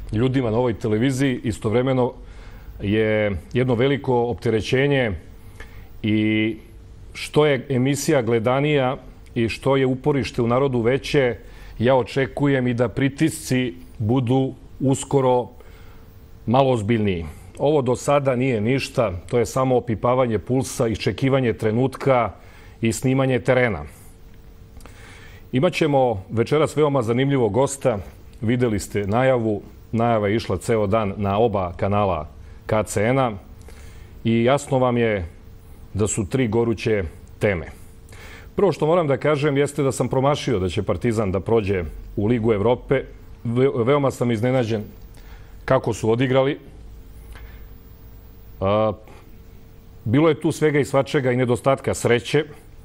ljudima na ovoj televiziji istovremeno je jedno veliko opterećenje i što je emisija gledanija i što je uporište u narodu veće, ja očekujem i da pritisci budu uskoro malo ozbiljniji. Ovo do sada nije ništa, to je samo opipavanje pulsa, iščekivanje trenutka i snimanje terena. Imaćemo večeras veoma zanimljivog gosta. Videli ste najavu. Najava je išla ceo dan na oba kanala KCN-a i jasno vam je da su tri goruće teme. Prvo što moram da kažem jeste da sam promašio da će Partizan da prođe u Ligu Evrope. Veoma sam iznenađen kako su odigrali. Bilo je tu svega i svačega i nedostatka sreće.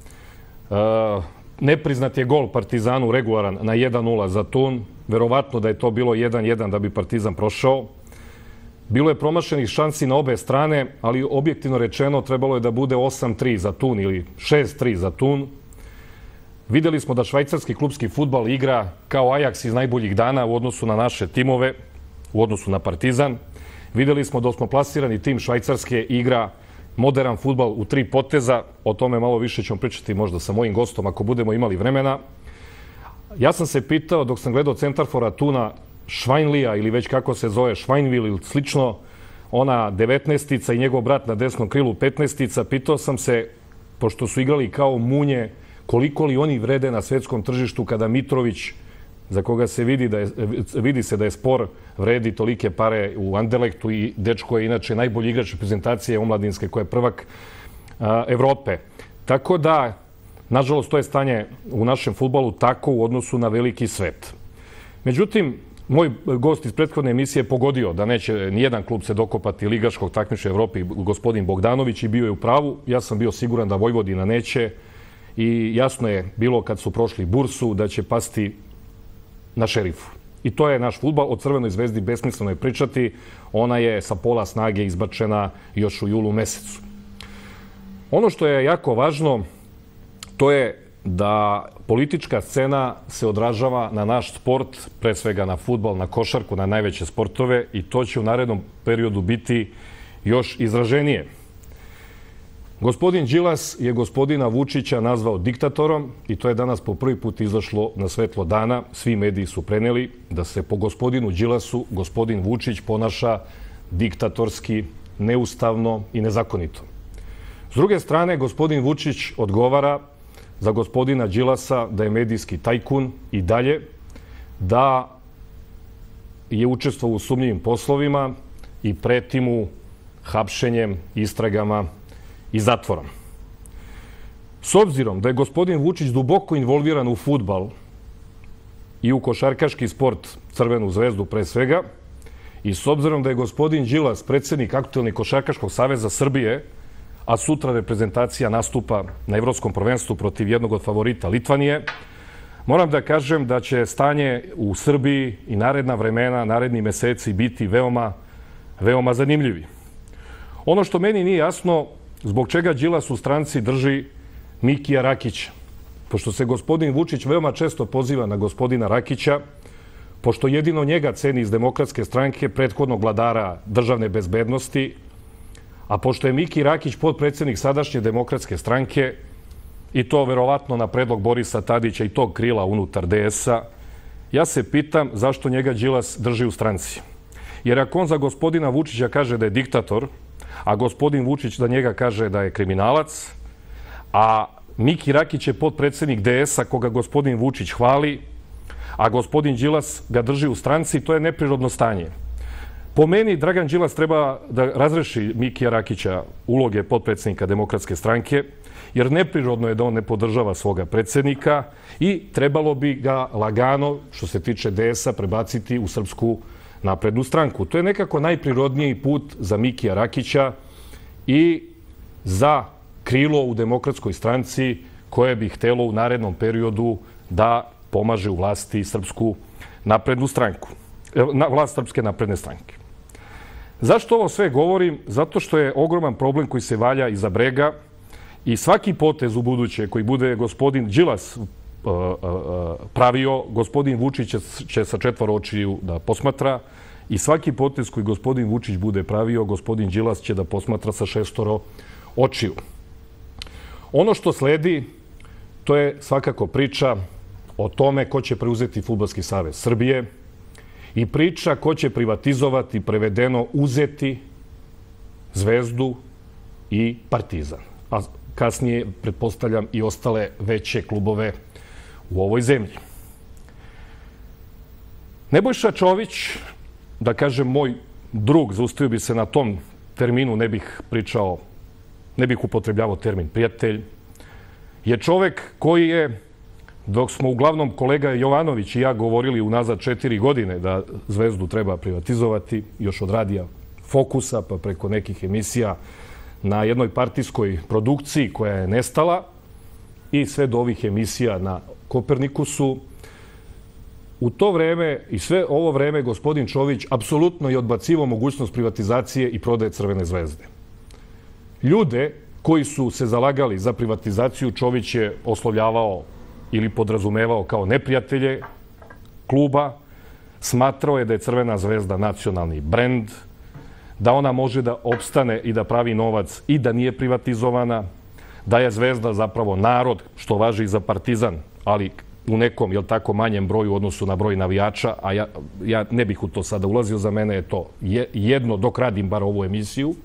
Nepriznat je gol Partizanu regularan na 1-0 za Tun. Verovatno da je to bilo 1-1 da bi Partizan prošao. Bilo je promašenih šansi na obe strane, ali objektivno rečeno trebalo je da bude 8-3 za Tun ili 6-3 za Tun. Videli smo da švajcarski klubski fudbal igra kao Ajax iz najboljih dana u odnosu na naše timove, u odnosu na Partizan. Videli smo da osmoplasirani tim Švajcarske igra modern fudbal u 3 poteza. O tome malo više ćemo pričati možda sa mojim gostom ako budemo imali vremena. Ja sam se pitao dok sam gledao centarfora Tuna Švajnlija ili već kako se zove Švajnvil ili slično, ona 19-tica i njegov brat na desnom krilu 15-tica, pitao sam se, pošto su igrali kao munje, koliko li oni vrede na svetskom tržištu kada Mitrović, za koga se vidi se da je spor, vredi tolike pare u Anderlechtu i dečko je inače najbolji igrač reprezentacije omladinske koja je prvak Evrope. Tako da, nažalost, to je stanje u našem fudbalu tako u odnosu na veliki svet. Međutim, moj gost iz prethodne emisije je pogodio da neće nijedan klub se dokopati ligaškog takmičenja u Evropi, gospodin Bogdanović, i bio je u pravu. Ja sam bio siguran da Vojvodina neće i jasno je bilo kad su prošli Bursu da će pasti na Šerifu. I to je naš fudbal. O Crvenoj zvezdi besmisleno je pričati. Ona je sa pola snage izbačena još u julu mesecu. Ono što je jako važno, to je da politička scena se odražava na naš sport, pre svega na fudbal, na košarku, na najveće sportove, i to će u narednom periodu biti još izraženije. Gospodin Đilas je gospodina Vučića nazvao diktatorom i to je danas po prvi put izašlo na svetlo dana. Svi mediji su preneli da se po gospodinu Đilasu gospodin Vučić ponaša diktatorski, neustavno i nezakonito. S druge strane, gospodin Vučić odgovara za gospodina Đilasa da je medijski tajkun i dalje, da je učestvovao u sumnjivim poslovima i preti mu hapšenjem, istragama i zatvorom. S obzirom da je gospodin Vučić duboko involviran u fudbal i u košarkaški sport, Crvenu zvezdu pre svega, i s obzirom da je gospodin Đilas predsednik aktuelni Košarkaškog saveza Srbije, a sutra reprezentacija nastupa na Evropskom prvenstvu protiv jednog od favorita Litvanije, moram da kažem da će stanje u Srbiji i naredna vremena, naredni meseci biti veoma zanimljivi. Ono što meni nije jasno, zbog čega Đilas u stranci drži Mikija Rakića. Pošto se gospodin Vučić veoma često poziva na gospodina Rakića, pošto jedino njega ceni iz Demokratske stranke, prethodnog vladara državne bezbednosti, a pošto je Miki Rakić potpredsednik sadašnje Demokratske stranke, i to verovatno na predlog Borisa Tadića i tog krila unutar DS-a, ja se pitam zašto njega Đilas drži u stranci. Jer ako on za gospodina Vučića kaže da je diktator, a gospodin Vučić da njega kaže da je kriminalac, a Miki Rakić je potpredsednik DS-a koga gospodin Vučić hvali, a gospodin Đilas ga drži u stranci, to je neprirodno stanje. Po meni, Dragan Đilas treba da razreši Mikija Rakića uloge potpredsednika Demokratske stranke, jer neprirodno je da on ne podržava svoga predsednika i trebalo bi ga lagano, što se tiče DS-a, prebaciti u Srpsku naprednu stranku. To je nekako najprirodniji put za Mikija Rakića i za krilo u Demokratskoj stranci koje bi htelo u narednom periodu da pomaže u vlasti Srpsku naprednu stranku, vlast Srpske napredne stranke. Zašto ovo sve govorim? Zato što je ogroman problem koji se valja iza brega i svaki potez u buduće koji bude gospodin Đilas pravio, gospodin Vučić će sa 4 očiju da posmatra i svaki potez koji gospodin Vučić bude pravio, gospodin Đilas će da posmatra sa 6 očiju. Ono što sledi, to je svakako priča o tome ko će preuzeti Fudbalski savez Srbije i priča ko će privatizovati, prevedeno uzeti Zvezdu i Partizan. A kasnije, pretpostavljam, i ostale veće klubove u ovoj zemlji. Nebojša Čović, da kažem moj drug, zaustavio bi se na tom terminu, ne bih upotrebljavao termin prijatelj, je čovek koji je, dok smo uglavnom kolega Jovanović i ja govorili unazad 4 godine da Zvezdu treba privatizovati, još od radija Fokusa pa preko nekih emisija na jednoj partijskoj produkciji koja je nestala i sve do ovih emisija na Kopernikusu, u to vreme i sve ovo vreme gospodin Čović apsolutno je odbacivo mogućnost privatizacije i prodaje Crvene zvezde. Ljude koji su se zalagali za privatizaciju Čović je oslovljavao ili podrazumevao kao neprijatelje kluba, smatrao je da je Crvena zvezda nacionalni brend, da ona može da opstane i da pravi novac i da nije privatizovana, da je Zvezda zapravo narod, što važi i za Partizan, ali u nekom, jel tako, manjem broju u odnosu na broj navijača, a ja ne bih u to sada ulazio, za mene je to jedno dok radim bar ovu emisiju.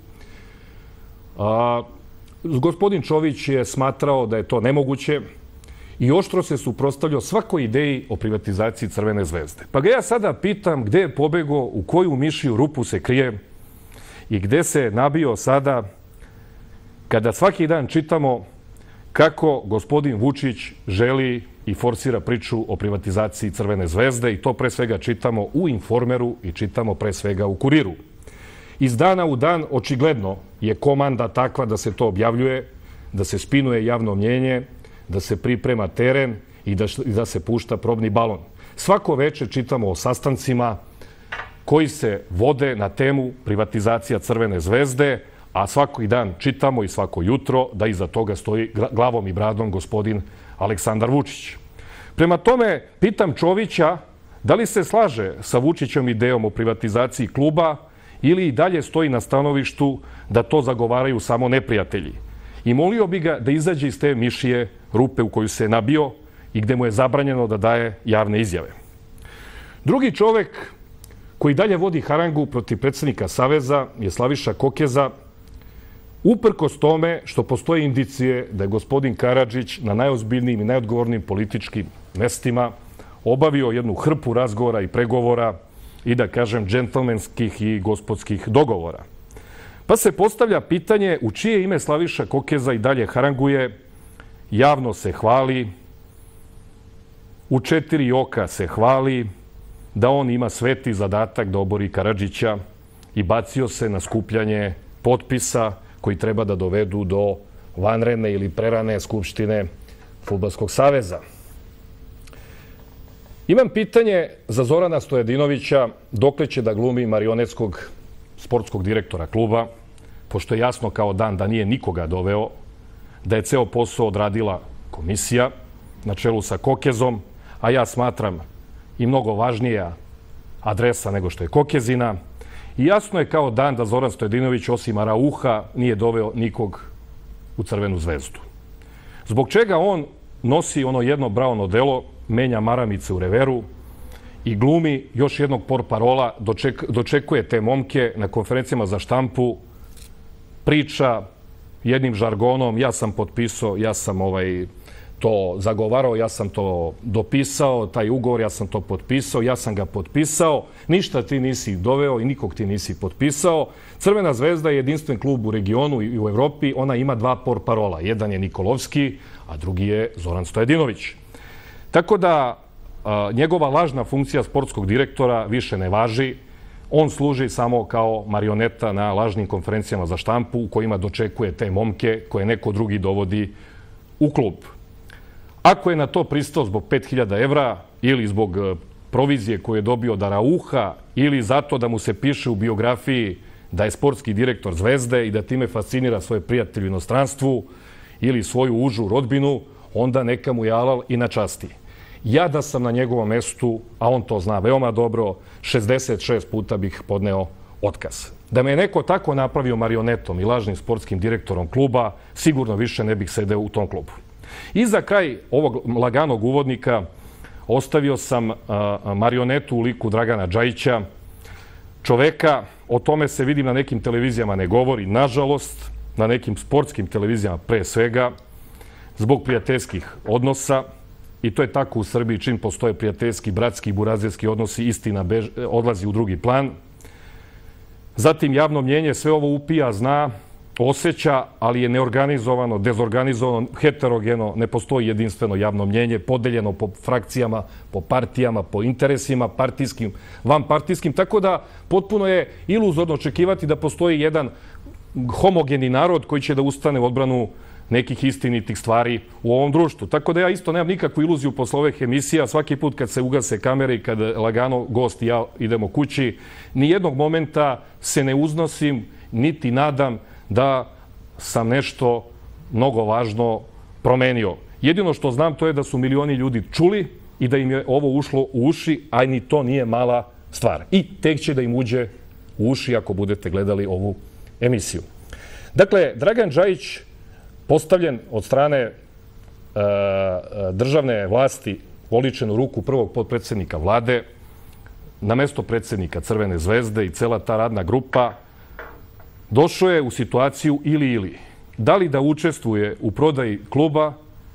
Gospodin Čović je smatrao da je to nemoguće i oštro se suprotstavljao svakoj ideji o privatizaciji Crvene zvezde. Pa ga ja sada pitam gde je pobegao, u koju mišiju rupu se krije i gde se nabio sada kada svaki dan čitamo kako gospodin Vučić želi i forsira priču o privatizaciji Crvene zvezde i to pre svega čitamo u Informeru i čitamo pre svega u Kuriru. Iz dana u dan očigledno je komanda takva da se to objavljuje, da se spinuje javno mnjenje, da se priprema teren i da se pušta probni balon. Svako večer čitamo o sastancima koji se vode na temu privatizacija Crvene zvezde, a svaki dan čitamo i svako jutro da iza toga stoji glavom i bradom gospodin Aleksandar Vučić. Prema tome, pitam Čovića da li se slaže sa Vučićom idejom o privatizaciji kluba ili i dalje stoji na stanovištu da to zagovaraju samo neprijatelji. I molio bi ga da izađe iz te mišije rupe u koju se nabio i gde mu je zabranjeno da daje javne izjave. Drugi čovek koji dalje vodi harangu protiv predsednika Saveza je Slaviša Kokeza, uprkos tome što postoje indicije da je gospodin Karadžić na najozbiljnijim i najodgovornijim političkim mestima obavio jednu hrpu razgovora i pregovora i da kažem džentlmenskih i gospodskih dogovora. Pa se postavlja pitanje u čije ime Slaviša Kokeza i dalje haranguje, javno se hvali, u 4 oka se hvali da on ima sveti zadatak da obori Karadžića i bacio se na skupljanje potpisa koji treba da dovedu do vanredne ili prerane skupštine Fudbalskog saveza. Imam pitanje za Zorana Stojadinovića dokle će da glumi marionetskog sportskog direktora kluba, pošto je jasno kao dan da nije nikoga doveo, da je ceo posao odradila komisija na čelu sa Kokezom, a ja smatram i mnogo važnija adresa nego što je Kokezina. I jasno je kao dan da Zoran Stojadinović osim Arauha nije doveo nikog u Crvenu zvezdu. Zbog čega on nosi ono jedno brauno delo, menja maramice u reveru i glumi još jednog portparola, dočekuje te momke na konferencijama za štampu, priča jednim žargonom, ja sam potpisao, ja sam to zagovarao, ja sam to dopisao, taj ugovor, ja sam to potpisao, ja sam ga potpisao, ništa ti nisi doveo i nikog ti nisi potpisao. Crvena zvezda je jedinstven klub u regionu i u Evropi, ona ima 2 portparola, jedan je Nikolovski, a drugi je Zoran Stojadinović. Tako da njegova lažna funkcija sportskog direktora više ne važi, on služi samo kao marioneta na lažnim konferencijama za štampu u kojima dočekuje te momke koje neko drugi dovodi u klub. Ako je na to pristao zbog 5.000 evra ili zbog provizije koju je dobio od Arauha ili zato da mu se piše u biografiji da je sportski direktor Zvezde i da time fascinira svoje prijatelje u inostranstvu ili svoju užu rodbinu, onda neka mu je alal i na časti. Ja da sam na njegovom mestu, a on to zna veoma dobro, 66 puta bih podneo otkaz. Da me je neko tako napravio marionetom i lažnim sportskim direktorom kluba, sigurno više ne bih sedeo u tom klubu. I za kraj ovog laganog uvodnika ostavio sam marionetu u liku Dragana Džajića, čoveka, o tome se vidim na nekim televizijama ne govori, nažalost, na nekim sportskim televizijama pre svega, zbog prijateljskih odnosa, i to je tako u Srbiji, čim postoje prijateljski, bratski, burazerski odnosi, istina odlazi u drugi plan. Zatim javno mnjenje sve ovo upija, zna, osjeća, ali je neorganizovano, dezorganizovano, heterogeno, ne postoji jedinstveno javno mnjenje, podeljeno po frakcijama, po partijama, po interesima, partijskim, vanpartijskim, tako da potpuno je iluzorno očekivati da postoji jedan homogeni narod koji će da ustane u odbranu nekih istinitih stvari u ovom društvu. Tako da ja isto nemam nikakvu iluziju posle ovih emisija. Svaki put kad se ugase kamere i kad lagano gost i ja idemo kući, nijednog momenta se ne uznosim, niti nadam da sam nešto mnogo važno promenio. Jedino što znam to je da su milioni ljudi čuli i da im je ovo ušlo u uši, a ni to nije mala stvar. I tek će da im uđe u uši ako budete gledali ovu emisiju. Dakle, Dragan Džajić postavljen od strane državne vlasti oličenu ruku prvog potpredsednika vlade na mesto predsednika Crvene zvezde i cela ta radna grupa došao je u situaciju ili. Da li da učestvuje u prodaji kluba,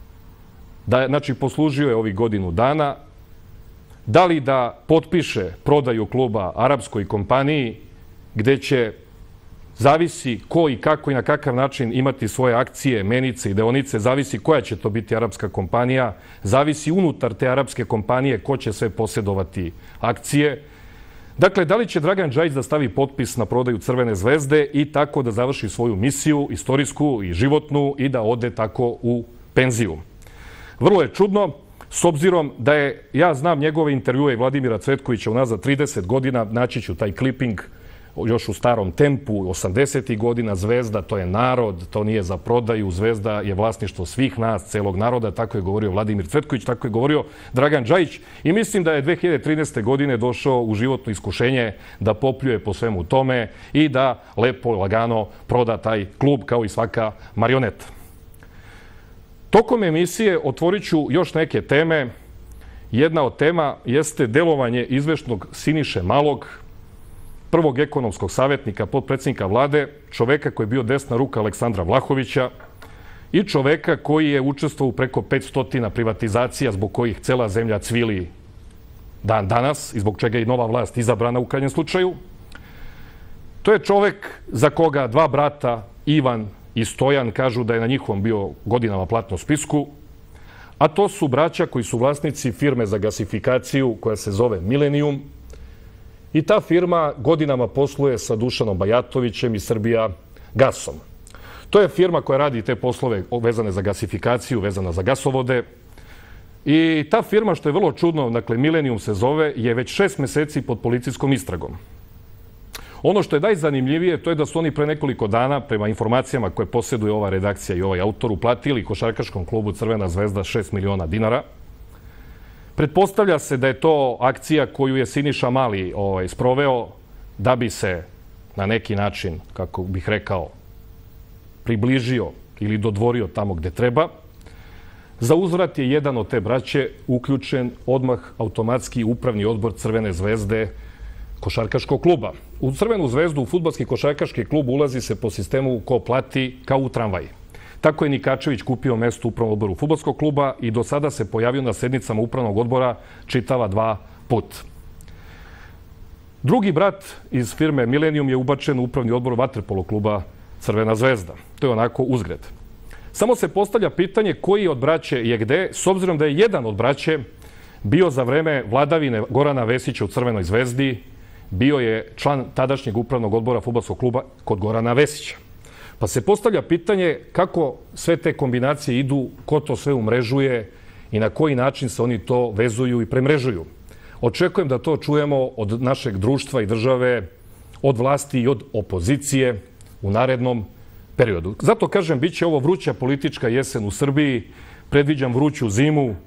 znači poslužio je ovih godinu dana, da li da potpiše prodaju kluba arapskoj kompaniji gde će zavisi ko i kako i na kakav način imati svoje akcije, menice i deonice, zavisi koja će to biti arapska kompanija, zavisi unutar te arapske kompanije ko će sve posjedovati akcije. Dakle, da li će Dragan Džajić da stavi potpis na prodaju Crvene zvezde i tako da završi svoju misiju, istorijsku i životnu, i da ode tako u penziju? Vrlo je čudno, s obzirom da ja znam njegove intervjue i Vladimira Cvetkovića unazad 30 godina, naći ću taj kliping još u starom tempu, 80. godina, Zvezda, to je narod, to nije za prodaju, Zvezda je vlasništvo svih nas, celog naroda, tako je govorio Vladimir Cvetković, tako je govorio Dragan Džajić, i mislim da je 2013. godine došao u životno iskušenje da popljuje po svemu tome i da lepo, lagano proda taj klub kao i svaka marioneta. Tokom emisije otvorit ću još neke teme. Jedna od tema jeste delovanje izvešnog Siniše Malog, prvog ekonomskog savjetnika, potpredsjednika vlade, čoveka koji je bio desna ruka Aleksandra Vlahovića i čoveka koji je učestvovao u preko 500 privatizacija zbog kojih cela zemlja cvili dan danas i zbog čega je i nova vlast izabrana u krajnjem slučaju. To je čovek za koga dva brata, Ivan i Stojan, kažu da je na njihovom bio godinama platnom spisku, a to su braća koji su vlasnici firme za gasifikaciju koja se zove Milenijum, i ta firma godinama posluje sa Dušanom Bajatovićem i Srbija gasom. To je firma koja radi te poslove vezane za gasifikaciju, vezana za gasovode. I ta firma, što je vrlo čudno, dakle Milenijum se zove, je već 6 meseci pod policijskom istragom. Ono što je najzanimljivije, to je da su oni pre nekoliko dana, prema informacijama koje posjeduje ova redakcija i ovaj autor, uplatili košarkaškom klubu Crvena zvezda 6 miliona dinara. Pretpostavlja se da je to akcija koju je Siniša Mali sproveo da bi se na neki način, kako bih rekao, približio ili dodvorio tamo gde treba. Za uzvrat je jedan od te braće uključen odmah automatski upravni odbor Crvene zvezde košarkaškog kluba. U Crvenu zvezdu, u fudbalski košarkaški klub, ulazi se po sistemu ko plati, kao u tramvaj. Tako je Nikačević kupio mesto u upravnom odboru fudbalskog kluba i do sada se pojavio na sednicama upravnog odbora čitava 2 puta. Drugi brat iz firme Milenijum je ubačen u upravni odbor vaterpolo kluba Crvena zvezda. To je onako uzgred. Samo se postavlja pitanje koji od braće je gde, s obzirom da je jedan od braće bio za vreme vladavine Gorana Vesića u Crvenoj zvezdi, bio je član tadašnjeg upravnog odbora fudbalskog kluba kod Gorana Vesića. Pa se postavlja pitanje kako sve te kombinacije idu, ko to sve umrežuje i na koji način se oni to vezuju i premrežuju. Očekujem da to čujemo od našeg društva i države, od vlasti i od opozicije u narednom periodu. Zato kažem, bit će ovo vruća politička jesen u Srbiji, predviđam vruću zimu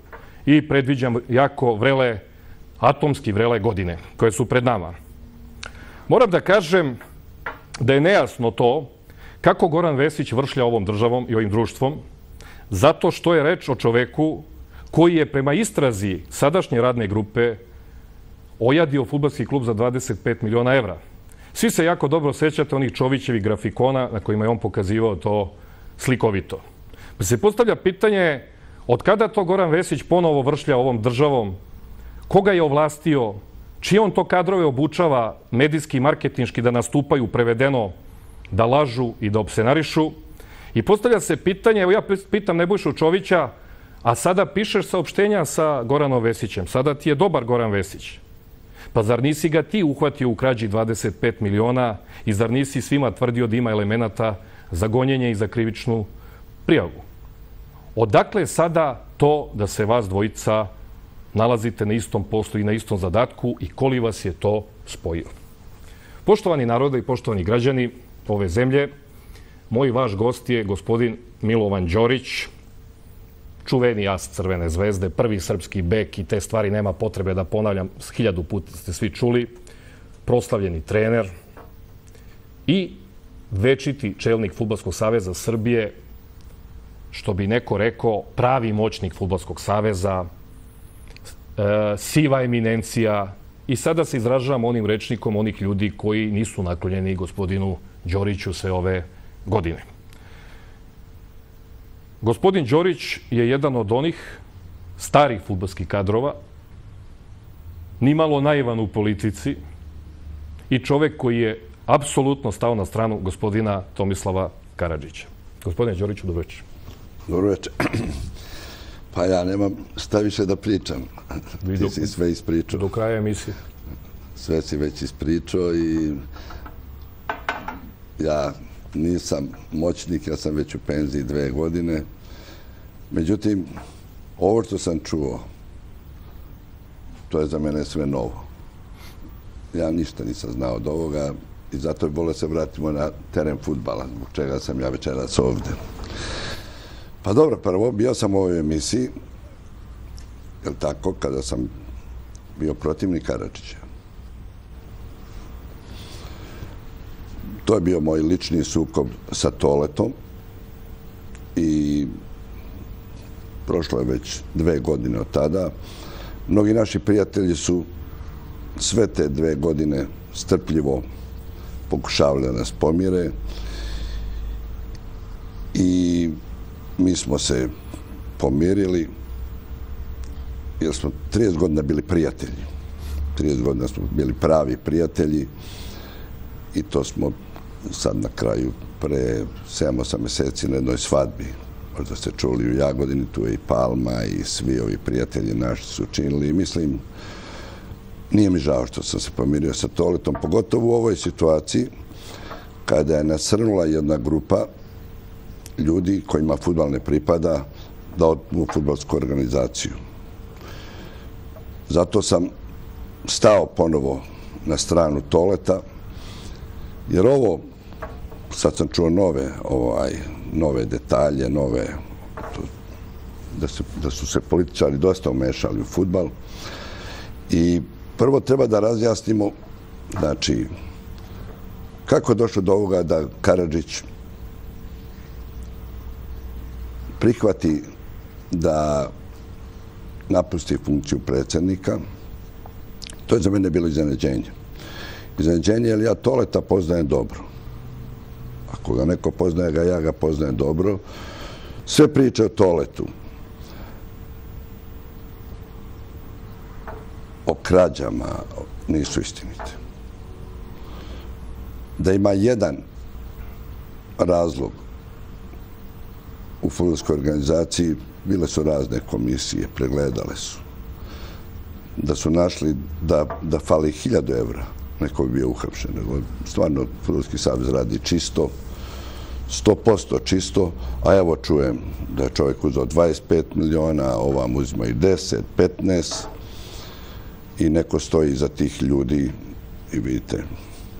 i predviđam jako vrele, atomski vrele godine koje su pred nama. Moram da kažem da je nejasno to kako Goran Vesić vršlja ovom državom i ovim društvom, zato što je reč o čoveku koji je prema istrazi sadašnje radne grupe ojadio fudbalski klub za 25 miliona evra. Svi se jako dobro sećate onih Čovićevih grafikona na kojima je on pokazivao to slikovito. Pa se postavlja pitanje od kada to Goran Vesić ponovo vršlja ovom državom, koga je ovlastio, čije on to kadrove obučava medijski i marketinški da nastupaju prevedeno, da lažu i da opsenarišu. I postavlja se pitanje, evo ja pitam Nebojšu Čovića, a sada pišeš saopštenja sa Goranom Vesićem, sada ti je dobar Goran Vesić. Pa zar nisi ga ti uhvatio u krađi 25 miliona i zar nisi svima tvrdio da ima elemenata za gonjenje i za krivičnu prijavu? Odakle sada to da se vas dvojica nalazite na istom poslu i na istom zadatku i koliko vas je to spojilo? Poštovani narode i poštovani građani ove zemlje, moj vaš gost je gospodin Milovan Đorić, čuveni as Crvene zvezde, prvi srpski bek i te stvari nema potrebe da ponavljam, 1000 puta ste svi čuli, proslavljeni trener i večiti čelnik Fudbalskog saveza Srbije, što bi neko rekao pravi moćnik Fudbalskog saveza, siva eminencija i sada se izražavam onim rečnikom onih ljudi koji nisu naklonjeni gospodinu Đoriću sve ove godine. Gospodin Đorić je jedan od onih starih fudbalskih kadrova, nimalo naivan u politici i čovek koji je apsolutno stao na stranu gospodina Tomislava Karadžića. Gospodine Đoriću, dobro večer. Dobro večer. Pa ja nemam šta više da pričam. Ti si sve ispričao. Do kraja emisije. Sve si već ispričao i ja nisam moćnik, ja sam već u penziji 2 godine. Međutim, ovo što sam čuo, to je za mene sve novo. Ja ništa nisam znao od ovoga i zato je bolje se vratimo na teren fudbala, zbog čega sam ja večeras ovde. Pa dobro, prvo, bio sam u ovoj emisiji, je li tako, kada sam bio protivnik Karadžića. To je bio moj lični sukob sa Toletom i prošlo je već 2 godine od tada. Mnogi naši prijatelji su sve te 2 godine strpljivo pokušavali da nas pomire i mi smo se pomirili jer smo 30 godina bili prijatelji. 30 godina smo bili pravi prijatelji i to smo sad na kraju pre 7-8 meseci na jednoj svadbi. Možda ste čuli u Jagodini, tu je i Palma i svi ovi prijatelji naši su činili i mislim, nije mi žao što sam se pomirio sa Toletom, pogotovo u ovoj situaciji kada je nasrnula jedna grupa ljudi kojima fudbal ne pripada da otmu fudbalsku organizaciju. Zato sam stao ponovo na stranu Toleta, jer ovo, sad sam čuo nove detalje, da su se političari dosta umešali u fudbal. I prvo treba da razjasnimo, znači, kako je došlo do ovoga da Karadžić prihvati da napusti funkciju predsjednika. To je za mene bilo iznenađenje. Iznenađenje jer ja Toleta poznajem dobro. Ako ga neko poznaje ga, ja ga poznajem dobro. Sve priče o Toletu, o krađama, nisu istinite. Da ima jedan razlog u fudbalskoj organizaciji, bile su razne komisije, pregledale su. Da su našli da fali 1000 evra, neko bi bio uhapšen. Stvarno, Fudbalski savez radi čisto, 100% čisto, a evo čujem da je čovjek uzeo 25 miliona, ovam uzimaju 10, 15 i neko stoji iza tih ljudi i vidite,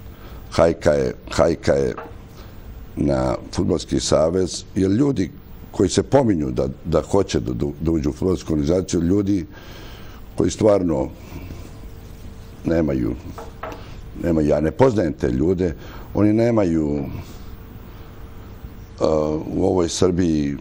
hajka je na Fudbalski savez, jer ljudi koji se pominju da hoće da uđu u fudbalsku organizaciju, ljudi koji stvarno nemaju, ja ne poznajem te ljude, oni nemaju u ovoj Srbiji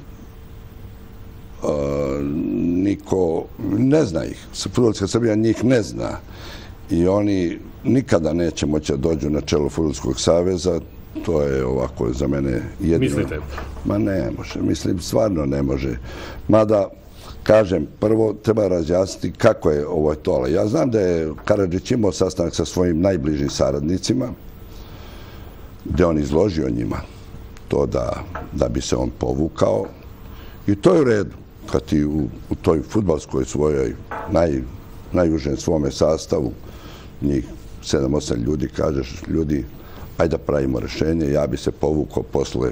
niko ne zna ih. Fudbalska Srbija njih ne zna i oni nikada neće moći da dođu na čelo Fudbalskog saveza. To je ovako za mene jedino. Mislite? Ma ne može. Mislim, stvarno ne može. Mada, kažem, prvo treba razjasniti kako je ovo to. Ali ja znam da je Karadžić imao sastanak sa svojim najbližim saradnicima, gde on izložio njima to da bi se on povukao. I to je u redu. Kad ti u toj fudbalskoj svojoj najužem svome sastavu, njih 7-8 ljudi, kažeš, ljudi, ajde da pravimo rešenje, ja bi se povukao posle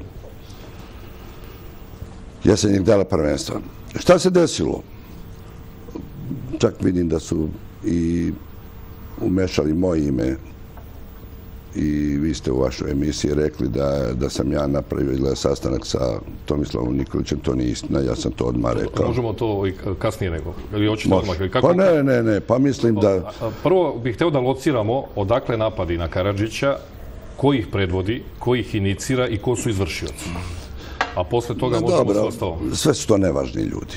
jesenjeg dela prvenstva. Šta se desilo? Čak vidim da su i umešali moje ime i vi ste u vašoj emisiji rekli da sam ja napravio sastanak sa Tomislavom Nikolićem. To nije istina, ja sam to odmah rekao. Možemo to i kasnije nego? Ili hoćete odmah? Pa ne, pa mislim da... Prvo bih hteo da lociramo odakle napadi na Karadžića, ko ih predvodi, ko ih inicira i ko su izvršioci. A posle toga možemo sve ostalo. Sve su to nevažni ljudi.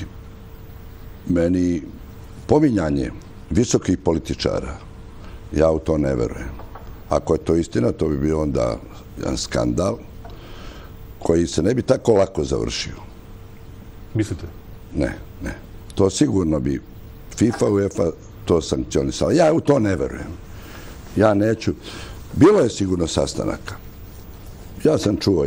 Meni pominjanje visokih političara, ja u to ne verujem. Ako je to istina, to bi bio onda jedan skandal koji se ne bi tako lako završio. Mislite? Ne. To sigurno bi FIFA, UEFA to sankcionisala. Ja u to ne verujem. Ja neću. Bilo je sigurno sastanaka. Ja sam čuo,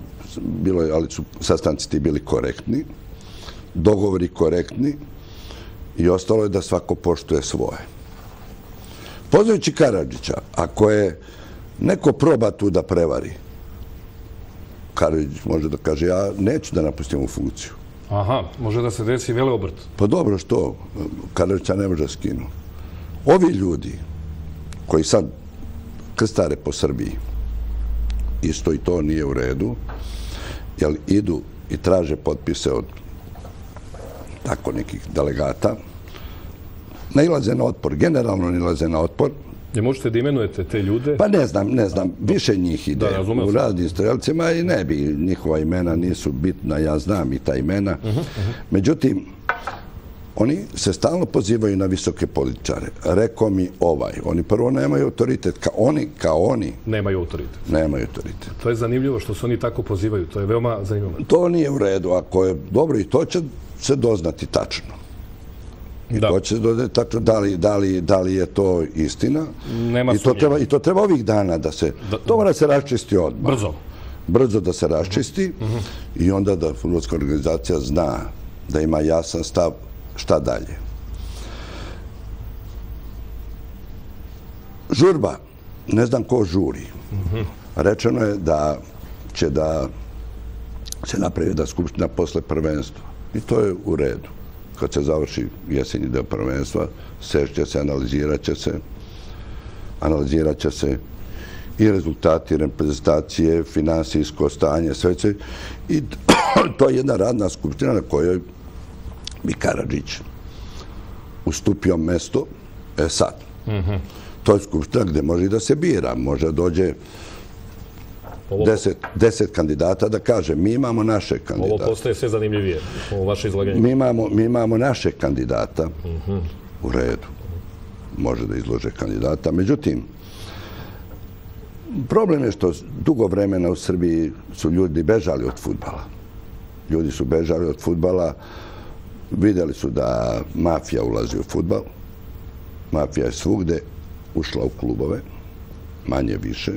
ali su sastanci ti bili korektni, dogovori korektni i ostalo je da svako poštuje svoje. Poznajući Karadžića, ako je neko proba tu da prevari, Karadžić može da kaže, ja neću da napustim u funkciju. Aha, može da se desi veleobrt. Pa dobro, što? Karadžića ne može da skinu. Ovi ljudi koji sad krstare po Srbiji, isto i to nije u redu, jer idu i traže potpise od tako nekih delegata, nailaze na otpor, generalno nailaze na otpor. Ne možete da imenujete te ljude? Pa ne znam, više njih ide u raznim strelcima i ne bi, njihova imena nisu bitna, ja znam i ta imena. Međutim, oni se stalno pozivaju na visoke političare. Rekao mi oni prvo nemaju autoritet, kao oni nemaju autoritet. Nemaju autoritet. To je zanimljivo što se oni tako pozivaju, to je veoma zanimljivo. To nije u redu, ako je dobro i to će se doznati tačno. To će se doznati tačno da li je to istina. I to treba ovih dana da se, to mora se raščisti odmah. Brzo da se raščisti i onda da fudbalska organizacija zna da ima jasan stav šta dalje. Žurba. Ne znam ko žuri. Rečeno je da će da se napravi da skupština posle prvenstva. I to je u redu. Kad se završi jesenji deo prvenstva, sešće se, analizirat će se i rezultati, reprezentacije, finansijsko stanje, sve će. I to je jedna radna skupština na kojoj bi Karadžić ustupio mesto. Sad. To je skupština gde može i da se bira. Može da dođe 10 kandidata da kaže mi imamo naše kandidata. Ovo postaje sve zanimljivije, ovo vaše izlaganje. Mi imamo naše kandidata. U redu. Može da izlože kandidata. Međutim, problem je što dugo vremena u Srbiji su ljudi bežali od fudbala. Ljudi su bežali od fudbala. Videli su da mafija ulazi u fudbal. Mafija je svugde ušla u klubove, manje više.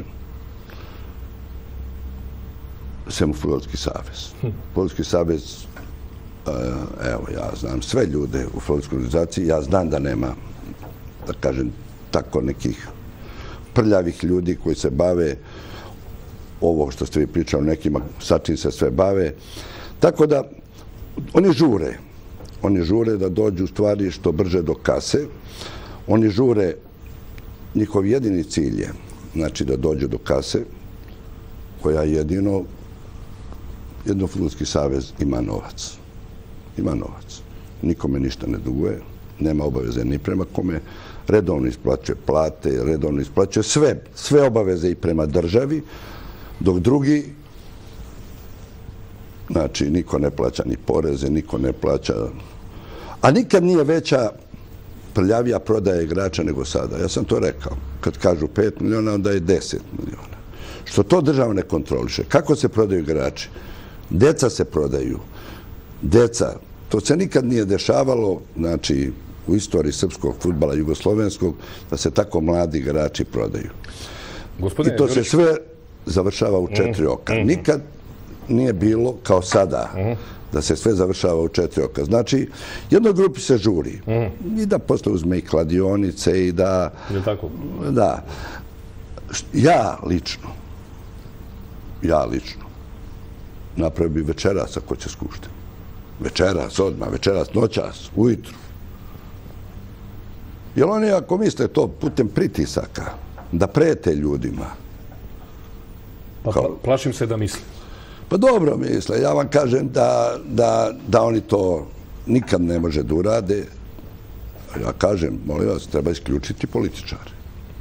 Sem u Fudbalski savez. Fudbalski savez, evo, ja znam sve ljude u fudbalskoj organizaciji, ja znam da nema, da kažem, tako nekih prljavih ljudi koji se bave ovo što ste vi pričali nekima, sa čim se sve bave. Tako da, oni žure da dođu stvari što brže do kase. Oni žure, njihov jedini cilj je, znači da dođu do kase, koja jedino Jednofudbalski savez ima novac. Ima novac. Nikome ništa ne duguje, nema obaveze ni prema kome, redovno isplaćuje plate, redovno isplaćuje sve obaveze i prema državi, dok drugi, znači, niko ne plaća ni poreze, niko ne plaća... A nikad nije veća prljavija prodaja igrača nego sada. Ja sam to rekao. Kad kažu 5 miliona, onda je 10 miliona. Što to država ne kontroliše. Kako se prodaju igrači? Deca se prodaju. Deca. To se nikad nije dešavalo, znači, u istoriji srpskog fudbala jugoslovenskog, da se tako mladi igrači prodaju. I to se sve završava u 4 oka. Nikad nije bilo kao sada da se sve završava u 4 oka. Znači, jednoj grupi se žuri. I da posle uzme i kladionice i da... Je tako? Da. Ja lično napravio bi večeras ako će Skupština. Večeras, odmah, večeras, noćas, ujutru. Jer oni, ako misle to putem pritisaka, da prete ljudima... Pa plašim se da misle. Pa dobro misle. Ja vam kažem da oni to nikad ne može da urade. Ja kažem, molim vas, treba isključiti političare.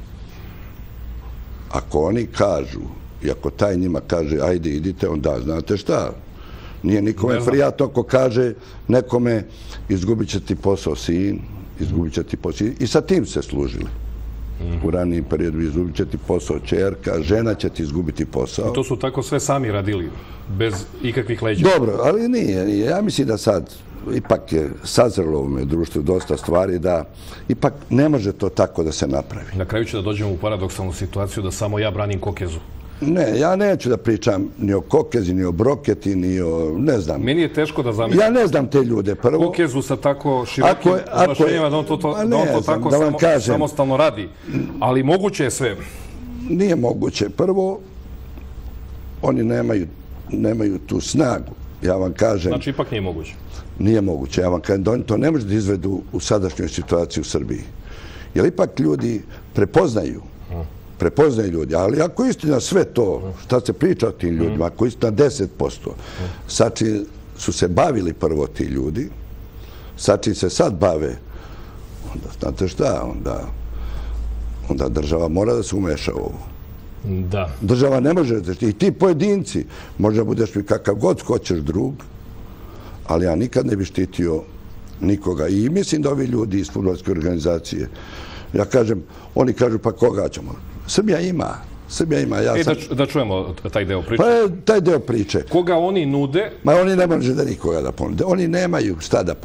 Ako oni kažu, i ako taj njima kaže, ajde, idite, onda znate šta? Nije nikome prijatno ako kaže nekome, izgubit će ti posao sin, izgubit će ti posao. I sa tim se služili. U ranijim periodu izgubit će ti posao ćerka, žena će ti izgubiti posao. I to su tako sve sami radili, bez ikakvih leđa. Dobro, ali nije. Ja mislim da sad ipak je sazrelo u ovome društvu dosta stvari da ipak ne može to tako da se napravi. Na kraju ću da dođemo u paradoksalnu situaciju da samo ja branim Kokezu. Ne, ja neću da pričam ni o Kokezi, ni o Broketi, ni o... ne znam. Meni je teško da zamislim. Ja ne znam te ljude. Prvo... Kokezu sa tako širokim ovlašćenjima da on to tako samostalno radi. Ali moguće je sve. Nije moguće. Prvo, oni nemaju tu snagu. Ja vam kažem... Znači, ipak nije moguće. Nije moguće. Ja vam kažem da oni to ne može da izvedu u sadašnjoj situaciji u Srbiji. Jer ipak ljudi prepoznaju ljudi, ali ako istina sve to, šta se priča o tim ljudima, ako istina 10%, sačin su se bavili prvo ti ljudi, sačin se sad bave, onda znate šta, onda država mora da se umeša u ovo. Da. Država ne može, i ti pojedinci, možda budeš mi kakav god hoćeš drug, ali ja nikad ne bi štitio nikoga. I mislim da ovi ljudi iz fudbalske organizacije, ja kažem, oni kažu pa koga ćemo? Srbija ima. Da čujemo taj deo priče. Pa taj deo priče. Koga oni nude? Ma oni ne može da nikoga da ponude. Oni nemaju šta da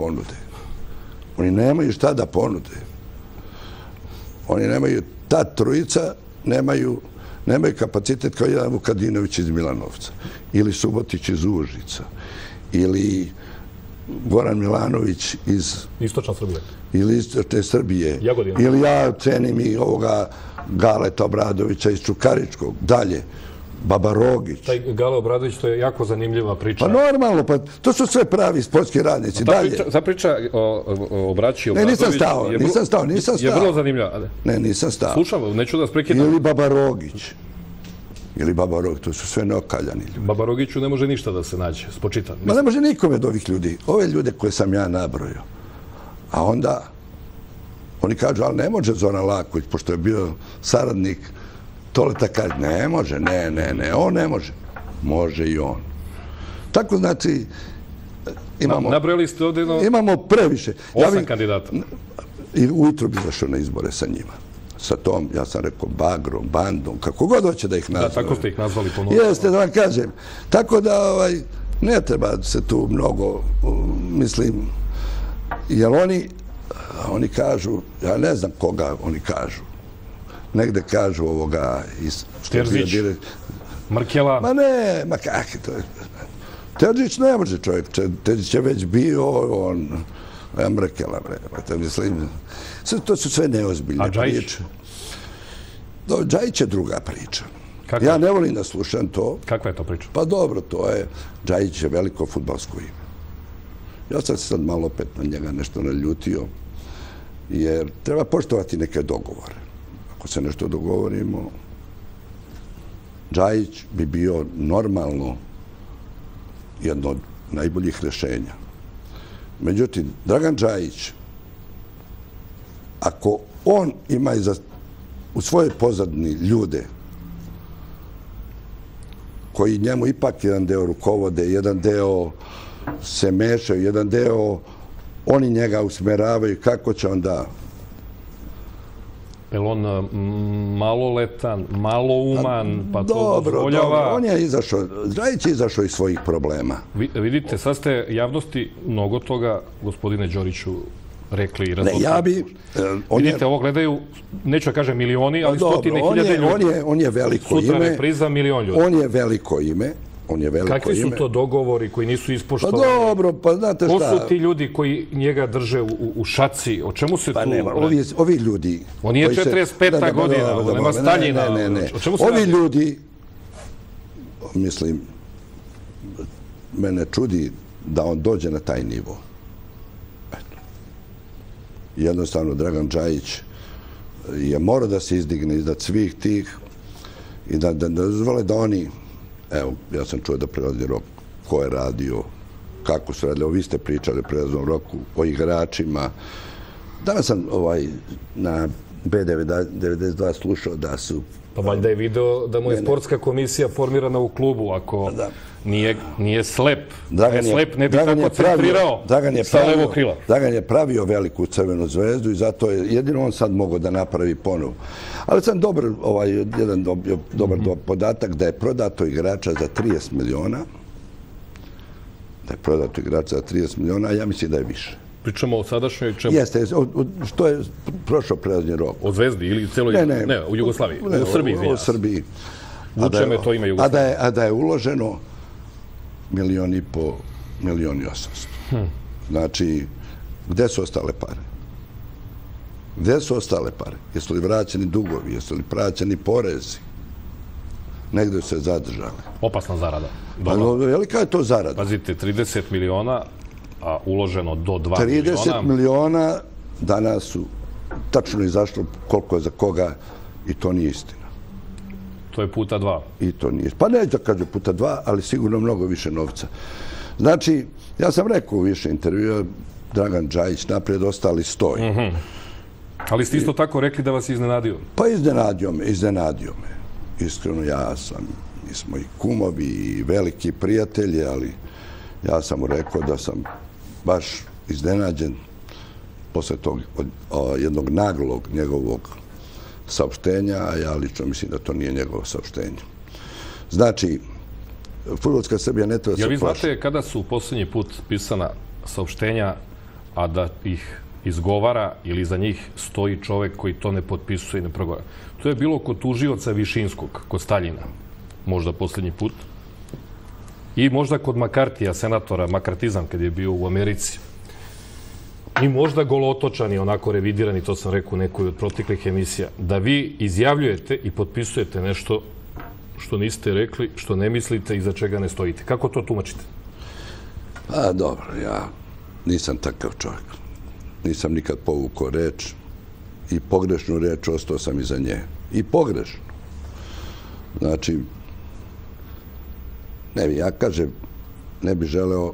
ponude. Oni nemaju, ta trojica nemaju kapacitet kao jedan Vukadinović iz Milanovca. Ili Subotić iz Užica. Ili Goran Milanović iz... Istočna Srbije. Ili Istočne Srbije. Jagodina. Ili ja cenim i ovoga Galeta Obradovića iz Čukaričkog. Dalje, Baba Rogić. Taj Gale Obradović, to je jako zanimljiva priča. Pa normalno, pa to su sve pravi sportski radnici. Dalje. Ta priča o braći Obradović... Ne, nisam stao. Je vrlo zanimljiva. Ne, nisam stao. Slušam, neću da vas prekidam. Ili Baba Rogić. To su sve neokaljani ljudi. Baba Rogiću ne može ništa da se nađe, spočitan. Ma ne može nikome od ovih ljudi. Ove ljude koje sam ja nabrojio. A onda oni kažu, ali ne može Zoran Laković, pošto je bio saradnik Toleta, kaže, ne može, ne, on ne može. Može i on. Tako znači, nabrojali ste ovdje imamo previše. 8 kandidata. I ujutro bi zašao na izbore sa njima. Sa tom, ja sam rekao, bagrom, bandom, kako god hoće da ih nazvali. Da, tako ste ih nazvali ponovno. Jeste, da vam kažem. Tako da ne treba se tu mnogo, mislim, jer oni kažu, ja ne znam koga oni kažu, negde kažu ovoga... Terzić, Markela... Ma ne, ma kakve to je... Terzić ne može čovjek, Terzić je već bio, on... Markela, mislim... To su sve neozbiljne priče. Džajić je druga priča. Ja ne volim da slušam to. Kakva je to priča? Pa dobro, to je... Džajić je veliko fudbalsko ime. Ja sam se sad malo opet na njega nešto naljutio, jer treba poštovati neke dogovore. Ako se nešto dogovorimo, Džajić bi bio normalno jedno od najboljih rješenja. Međutim, Dragan Džajić, ako on ima u svojoj pozadini ljude koji njemu ipak jedan deo rukovode, jedan deo se mešaju, jedan deo oni njega usmeravaju, kako će onda... Je on maloletan, malouman, pa to dozvoljava? Dobro, on je izašao, Džajić je izašao iz svojih problema. Vidite, sad ste javnosti mnogo toga, gospodine Đoriću, rekli i razotkrili. Ne, ja bi... Vidite, ovo gledaju, neću da kažem milioni, ali stotine hiljade ljudi. On je veliko ime. Sutra repriza milion ljudi. On je veliko ime. Kakvi su to dogovori koji nisu ispoštovani? Pa dobro, pa znate šta... Ko su ti ljudi koji njega drže u šaci? O čemu se tu... Pa nema, ovi ljudi... On nije 45. godina, ovo nema Staljina. Ne. Ovi ljudi, mislim, mene čudi da on dođe na taj nivo. Jednostavno, Dragan Džajić je morao da se izdigne iznad svih tih i da dozvole da oni... Evo, ja sam čuo da prelazni rok ko je radio, kako su radili. Vi ste pričali o prelaznom roku, o igračima. Danas sam na B92 slušao da su... Pa valjda je video da mu je sportska komisija formirana u klubu, ako nije slep. Slep ne bi tako centrirao sa levo krila. Dragan je pravio veliku Crvenu zvezdu i zato je jedino on sad mogao da napravi ponovo. Ali sam jedan dobar podatak da je prodato igrača za 30 miliona. Da je prodato igrača za 30 miliona, a ja mislim da je više. Pričamo o sadašnjoj čemu? Jeste, što je prošao prelazni rok. O Zvezdi ili celoj... Ne, u Jugoslaviji. U Srbiji, u Srbiji. Vučeme to ima Jugoslavija. A da je uloženo 1,5 miliona i 800. Znači, gde su ostale pare? Gde su ostale pare? Jesu li vraćeni dugovi? Jesu li praćeni porezi? Negde su se zadržale. Opasna zarada. Velika je to zarada. Pazite, 30 miliona, a uloženo do 2 miliona. 30 miliona danas su tačno izašlo koliko je za koga i to nije istina. To je puta 2. I to nije. Pa neću da kažem puta 2, ali sigurno mnogo više novca. Znači, ja sam rekao u više intervjua, Dragan Džajić naprijed, ostali stoji. Ali ste isto tako rekli da vas iznenadio? Pa iznenadio me. Iskreno, mi smo i kumovi i veliki prijatelji, ali ja sam mu rekao da sam baš iznenađen posle tog jednog naglog njegovog saopštenja, a ja lično mislim da to nije njegovo saopštenje. Znači, fudbalska Srbija ne treba se plaši. Vi znate kada su posljednji put pisana saopštenja, a da ih izgovara ili za njih stoji čovek koji to ne potpisuje i ne progovara? To je bilo kod tužioca Višinskog, kod Staljina, možda posljednji put. I možda kod Makartija, senatora, makartizam, kad je bio u Americi. I možda Golotočani, onako revidirani, to sam rekao u nekoj od proteklih emisija, da vi izjavljujete i potpisujete nešto što niste rekli, što ne mislite i za čega ne stojite. Kako to tumačite? A dobro, ja nisam takav čovjek. Nisam nikad povukao reč i pogrešnu reč ostao sam iza nje. I pogrešno. Znači, ja kažem, ne bih želeo,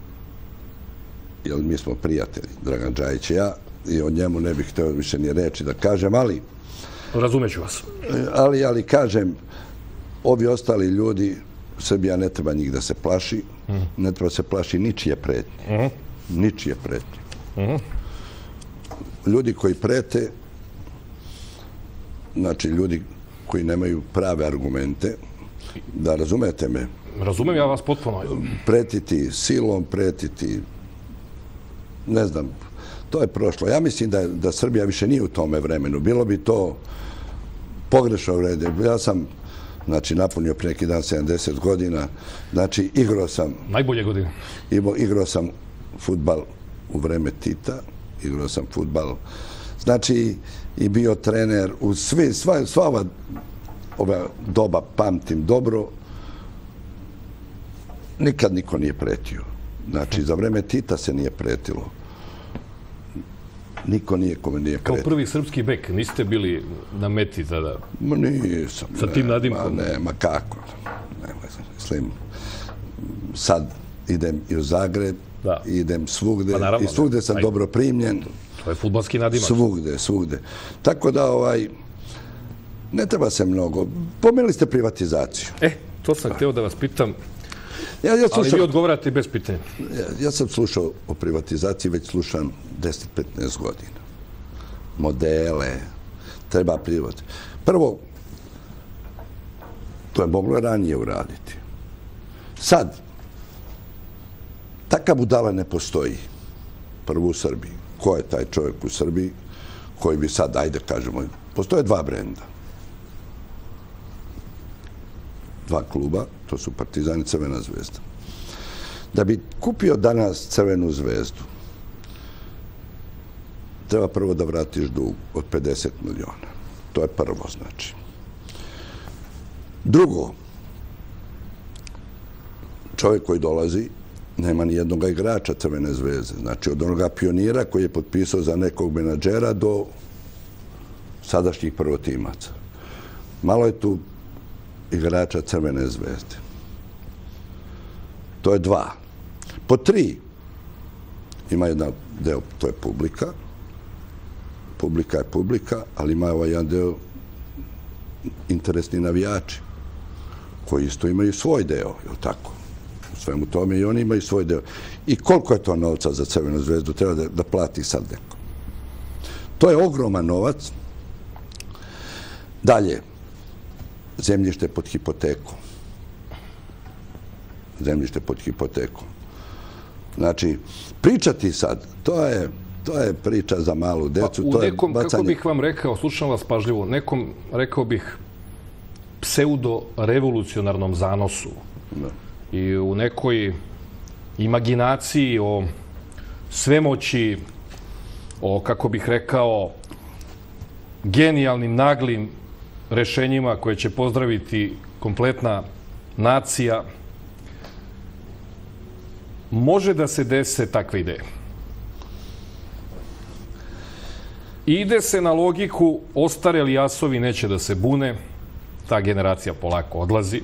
jer mi smo prijatelji, Dragan Džajić i ja, i o njemu ne bih hteo više ni reči da kažem, ali... Razumeću vas. Ali kažem, ovi ostali ljudi, Srbija ne treba njih da se plaši, ne treba se plaši ničije pretnje. Ničije pretnje. Ljudi koji prete, znači ljudi koji nemaju prave argumente, da razumete me. Razumem ja vas potpuno. Pretiti silom, pretiti, ne znam, to je prošlo. Ja mislim da Srbija više nije u tome vremenu. Bilo bi to pogrešno vrede. Ja sam, znači, napunio pre neki dan 70 godina. Znači, igrao sam... Najbolje godine. Igrao sam fudbal u vreme Tita. Igrao sam fudbal. Znači, i bio trener u sva ova doba, pamtim dobro. Nikad niko nije pretio. Znači, za vreme Tita se nije pretilo. Niko nije kome nije pretio. Kao prvi srpski bek, niste bili na meti tada? Nisam. Sa tim nadimkom? Ma kako. Mislim, sad idem i u Zagreb, idem svugde i svugde sam dobro primljen. To je fudbalski nadimak. Svugde. Tako da ne treba se mnogo. Pomenuli ste privatizaciju. To sam hteo da vas pitam, ali vi odgovarate bez pitanja. Ja sam slušao o privatizaciji, već slušam 10-15 godina. Modele, treba privatizati. Prvo, to je moglo ranije uraditi. Sad, takav budala ne postoji. Prvo u Srbiji. Ko je taj čovjek u Srbiji koji bi sad, ajde kažemo, postoje dva brenda. Dva kluba, to su Partizan i Crvena zvezda. Da bi kupio danas Crvenu zvezdu, treba prvo da vratiš dug od 50 miliona. To je prvo, znači. Drugo, čovjek koji dolazi nema ni jednog igrača Crvene zvezde. Znači, od onoga pionira koji je potpisao za nekog menadžera do sadašnjih prvotimaca. Malo je tu igrača Crvene zvezde. To je dva. Po tri, ima jedan deo, to je publika. Publika je publika, ali ima ovaj jedan deo interesni navijači, koji isto imaju svoj deo, je li tako? U svemu tome i oni imaju svoj deo. I koliko je to novca za Crvenu zvezdu? Treba da plati sad neko. To je ogroman novac. Dalje, zemljište pod hipotekom. Zemljište pod hipotekom. Znači, pričati sad, to je priča za malu decu. U nekom, kako bih vam rekao, slušam vas pažljivo, nekom, rekao bih, pseudo-revolucionarnom zanosu i u nekoj imaginaciji o svemoći, o, kako bih rekao, genijalnim, naglim rešenjima koje će pozdraviti kompletna nacija, može da se dese takve ideje. Ide se na logiku, ostareli jasovi neće da se bune, ta generacija polako odlazi.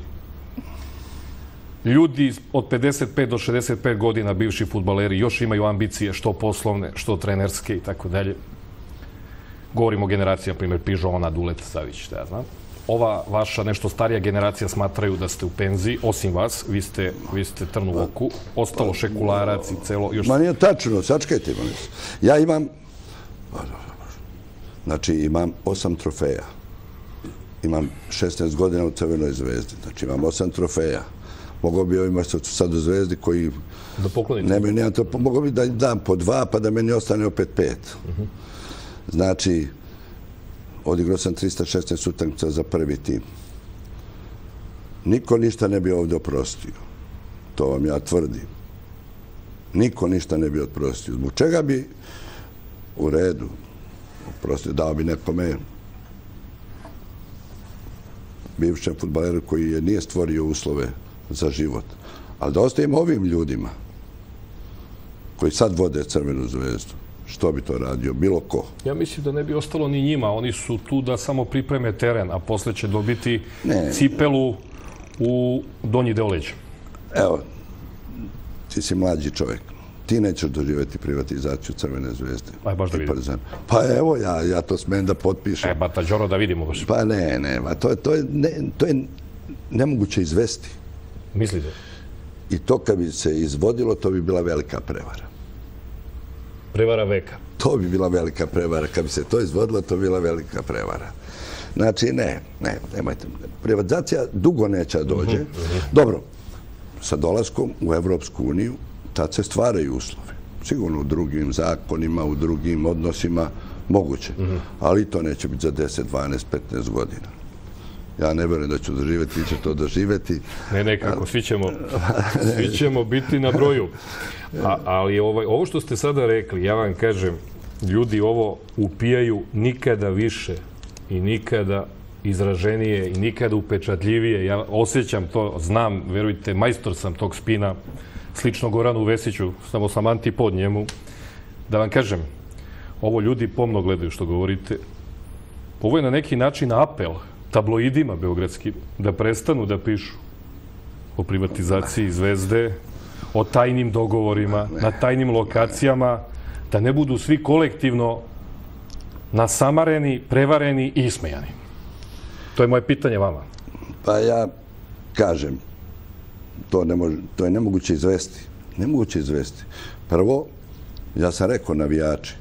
Ljudi od 55 do 65 godina, bivši fudbaleri, još imaju ambicije, što poslovne, što trenerske i tako dalje. Govorimo o generaciji, na primjer, Pižona, Duleta, Savić, šta ja znam. Ova vaša nešto starija generacija smatraju da ste u penziji, osim vas, vi ste trn u oku, ostalo šekularac i celo... Ma nije tačno, sačekajte, ja imam... Znači, imam 8 trofeja. Imam 16 godina u Crvenoj zvezdi. Znači, imam 8 trofeja. Mogao bi ovima što su sad u zvezdi koji... Da poklonite. Nemaju nijedan to, mogao bi da im dam po 2, pa da meni ostane opet 5. Znači, odigrao sam 316 utakmica za prvi tim. Niko ništa ne bi ovdje oprostio. To vam ja tvrdim. Niko ništa ne bi oprostio. Zbog čega bi u redu oprostio, dao bi nekome bivšem fudbaleru koji nije stvorio uslove za život. Ali da ostavimo ovim ljudima koji sad vode Crvenu zvezdu, što bi to radio? Bilo ko? Ja mislim da ne bi ostalo ni njima. Oni su tu da samo pripreme teren, a posle će dobiti cipelu u donji deo leđa. Evo, ti si mlađi čovjek. Ti nećeš doživjeti privatizaciju Crvene zvezde. Pa baš da vidim. Pa evo, ja to smem da potpišem. Ba Tađoro, da vidimo baš. Pa ne, to je nemoguće izvesti. Mislite? I to kad bi se izvodilo, to bi bila velika prevara. Prevara veka. To bi bila velika prevara. Kad bi se to izvodilo, to bi bila velika prevara. Znači, nemojte. Privatizacija dugo neće dođe. Dobro, sa dolaskom u Evropsku uniju, tad se stvaraju uslovi. Sigurno u drugim zakonima, u drugim odnosima, moguće. Ali to neće biti za 10, 12, 15 godina. Ja ne vjerujem da ću doživjeti, vi će to doživjeti. Ne, kako, svi ćemo biti na broju. Ali ovo što ste sada rekli, ja vam kažem, ljudi ovo upijaju nikada više i nikada izraženije i nikada upečatljivije. Ja osjećam to, znam, verujte, majstor sam tog spina, slično Goranu Vesiću, samo sam antipod njemu. Da vam kažem, ovo ljudi pomno gledaju što govorite. Ovo je na neki način apel tabloidima beogradskim da prestanu da pišu o privatizaciji Zvezde, o tajnim dogovorima, na tajnim lokacijama, da ne budu svi kolektivno nasamareni, prevareni i ismejani? To je moje pitanje vama. Pa ja kažem, to je nemoguće izvesti. Nemoguće izvesti. Prvo, ja sam rekao navijači,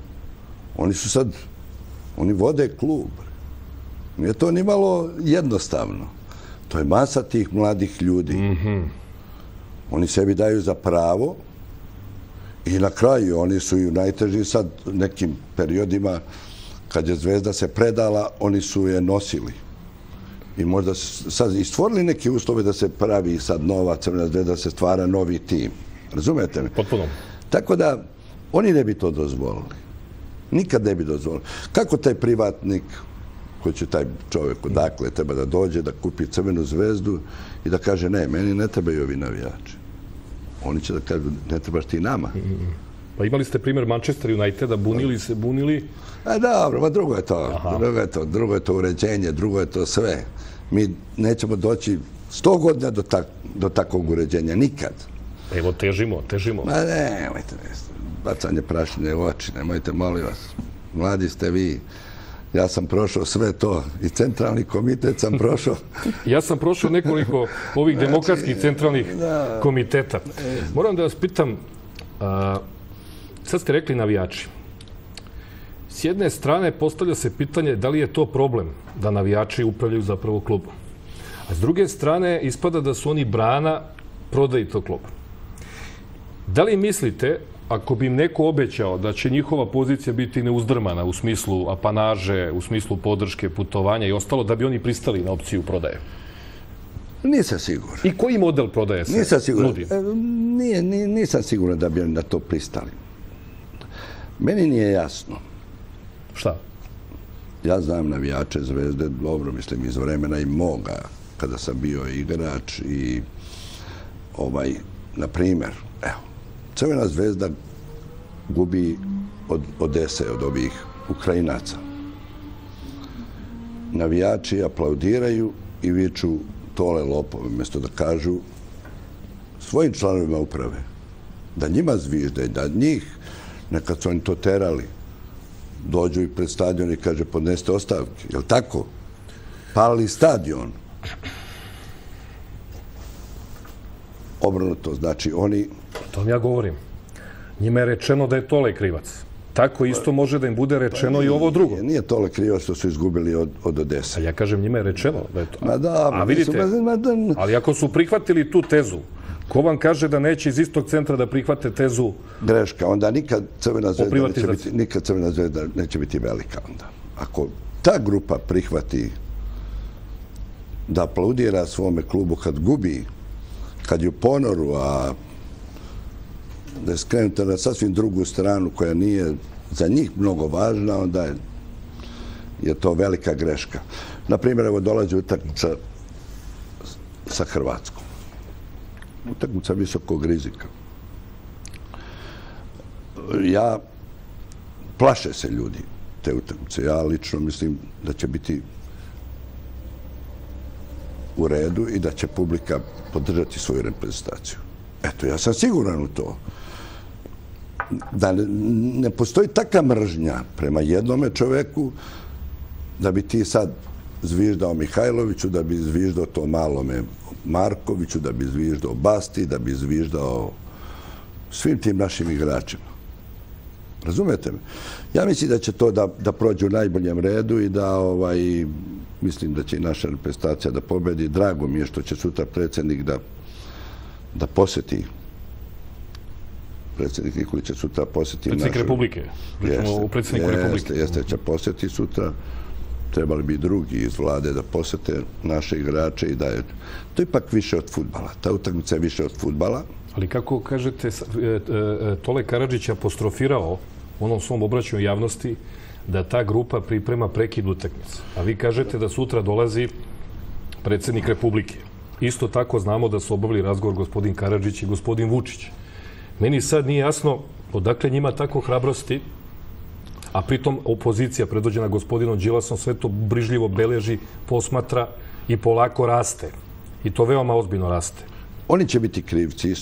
oni vode klub. Nije to ni malo jednostavno. To je masa tih mladih ljudi. Oni sebi daju za pravo i na kraju oni su i u najtežim sad nekim periodima kad je Zvezda se predala, oni su je nosili. I možda sad i stvorili neke uslove da se pravi sad nova Crvena Zvezda, da se stvara novi tim. Razumete me? Potpuno. Tako da oni ne bi to dozvolili. Nikad ne bi dozvolili. Kako taj privatnik, koji će taj čovjek odakle treba da dođe, da kupi Crvenu Zvezdu i da kaže ne, meni ne trebaju ovi navijači. Oni će da kažu ne trebaš ti nama. Pa imali ste primjer Manchester Uniteda, bunili. Dobro, ma drugo je to. Drugo je to uređenje, drugo je to sve. Mi nećemo doći 100 godina do takvog uređenja, nikad. Evo, težimo. Ma nemojte, bacanje prašine u oči, nemojte, molim vas. Mladi ste vi. Ja sam prošao sve to i centralni komitet sam prošao. Ja sam prošao nekoliko ovih demokratskih centralnih komiteta. Moram da vas pitam, sad ste rekli navijači. S jedne strane postavlja se pitanje da li je to problem da navijači upravljaju zapravo klubom. A s druge strane ispada da su oni brana prodaji tog kluba. Da li mislite, ako bi im neko obećao da će njihova pozicija biti neuzdrmana u smislu apanaže, u smislu podrške, putovanja i ostalo, da bi oni pristali na opciju prodaje? Nisam siguran. I koji model prodaje se nudi? Nisam siguran da bi oni na to pristali. Meni nije jasno. Šta? Ja znam navijače Zvezde, dobro, mislim, iz vremena i moga, kada sam bio igrač i na primjer, evo, Crvena Zvezda gubi od Odese, od ovih Ukrajinaca. Navijači aplaudiraju i viču tole lopove, umjesto da kažu svojim članovima uprave, da njima zvižde, da njih, nekad su oni to terali, dođu i pred stadion i kaže podneste ostavke. Je li tako? Palili stadion. Obrnuto, znači oni... To vam ja govorim. Njima je rečeno da je Tole krivac. Tako isto može da im bude rečeno i ovo drugo. Nije Tole krivac što su izgubili od Odese. Ja kažem, njima je rečeno da je to. Ma da, a vidite, ali ako su prihvatili tu tezu, ko vam kaže da neće iz istog centra da prihvate tezu... Greška, onda nikad Crvena Zvezda neće biti velika onda. Ako ta grupa prihvati da aplaudira svome klubu kad gubi, kad je u ponoru, a da je skrenuta na sasvim drugu stranu koja nije za njih mnogo važna, onda je to velika greška. Naprimjer, evo dolazi utakmica sa Hrvatskom. Utakmica visokog rizika. Plaše se ljudi te utakmice. Ja lično mislim da će biti u redu i da će publika podržati svoju reprezentaciju. Eto, ja sam siguran u to. Da ne postoji takva mržnja prema jednome čoveku da bi ti sad zviždao Mihajloviću, da bi zviždao to malome Markoviću, da bi zviždao Basti, da bi zviždao svim tim našim igračima. Razumete me? Ja mislim da će to da prođe u najboljem redu i da mislim da će i naša reprezentacija da pobedi. Drago mi je što će sutra predsjednik da posjeti. Predsjednik Nikolić će sutra posjeti... Predsjednik Republike. U predsjedniku Republike. Jeste, će posjeti sutra. Trebali bi drugi iz vlade da posjete naše igrače i da je... To je ipak više od fudbala. Ta utakmica je više od fudbala. Ali kako kažete, Tole Karadžić je apostrofirao u onom svom obraćanju javnosti da ta grupa priprema prekid utakmice. A vi kažete da sutra dolazi predsjednik Republike. Isto tako znamo da su obavili razgovor gospodin Karadžić i gospodin Vučić. Meni sad nije jasno odakle njima tako hrabrosti, a pritom opozicija predvođena gospodinom Đilasom sve to brižljivo beleži, posmatra i polako raste. I to veoma ozbiljno raste. Oni će biti krivci isto,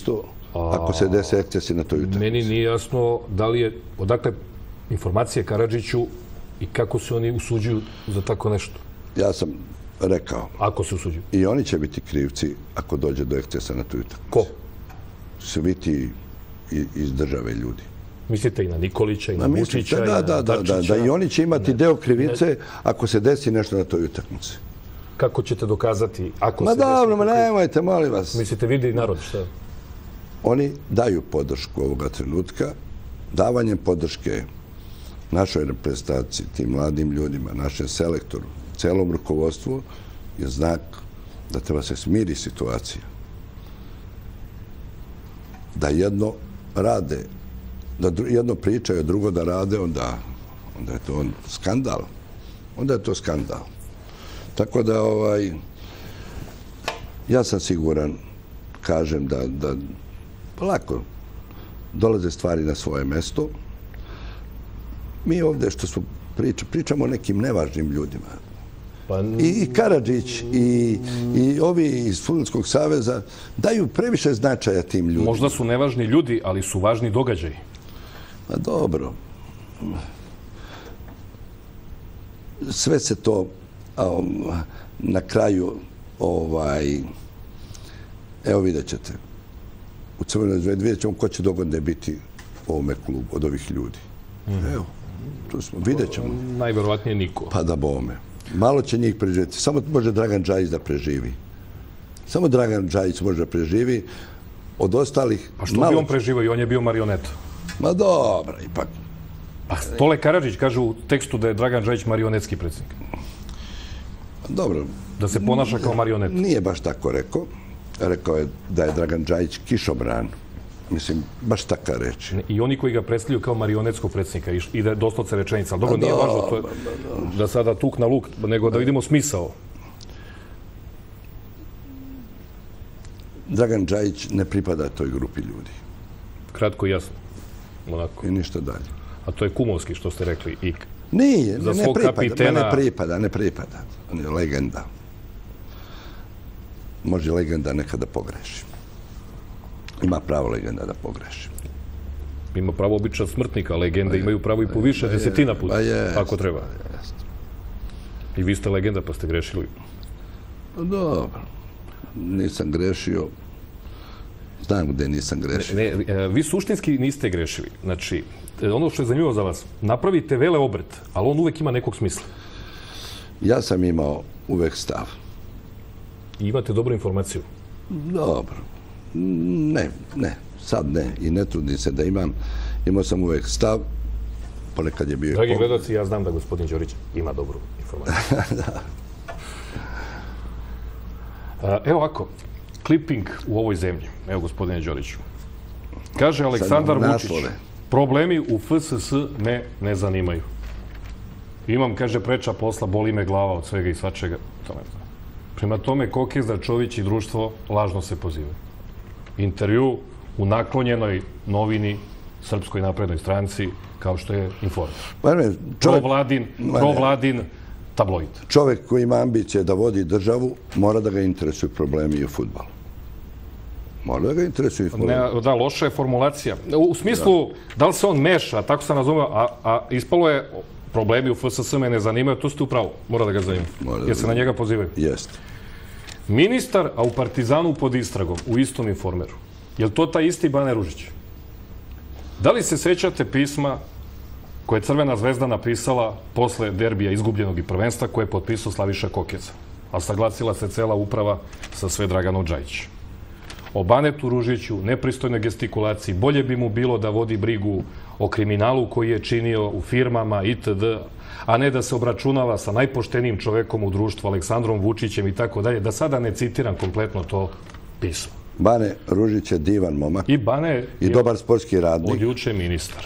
ako se desi ekscesi na toj utakmici. Meni nije jasno da li je, odakle informacije Karadžiću i kako se oni usuđuju za tako nešto. Ja sam rekao. Ako se usuđuju. I oni će biti krivci ako dođe do ekscesa na toj utakmici. Ko? Svi ti iz države ljudi. Mislite i na Nikolića, i na Vučića, i na Dačića? Da, i oni će imati deo krivice ako se desi nešto na toj utakmici. Kako ćete dokazati ako se desi? Ma dobro, nemojte, molim vas. Mislite, vidi narod, šta? Oni daju podršku ovoga trenutka. Davanjem podrške našoj reprezentaciji, tim mladim ljudima, našem selektoru, celom rukovodstvu je znak da treba se smiri situacija. Da jedno rade, da jedno pričaju, a drugo da rade, onda je to skandal. Onda je to skandal. Tako da, ja sam siguran, kažem da polako dolaze stvari na svoje mesto. Mi ovdje što smo pričamo o nekim nevažnim ljudima. I Karadžić i ovi iz Fudbalskog saveza daju previše značaja tim ljudima. Možda su nevažni ljudi, ali su važni događaji. Pa dobro. Sve se to na kraju evo vidjet ćete. U Crvenoj Zvezdi vidjet ćemo ko će dogodne biti u ovome klubu od ovih ljudi. Evo, tu smo, vidjet ćemo. Najverovatnije niko. Pa da bome. Malo će njih preživjeti. Samo može Dragan Džajić da preživi. Samo Dragan Džajić može da preživi. Od ostalih... A što bi on preživao i on je bio marioneta? Ma dobro, ipak. Pa Stole Karadžić kaže u tekstu da je Dragan Džajić marionetski predsjednik. Dobro. Da se ponaša kao marionet. Nije baš tako rekao. Rekao je da je Dragan Džajić kišobran. Mislim, baš taka reći. I oni koji ga predstavljaju kao marionetskog predsjednika i da je doslovce rečenica. Ali dobro, nije važno da sada tuk na luk, nego da vidimo smisao. Dragan Džajić ne pripada toj grupi ljudi. Kratko i jasno. Onako. I ništa dalje. A to je kumovski, što ste rekli. Nije, ne pripada. On je legenda. Može legenda nekada pogreši. Ima pravo legenda da pogreši. Ima pravo običan smrtnika, legende imaju pravo i po više desetina puta, ako treba. I vi ste legenda, pa ste grešili. Dobro. Nisam grešio. Znam gde nisam grešio. Vi suštinski niste grešili. Znači, ono što je zanimljivo za vas, napravite vele obrt, ali on uvek ima nekog smisla. Ja sam imao uvek stav. I imate dobru informaciju? Dobro. Ne. Sad ne. I ne trudim se da imam. Imao sam uvek stav. Ponekad je bio... Dragi gledalci, ja znam da gospodin Đorić ima dobru informaciju. Evo ovako. Kliping u ovoj zemlji. Evo, gospodine Đoriću. Kaže Aleksandar Vučić. Problemi u FSS me ne zanimaju. Imam, kaže, preča posla, boli me glava od svega i svačega. To ne znam. Prema tome, Kokeza, Čović i društvo lažno se pozivaju. Intervju u naklonjenoj novini Srpskoj naprednoj stranci, kao što je Informer. Provladin tabloid. Čovjek koji ima ambicije da vodi državu, mora da ga interesuju problemi i u fudbalu. Mora da ga interesuju i problemi. Da, loša je formulacija. U smislu, da li se on meša, tako sam razumio, a ispalo je problemi u FSS me ne zanimaju, to ste upravo. Mora da ga zanima. Jer se na njega pozivaju. Jeste. Ministar, a u Partizanu pod istragom, u istom Informeru. Je li to taj isti Bane Ružić? Da li se sećate pisma koje je Crvena zvezda napisala posle derbija izgubljenog i prvenstva koje je potpisao Slaviša Kokeza? A saglasila se cela uprava sa sve Draganom Džajić. O Banetu Ružiću, nepristojnoj gestikulaciji, bolje bi mu bilo da vodi brigu o kriminalu koji je činio u firmama itd., a ne da se obračunava sa najpoštenijim čovekom u društvu, Aleksandrom Vučićem i tako dalje, da sada ne citiram kompletno to pismo. Bane Ružić je divan momak i dobar sportski radnik. Od juče ministar.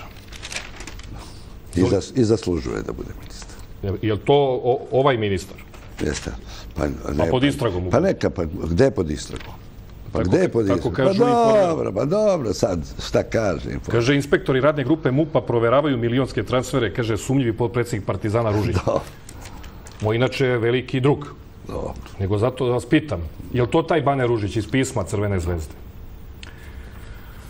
I zaslužuje da bude ministar. Je li to ovaj ministar? Jeste. Pa pod istragom? Pa neka, pa gde je pod istragom? Pa gde je pod istragom? Pa dobro, sad šta kaže? Kaže, inspektori radne grupe MUP-a proveravaju milionske transfere, kaže, sumnjivi potpredsjednik Partizana Ružić. Moj inače je veliki drug. Nego zato da vas pitam, je li to taj Bane Ružić iz pisma Crvene zvezde?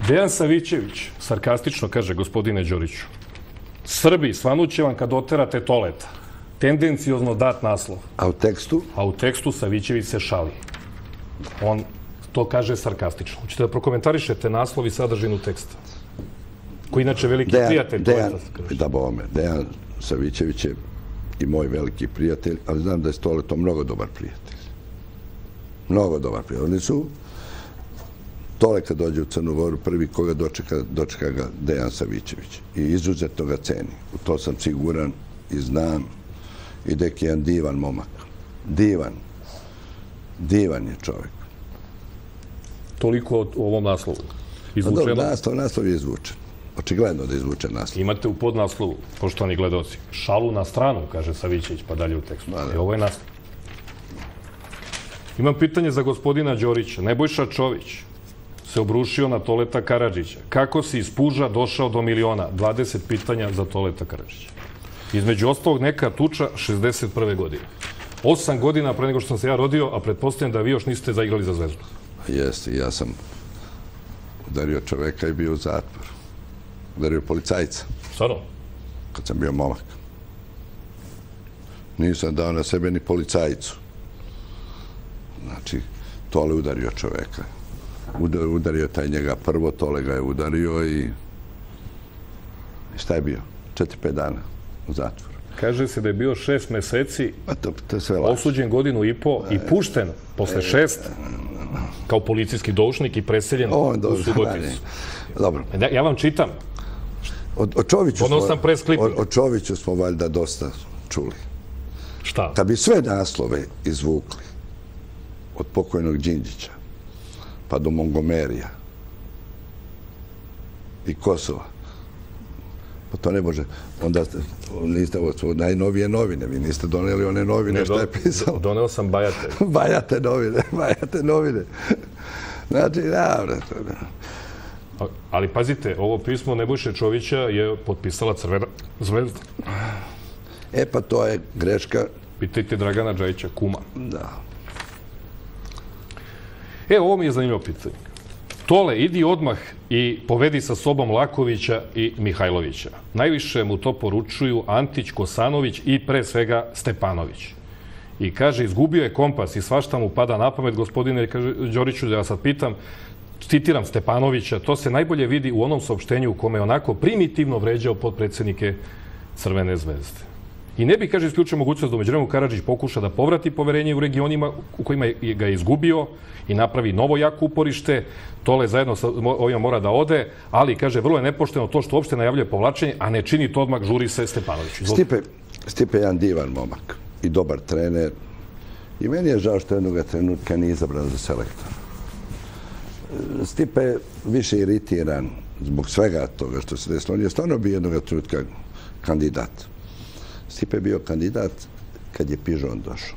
Dejan Savićević, sarkastično kaže, gospodine Đoriću, Srbi, svanuće vam kad oterate Toleta. Tendencijozno dat naslov. A u tekstu? A u tekstu Savićević se šali. On to kaže sarkastično. Hoćete da prokomentarišete naslov i sadržinu teksta? Koji inače veliki prijatelj Toleta. Da, bome. Dejan Savićević je i moj veliki prijatelj, ali znam da je s Toletom mnogo dobar prijatelj. Mnogo dobar prijatelj. Oni su Tole kad dođe u Crnu Goru, prvi koga dočeka ga Dejan Savićević. I izuzetno ga ceni. U to sam siguran i znam. I dek je jedan divan momak. Divan. Divan je čovjek. Toliko o ovom naslovu. Izvučeno? Naslov je izvučen. Očigledno da je izvučen naslov. Imate u podnaslovu, poštovani gledaoci, šalu na stranu, kaže Savićević, pa dalje u tekstu. I ovo je naslov. Imam pitanje za gospodina Đorića. Nebojša Čović se obrušio na Toleta Karadžića. Kako si iz Puža došao do miliona? 20 pitanja za Toleta Karadžića. Između ostalog neka tuča 61. godine. 8 godina pre nego što sam se ja rodio, a pretpostavljam da vi još niste zaigrali za Zvezdu. Jeste, ja sam udario čoveka i bio u zatvoru. Udario policajca. Stvarno? Kad sam bio momak. Nisam dao na sebe ni policajcu. Znači, Tole udario čoveka. Udario taj njega prvo, Tole ga je udario i šta je bio? 4-5 dana u zatvoru. Kaže se da je bio 6 meseci, to je sve laž. osuđen 1,5 godinu i pušten posle 6 kao policijski doušnik i preseljen u Suboticu. Dobro. Ja vam čitam. O Čoviću smo valjda dosta čuli. Šta? Kad bi sve naslove izvukli od pokojnog Đinđića pa do Montgomerija i Kosova, pa to ne može. Onda niste ovo najnovije novine. Vi niste doneli one novine što je pisalo. Doneo sam Bajate. Bajate novine. Znači, dobro. Ali pazite, ovo pismo Nebojše Čovića je potpisala Crvena Zvezda. Pa to je greška. Pitajte Dragana Džajića, kuma. Da. Ovo mi je zanimljivo pitanje. Tole, idi odmah i povedi sa sobom Lakovića i Mihajlovića. Najviše mu to poručuju Antić, Kosanović i pre svega Stepanović. I kaže, izgubio je kompas i svašta mu pada na pamet, gospodine Đoriću, da ja sad pitam, citiram Stepanovića, to se najbolje vidi u onom saopštenju u kome je onako primitivno vređao potpredsjednike Crvene Zvezde. I ne bi, kaže, isključio mogućnost da umeđu vremenu Karadžić pokuša da povrati poverenje u regionima u kojima ga je izgubio i napravi novo jako uporište. Tole zajedno sa ovima mora da ode, ali, kaže, vrlo je nepošteno to što uopšte najavljuje povlačenje, a ne čini to odmah, žuri se Stepanović. Stipe je jedan divan momak i dobar trener. I meni je žao što jednog trenutka nije izabran za selektora. Stipe je više iritiran zbog svega toga što se desilo. On je stvarno bio jednog trenutka kandidat. Stipe je bio kandidat kad je Pižon došao.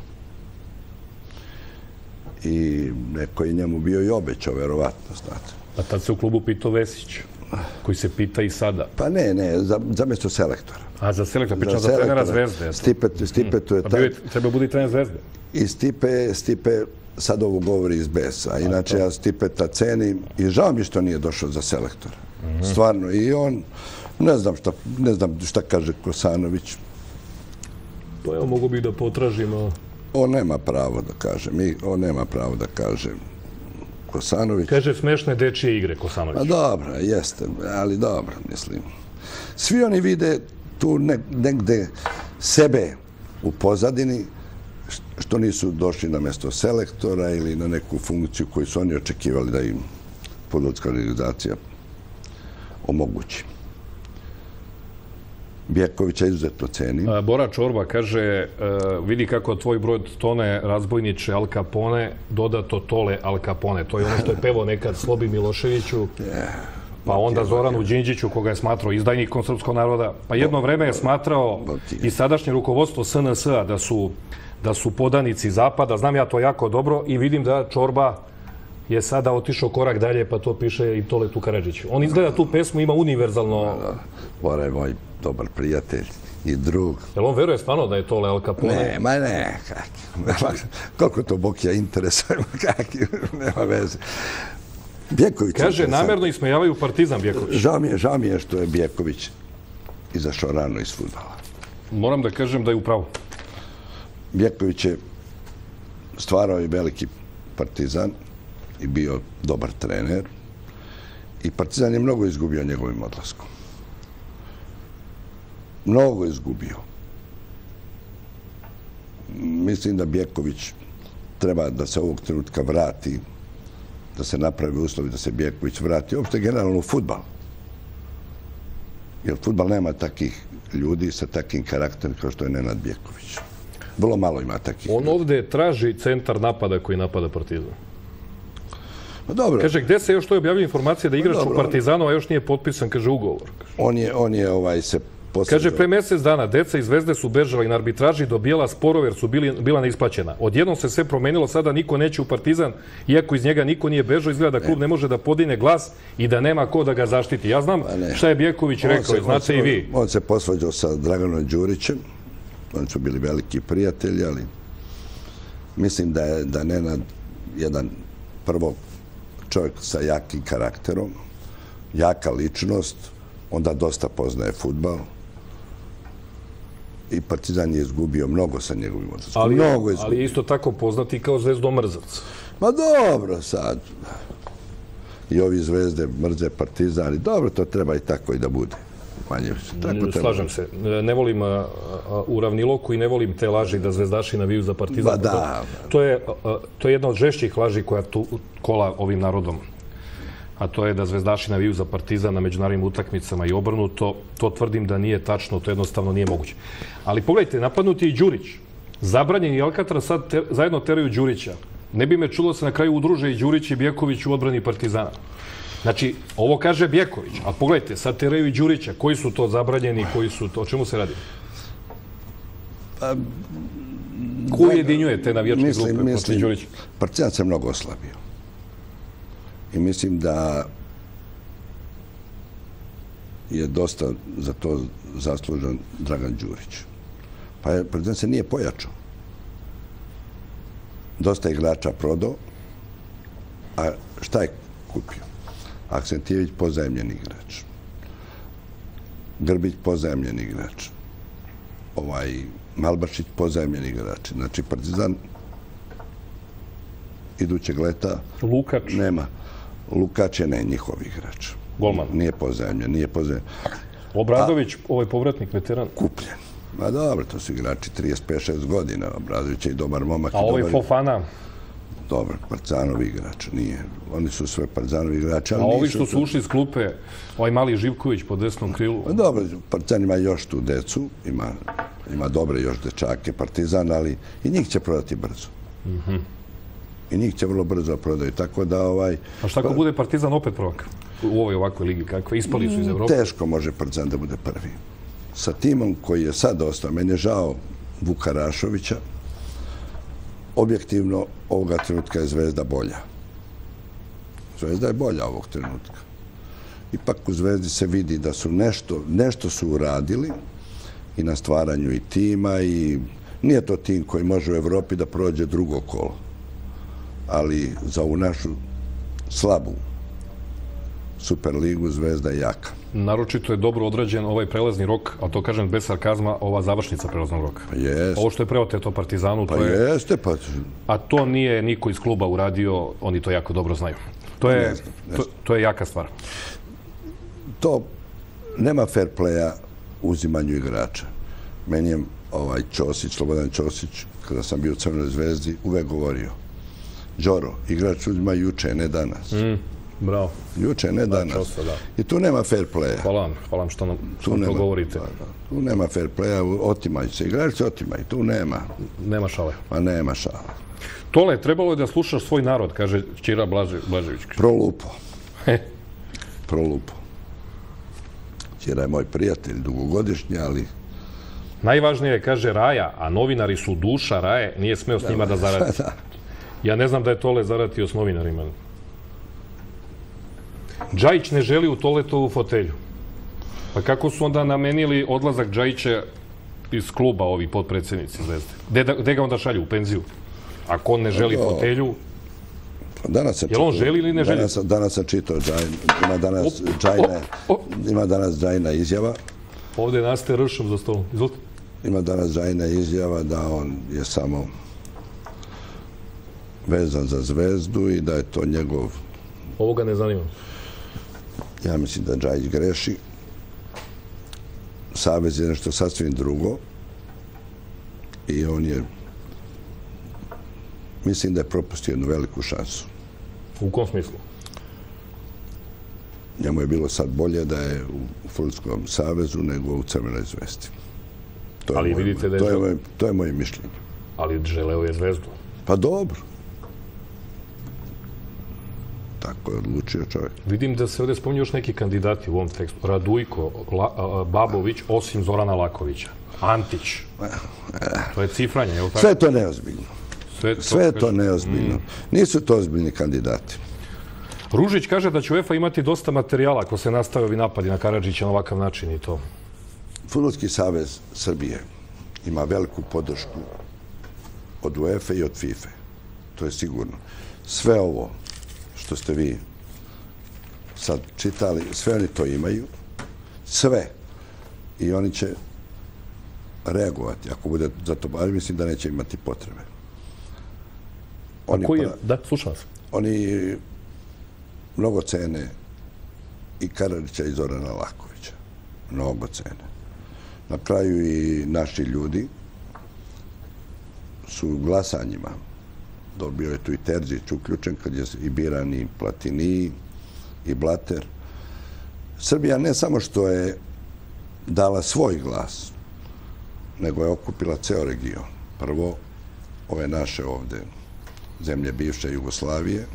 I neko je njemu bio i obećao, verovatno, znate. A tad se u klubu pitao Vesić, koji se pita i sada. Pa ne, za mjesto selektora. A za selektora, pričam za trenera Zvezde. Stipe tu je taj. Treba bude i trener Zvezde. I Stipe sad ovo govori iz besa. Inače, ja Stipeta cenim i žao mi što nije došao za selektora. Stvarno. I on, ne znam šta kaže Kosanović. To evo, mogu bi da potražimo. On nema pravo da kaže. On nema pravo da kaže Kosanović. Kaže smešne dečije igre Kosanović. A dobro, jeste. Ali dobro, mislim. Svi oni vide tu negde sebe u pozadini što nisu došli na mjesto selektora ili na neku funkciju koju su oni očekivali da im fudbalska organizacija omogući. Bjekovića izuzetno ceni. Bora Čorba kaže, vidi kako tvoj broj tone razbojniče Al Capone, dodato Tole Al Capone. To je ono što je pevao nekad Slobi Miloševiću, pa onda Zoranu Đinđiću, koga je smatrao izdajnikom srpskog naroda. Pa jedno vreme je smatrao i sadašnje rukovodstvo SNS-a da su podanici Zapada. Znam ja to jako dobro i vidim da Čorba je sada otišao korak dalje, pa to piše i Toletu Karadžiću. On izgleda tu pesmu, ima univerzalno... Bora je moj dobar prijatelj i drug. Jel on veruje stvarno da je Tole Al Capone? Ne, koliko to Bokija interesuje, nema veze. Bjeković... Kaže, namerno ismejavaju Partizan Bjeković. Žao mi je što je Bjeković izašao rano iz fudbala. Moram da kažem da je upravo. Bjeković je stvarao i veliki Partizan i bio dobar trener. I Partizan je mnogo izgubio njegovim odlaskom. Mnogo izgubio. Mislim da Bjeković treba da se ovog trenutka vrati, da se napravi uslovi da se Bjeković vrati. Uopšte generalno u fudbal. Jer fudbal nema takih ljudi sa takim karakterom kao što je Nenad Bjeković. Vrlo malo ima takih. On ovdje traži centar napada koji napada Partizan. Dobro. Kaže, gde se još to objavljaju informacije da igrač u Partizanu, a još nije potpisan, kaže, ugovor. On je se posveđao. Kaže, pre mjesec dana deca iz Zvezde su bežala i na arbitraži dobijala sporove jer su bila neisplaćena. Odjednom se sve promenilo, sada niko neće u Partizan, iako iz njega niko nije bežao, izgleda da klub ne može da podigne glas i da nema ko da ga zaštiti. Ja znam šta je Bjeković rekao, znate i vi. On se posvađao sa Draganom Đurićem, oni su bili veliki prijatelji, ali mislim da Nenad jedan prvo čovjek sa jakim karakterom, jaka ličnost, onda dosta poznaje fudbal. I Partizan je izgubio mnogo sa njegovim odlaskom. Ali je isto tako poznati kao zvezdomrzac. Ma dobro sad. I ovi Zvezde mrze Partizan. Dobro, to treba i tako i da bude. Slažem se. Ne volim uravniloku i ne volim te laži da zvezdaši naviju za Partizan. To je jedna od žešćih laži koja tu kola ovim narodom. A to je da zvezdaši naviju za Partizan na međunarodnim utakmicama i obrnuto. To tvrdim da nije tačno, to jednostavno nije moguće. Ali pogledajte, napadnuti i Đurić. Zabranjeni Alcatraz sad zajedno teraju Đurića. Ne bi me čulo se na kraju udruže i Đurić i Bjeković u odbrani Partizana. Znači, ovo kaže Bjeković, a pogledajte, sad teraju i Đurića. Koji su to zabranjeni, koji su to, o čemu se radi? Ko ujedinjuje te navijačke grupe protiv Đurića? Partizan se mnogo oslabio. I mislim da je dosta za to zaslužan Dragan Đurić. Pa Partizan se nije pojačao. Dosta igrača prodao, a šta je kupio? Aksentijević pozajemljen igrač. Grbić pozajemljen igrač. Malbašić pozajemljen igrač. Znači, Partizan idućeg leta nema. Lukač je ne njihov igrač. Golman. Nije pozajemljen. Obradović, ovaj povratnik, veteran. Kupljen. Ma dobro, to su igrači 35-6 godina. Obradović je i dobar momak. A ovaj Fofana? Dobro, Partizanovi igrač, nije. Oni su sve Partizanovi igrači. A ovi što su ušli iz klupe, ovaj mali Živković po desnom krilu? Dobro, Partizan ima još tu decu, ima dobre još dečake, Partizan, ali i njih će prodati brzo. I njih će vrlo brzo prodaju, tako da A šta ako bude Partizan opet prvak u ovoj ovakvoj ligi, kakve ispali su iz Evrope? Teško može Partizan da bude prvi. Sa timom koji je sad ostao, meni je žao Vuka Rašovića, objektivno ovoga trenutka je Zvezda bolja. Zvezda je bolja ovog trenutka. Ipak u Zvezdi se vidi da su nešto su uradili i na stvaranju i tima i nije to tim koji može u Evropi da prođe drugo kolo. Ali za ovu našu slabu Superligu Zvezda je jaka. Naročito je dobro odrađen ovaj prelazni rok, a to kažem bez sarkazma, ova završnica prelaznog roka. Jeste. Ovo što je preoteto Partizanu, to je... Jeste, pa... A to nije niko iz kluba uradio, oni to jako dobro znaju. To je jaka stvar. To nema fair playa u uzimanju igrača. Meni je Slobodan Ćosić, kada sam bio u Crvenoj Zvezdi, uvek govorio: Đoro, igrač uzima juče, ne danas. Bravo. Juče, ne danas. I tu nema fair playa. Hvala vam što nam to govorite. Tu nema fair playa, otimaju se. Igrači otimaju, tu nema. Nema šale. Ma nema šale. Tole, trebalo je da slušaš svoj narod, kaže Ćira Blažević. Prolupo. Ćira je moj prijatelj, dugogodišnji, ali... Najvažnije je, kaže, Raja, a novinari su duša Raje, nije smeo s njima da zaradi. Ja ne znam da je Tole zaratio s novinarima. Džajić ne želi u Toletovu fotelju. Pa kako su onda namenili odlazak Džajića iz kluba ovi potpredsjednici Zvezde? Gde ga onda šalju? U penziju? Ako on ne želi fotelju... Je li on želi ili ne želi? Danas sam čitao ima danas Džajna izjava. Ovdje nastaje Ršov za stolom. Izvolite. Ima danas Džajna izjava da on je samo vezan za Zvezdu i da je to njegov... Ovo ga ne zanima. Ja mislim da Džajić greši. Savez je nešto sasvim drugo. I on je... Mislim da je propustio jednu veliku šansu. U kom smislu? Njemu je bilo sad bolje da je u Fudbalskom savezu nego u Crvenoj Zvezdi. Ali vidite da je... To je moje mišljenje. Ali želeo je Zvezdu. Pa dobro. Tako je odlučio čovjek. Vidim da se ovdje spominju još neki kandidati u ovom tekstu. Radujko, Babović, osim Zorana Lakovića. Antić. To je cifranje, je li tako? Sve je to neozbiljno. Sve je to neozbiljno. Nisu to ozbiljni kandidati. Ružić kaže da će UEFA imati dosta materijala ako se nastave ovi napadi na Karadžića na ovakav način i to. Fudbalski savez Srbije ima veliku podršku od UEFA i od FIFA. To je sigurno. Sve ovo što ste vi sad čitali, sve oni to imaju. Sve. I oni će reagovati ako bude za to, ali mislim da neće imati potrebe. Da, slušam vas. Oni mnogo cene i Karadžića i Zorana Lakovića. Mnogo cene. Na kraju i naši ljudi su glasanjima. Dobio je tu i Terzić uključen kad je i biran i Platini i Blater. Srbija ne samo što je dala svoj glas, nego je okupila ceo region. Prvo, ove naše ovde zemlje bivše Jugoslavije,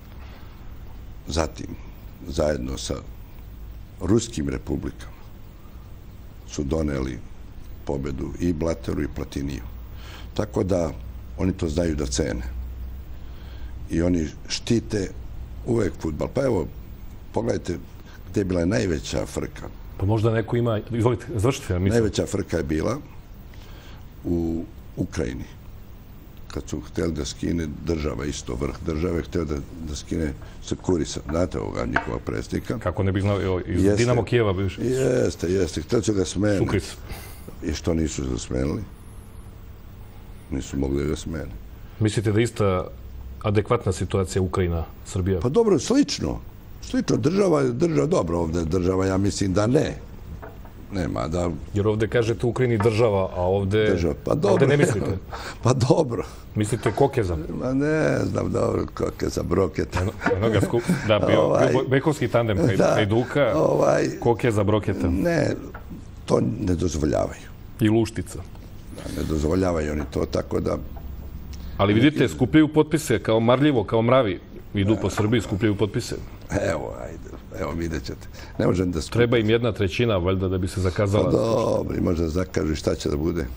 zatim zajedno sa ruskim republikama su doneli pobedu i Blateru i Platiniju. Tako da oni to znaju da cene. I oni štite uvek fudbal. Pa evo, pogledajte gdje je bila najveća frka. Pa možda neko ima... Izvolite, završite. Najveća frka je bila u Ukrajini. Kad su htjeli da skine država, isto vrh države, htjeli da skine Kurisa, znate ovoga njihova predsjednika. Kako ne bih znao, iz Dinamo Kijeva bivši. Jeste. Htjeli su ga smeniti. Sukris. I što nisu ga smenili? Nisu mogli da ga smene. Mislite da je ista adekvatna situacija Ukrajina, Srbija? Pa dobro, slično. Slično. Država dobro ovdje. Država, ja mislim da ne. Nema da... Jer ovdje kažete u Ukrajini država, a ovdje ne mislite. Pa dobro. Mislite Kokeza? Ma ne znam, dobro, Kokeza, Broketa. Da, bio bekovski tandem Hajduka, Kokeza, Broketa. Ne, to ne dozvoljavaju. I Luštica. Ne dozvoljavaju oni to, tako da... Ali vidite, skupljaju potpise kao marljivo, kao mravi. Idu po Srbiji, skupljaju potpise. Evo, vidjet ćete. Ne možem da skupim. Treba im 1/3, valjda, da bi se zakazala. Pa dobro, možda zakažu šta će da bude.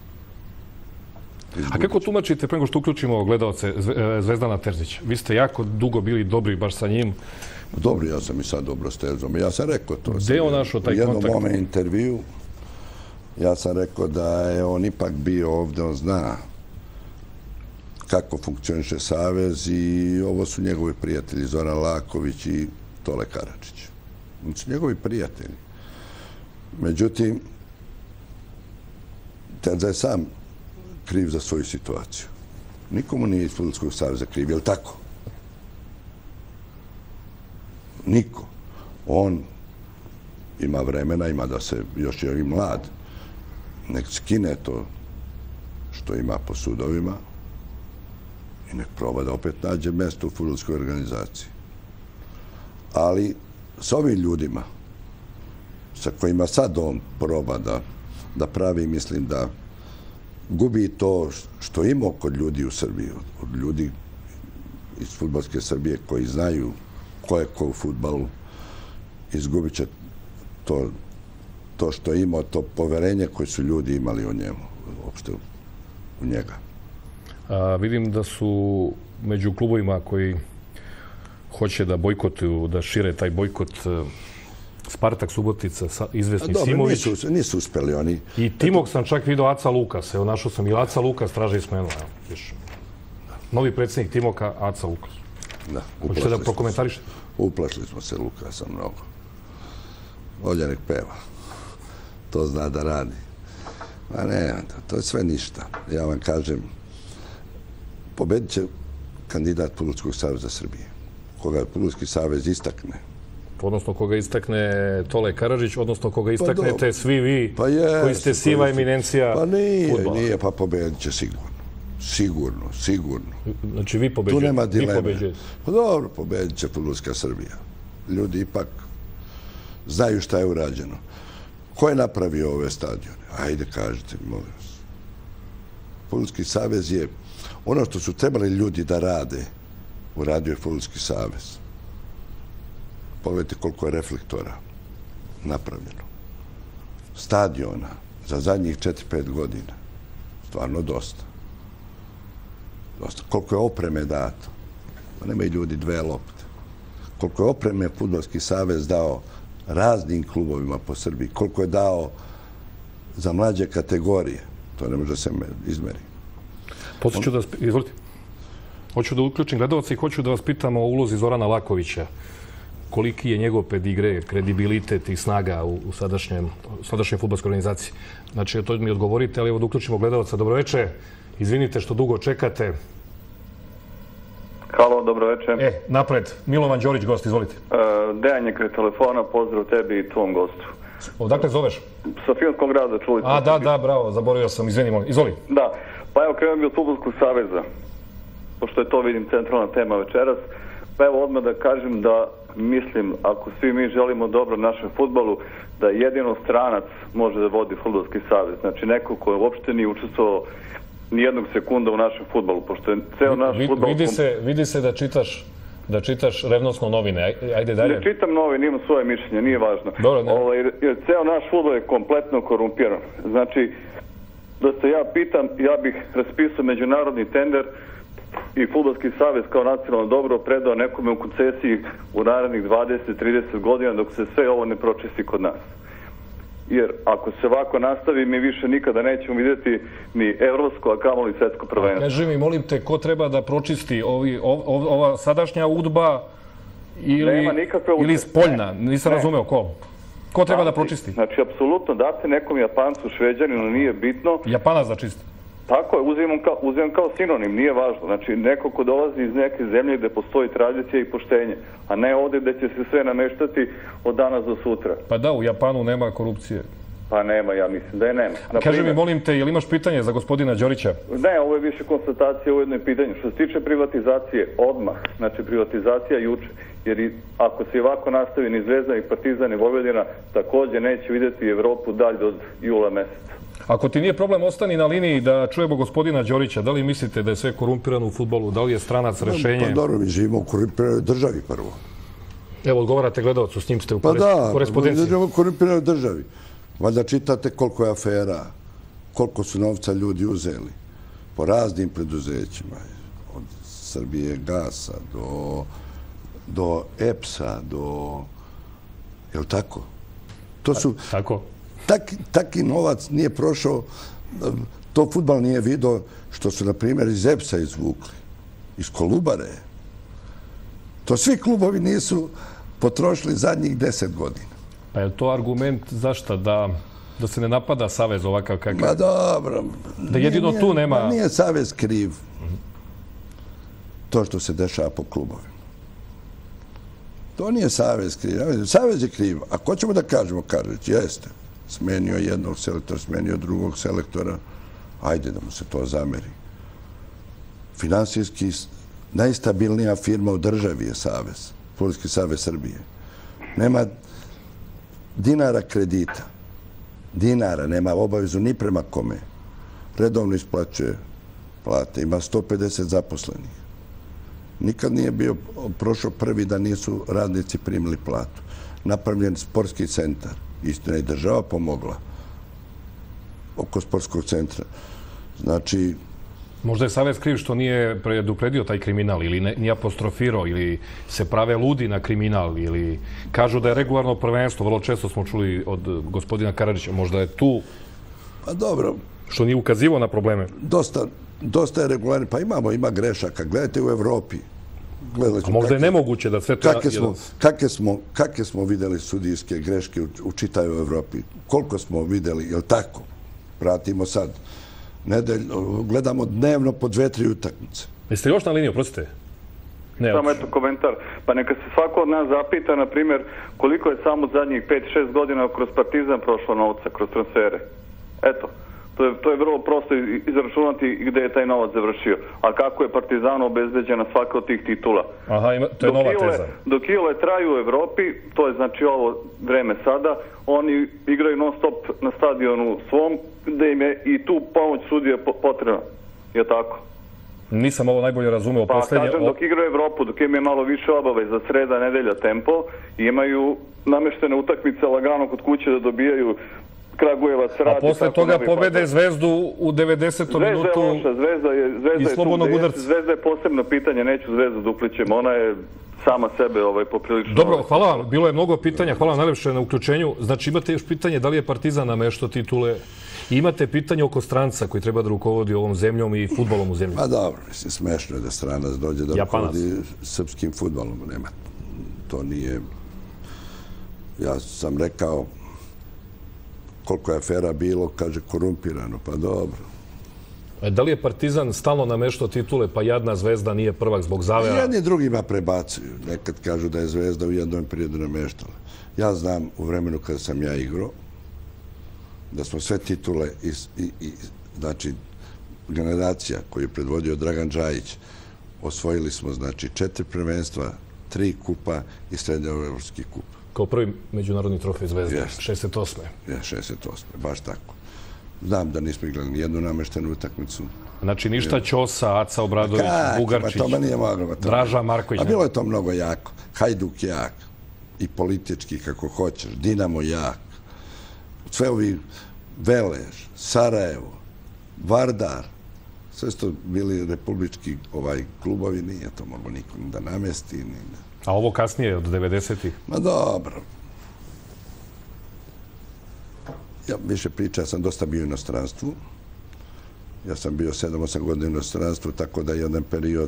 A kako tumačite, pre nego što uključimo gledalce, Zvezdana Terzića? Vi ste jako dugo bili dobri baš sa njim. Dobro, ja sam i sad dobro s Terzom. Ja sam rekao to. Gde je on našao taj kontakt? U jednom mome intervju ja sam rekao da je on ipak bio ovdje, on zna kako funkcioniše savez i ovo su njegovi prijatelji, Zoran Laković i Tole Karadžić. Oni su njegovi prijatelji. Međutim, Terza je sam kriv za svoju situaciju. Nikomu nije iz Fudbalskog saveza kriv, je li tako? Niko. On ima vremena, ima da se još je i mlad, nek skine to što ima po sudovima i nek proba da opet nađe mesto u fudbalskoj organizaciji. Ali s ovim ljudima sa kojima sad on proba da pravi, mislim da gubi to što ima kod ljudi u Srbiji, od ljudi iz fudbalske Srbije koji znaju ko je ko u fudbalu, izgubit će to što je imao, to poverenje koje su ljudi imali o njemu, uopšte u njega. Vidim da su među klubovima koji hoće da bojkotuju, da šire taj bojkot, Spartak Subotica, izvesni Simović. Nisu uspeli oni. I Timok sam čak vidio Aca Lukas. Evo, našao sam i Aca Lukas traži smenu. Novi predsjednik Timoka, Aca Lukas. Da, Hoćete da prokomentarišete? Uplašili smo se Lukasa mnogo. Ovdje nek peva. To zna da radi. Ma ne, to je sve ništa. Ja vam kažem, pobedit će kandidat Fudbalskog saveza Srbije. Koga Fudbalski savez istakne. Odnosno koga istakne Tole Karadžić, odnosno koga istaknete svi vi koji ste siva eminencija fudbala. Pa nije, pa pobedit će sigurno. Sigurno. Znači vi pobeđujete. Tu nema dileme. Pa dobro, pobedit će Fudbalska Srbija. Ljudi ipak znaju šta je urađeno. Ko je napravio ove stadione? Ajde, kažite, molim vas. Fudbalski savez je ono što su trebali ljudi da rade, uradio je Fudbalski savez. Pogledajte koliko je reflektora napravljeno. Stadiona za zadnjih 4-5 godina. Stvarno dosta. Koliko je opreme dato. Pa nemaju ljudi 2 lopte. Koliko je opreme Fudbalski savez dao raznim klubovima po Srbiji. Koliko je dao za mlađe kategorije. To ne može se izmeri. Izvolite. Hoću da uključim gledalce i hoću da vas pitam o ulozi Zorana Lakovića. Koliki je njegov pedigre, kredibilitet i snaga u sadašnjoj fudbalskoj organizaciji. Znači, to mi odgovorite, ali evo da uključimo gledalca. Dobroveče, izvinite što dugo čekate. Halo, dobroveče. Napred, Milovan Đorić, gost, izvolite. Dejan je kraj telefona, pozdrav tebi i tvom gostu. Odakle zoveš? Sa Filmskog grada, čuli. Da, bravo, zaboravio sam, izvinimo. Izvoli. Da, pa evo krenuo bi od Fudbalskog saveza, pošto je to, vidim, centralna tema večeras. Pa evo odmah da kažem da mislim, ako svi mi želimo dobro našem fudbalu, da jedino stranac može da vodi Fudbalski savez. Znači neko ko je uopšte nije učestvovao nijednog sekunda u našem fudbalu, pošto je ceo naš fudbal... Vidi se da čitaš revnosno novine. Ajde dalje. Ne čitam novine, imam svoje mišljenje, nije važno. Jer ceo naš fudbal je kompletno korumpiran. Znači, da se ja pitam, ja bih raspisao međunarodni tender i Fudbalski savez kao nacionalno dobro predao nekome u koncesiji u narednih 20-30 godina dok se sve ovo ne pročisti kod nas. Jer ako se ovako nastavi, mi više nikada nećemo vidjeti ni evropsko, a kamoli svetsko prvenstvo. Kaži mi, molim te, ko treba da pročisti ova sadašnja UDBA ili spoljna? Nisam razumeo ko. Ko treba da pročisti? Znači, apsolutno, date nekom Japancu, Šveđaninu, nije bitno. Japanac da čisti? Tako je, uzimam kao sinonim, nije važno. Znači, neko ko dolazi iz neke zemlje gde postoji tradicija i poštenje, a ne ovdje gde će se sve nameštati od danas do sutra. Pa da, u Japanu nema korupcije. Pa nema, ja mislim da je nema. Kaži mi, molim te, je li imaš pitanje za gospodina Đorića? Ne, ovo je više konstatacija, ovo je jedno pitanje. Što se tiče privatizacije, odmah, znači privatizacija juče, jer ako se ovako nastavi ni Zvezda, ni Partizan, ni Vojvodina, također neće vidjeti Evropu dalje od jula meseca. Ako ti nije problem, ostani na liniji da čujemo gospodina Đorića. Da li mislite da je sve korumpirano u fudbalu? Da li je stranac rešenje? Pa dobro, mi živimo u korumpiranoj državi prvo. Evo, odgovarate gledalcu, s njim ste u korespondenciji. Pa da, živimo u korumpiranoj državi. Valjda čitate koliko je afera, koliko su novca ljudi uzeli po raznim preduzećima. Od Srbije Gasa do EPS-a, je li tako? To su... Tako. Taki novac nije prošao, to fudbal nije vidio što su, na primjer, iz EPS-a izvukli, iz Kolubare. To svi klubovi nisu potrošili zadnjih 10 godina. Pa je to argument zašto? Da se ne napada savez ovakav kakav? Ma dobro. Da jedino tu nema... Nije savez kriv to što se dešava po klubovima. To nije savez kriv. Savez je kriv. A ko ćemo da kažemo? Karadžić, jeste. Smenio jednog selektora, smenio drugog selektora. Ajde da mu se to zameri. Finansijski najstabilnija firma u državi je savez. Fudbalski savez Srbije. Nema dinara kredita. Dinara. Nema obavezu ni prema kome. Redovno isplaćuje plate. Ima 150 zaposlenih. Nikad nije bio prošao prvi da nisu radnici primili platu. Napravljen sportski centar. Istina, i država pomogla oko sportskog centra. Znači... Možda je savez kriv što nije predupredio taj kriminal ili nije apostrofirao ili se prave ludi na kriminal ili kažu da je regularno prvenstvo. Vrlo često smo čuli od gospodina Karadžića. Možda je tu... Pa dobro. Što nije ukazivao na probleme. Dosta je regularno. Pa ima grešaka. Gledajte u Evropi. A možda je nemoguće da sve to... Kakve smo videli sudijske greške u čitavoj Evropi? Koliko smo videli, je li tako? Pratimo sad. Gledamo dnevno po 2-3 utakmice. Jeste još na liniji, oprostite? Samo eto komentar. Pa neka se svako od nas zapita, na primjer, koliko je samo zadnjih 5-6 godina kroz Partizan prošlo novca, kroz transfere. Eto. To je vrlo prosto izračunati gde je taj novac završio. A kako je Partizanu obezbeđena svaka od tih titula. Aha, to je nova teza. Dok Ile traju u Evropi, to je znači ovo vreme sada, oni igraju non stop na stadionu svom, gde im je i tu pomoć sudija potrebna. Je tako? Nisam ovo najbolje razumeo. Pa kažem, dok igraju Evropu, dok im je malo više obaveza, sreda, nedelja, tempo, imaju nameštene utakmice lagano kod kuće da dobijaju Kragujevac, Radi. A posle toga pobede Zvezdu u 90. minutu i slobodnog udarca. Zvezda je posebno pitanje, neću Zvezdu da uplićem, ona je sama sebe poprilično... Dobro, hvala vam, bilo je mnogo pitanja, hvala vam najlepše na uključenju. Znači imate još pitanje da li je Partizan nameštao titule? Imate pitanje oko stranca koji treba da rukovodi ovom zemljom i fudbalom u zemlji? Pa dobro, mislim, smešno je da stranac dođe da rukovodi srpskim fudbalom. Nema, to nije... Ja sam rekao koliko je afera bilo, kaže korumpirano, pa dobro. Da li je Partizan stalno nameštao titule, pa jadna Zvezda nije prvak zbog zavera? Jedni drugima prebacuju. Nekad kažu da je Zvezda u jednom periodu nameštala. Ja znam u vremenu kada sam ja igrao, da smo sve titule, znači generacija koju je predvodio Dragan Džajić, osvojili smo, znači, 4 prvenstva, 3 kupa i srednjoevropski kup. Kao prvi međunarodni trofej Zvezde, 68. Ja, 68. Baš tako. Znam da nismo igrali nijednu nameštenu utakmicu. Znači ništa Ćosa, Aca Obradović, Bugarčić, Draža Marković. A bilo je to mnogo jako. Hajduk jak. I politički, kako hoćeš. Dinamo jak. Sve ovi Velež, Sarajevo, Vardar. Sve su to bili republički klubovi. Nije to mogo niko da namesti. A ovo kasnije, od 90-ih? Ma dobro. Ja više pričam, ja sam dosta bio u inostranstvu. Ja sam bio 7-8 godina u inostranstvu, tako da jedan period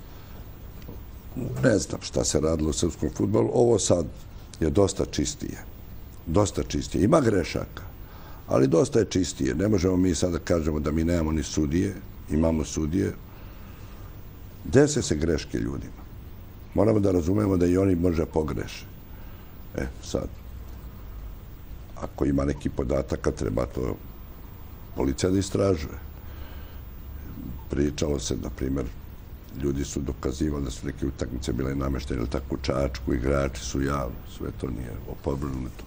ne znam šta se radilo u srpskom fudbalu. Ovo sad je dosta čistije. Dosta čistije. Ima grešaka, ali dosta je čistije. Ne možemo mi sad da kažemo da mi nemamo ni sudije. Imamo sudije. Dese se greške ljudima. Moramo da razumemo da i oni može pogreše. Sad, ako ima neki podataka, treba to policija da istražuje. Pričalo se, na primjer, ljudi su dokazivali da su neke utakmice bile nameštene ili tako u Čačku, igrači su javni, sve to nije opovrgnuto.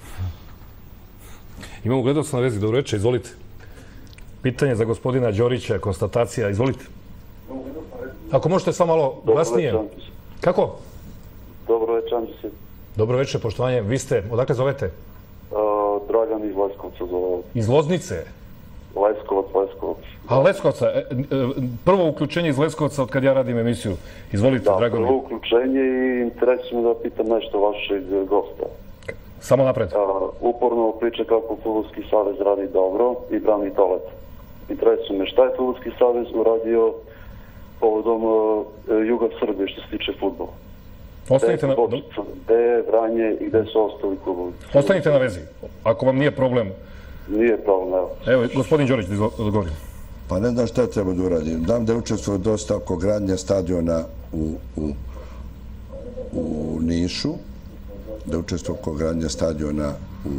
Imamo gledalca na vezi, dobro večer, izvolite. Pitanje za gospodina Đorića, konstatacija, izvolite. Ako možete samo malo glasnije. Kako? Dobro večer, Andrisi. Dobro večer, poštovanje. Vi ste, odakle zovete? Dragan iz Leskovca zove. Iz Loznice? Leskovac. A, Leskovca. Prvo uključenje iz Leskovca od kad ja radim emisiju. Izvolite, Dragan. Da, prvo uključenje i interesuje me da pitam nešto vašeg gosta. Samo napred. Uporno priča kako Fudbalski savez radi dobro i brani toalet. Interesuje me šta je Fudbalski savez uradio povodom juga Srbije što se tiče fudbala. Gde je Vranje i gde su ostali klubovi? Ostanite na vezi, ako vam nije problem. Nije problem, evo. Evo, gospodin Đorić, da odgovorim. Pa ne znam šta treba da uradim. Znam da je učestvovao dosta oko gradnja stadiona u Nišu, da je učestvovao oko gradnja stadiona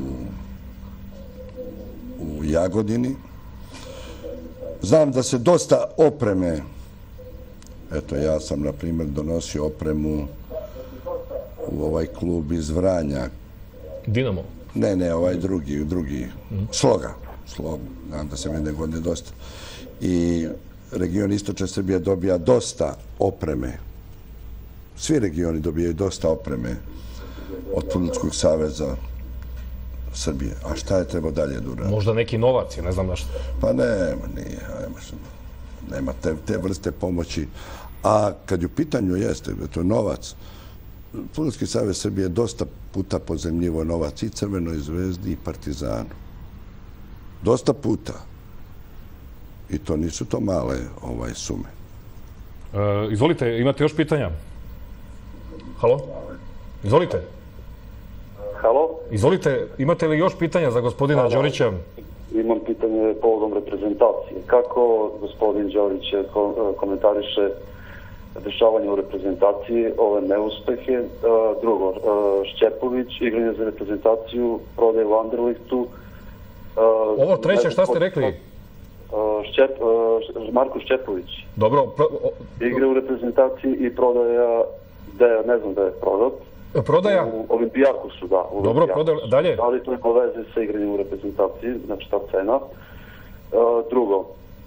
u Jagodini. Znam da se dosta opreme, eto, ja sam, na primjer, donosio opremu u ovaj klub iz Vranja. Dinamo? Ne, ovaj drugi. Sloga. Znam da sam jedne godine dosta. I region Istočne Srbije dobija dosta opreme. Svi regioni dobijaju dosta opreme od Fudbalskog saveza Srbije. A šta je trebao dalje da uradi? Možda neki novac, ja ne znam na što. Pa nema te vrste pomoći. A kad je u pitanju jeste, to je novac, Fudbalski savez Srbije je dosta puta pozemljivo novac i Crvenoj Zvezdi i Partizanu. Dosta puta. I to nisu to male sume. Izvolite, imate još pitanja? Halo? Izvolite. Halo? Izvolite, imate li još pitanja za gospodina Đorića? Imam pitanje povodom reprezentacije. Kako gospodin Đorić komentariše dešavanje u reprezentaciji, ove neuspehe? Drugo, Šćepović, igranje za reprezentaciju, prodaje u Anderlechtu. Ovo treće, šta ste rekli? Marko Šćepović. Dobro. Igra u reprezentaciji i prodaja, ne znam da je prodat. Prodaja? U Olimpijakosu, da. Dobro, prodaja. Dalje? Da li to ima veze sa igranjem u reprezentaciji, znači ta cena. Drugo,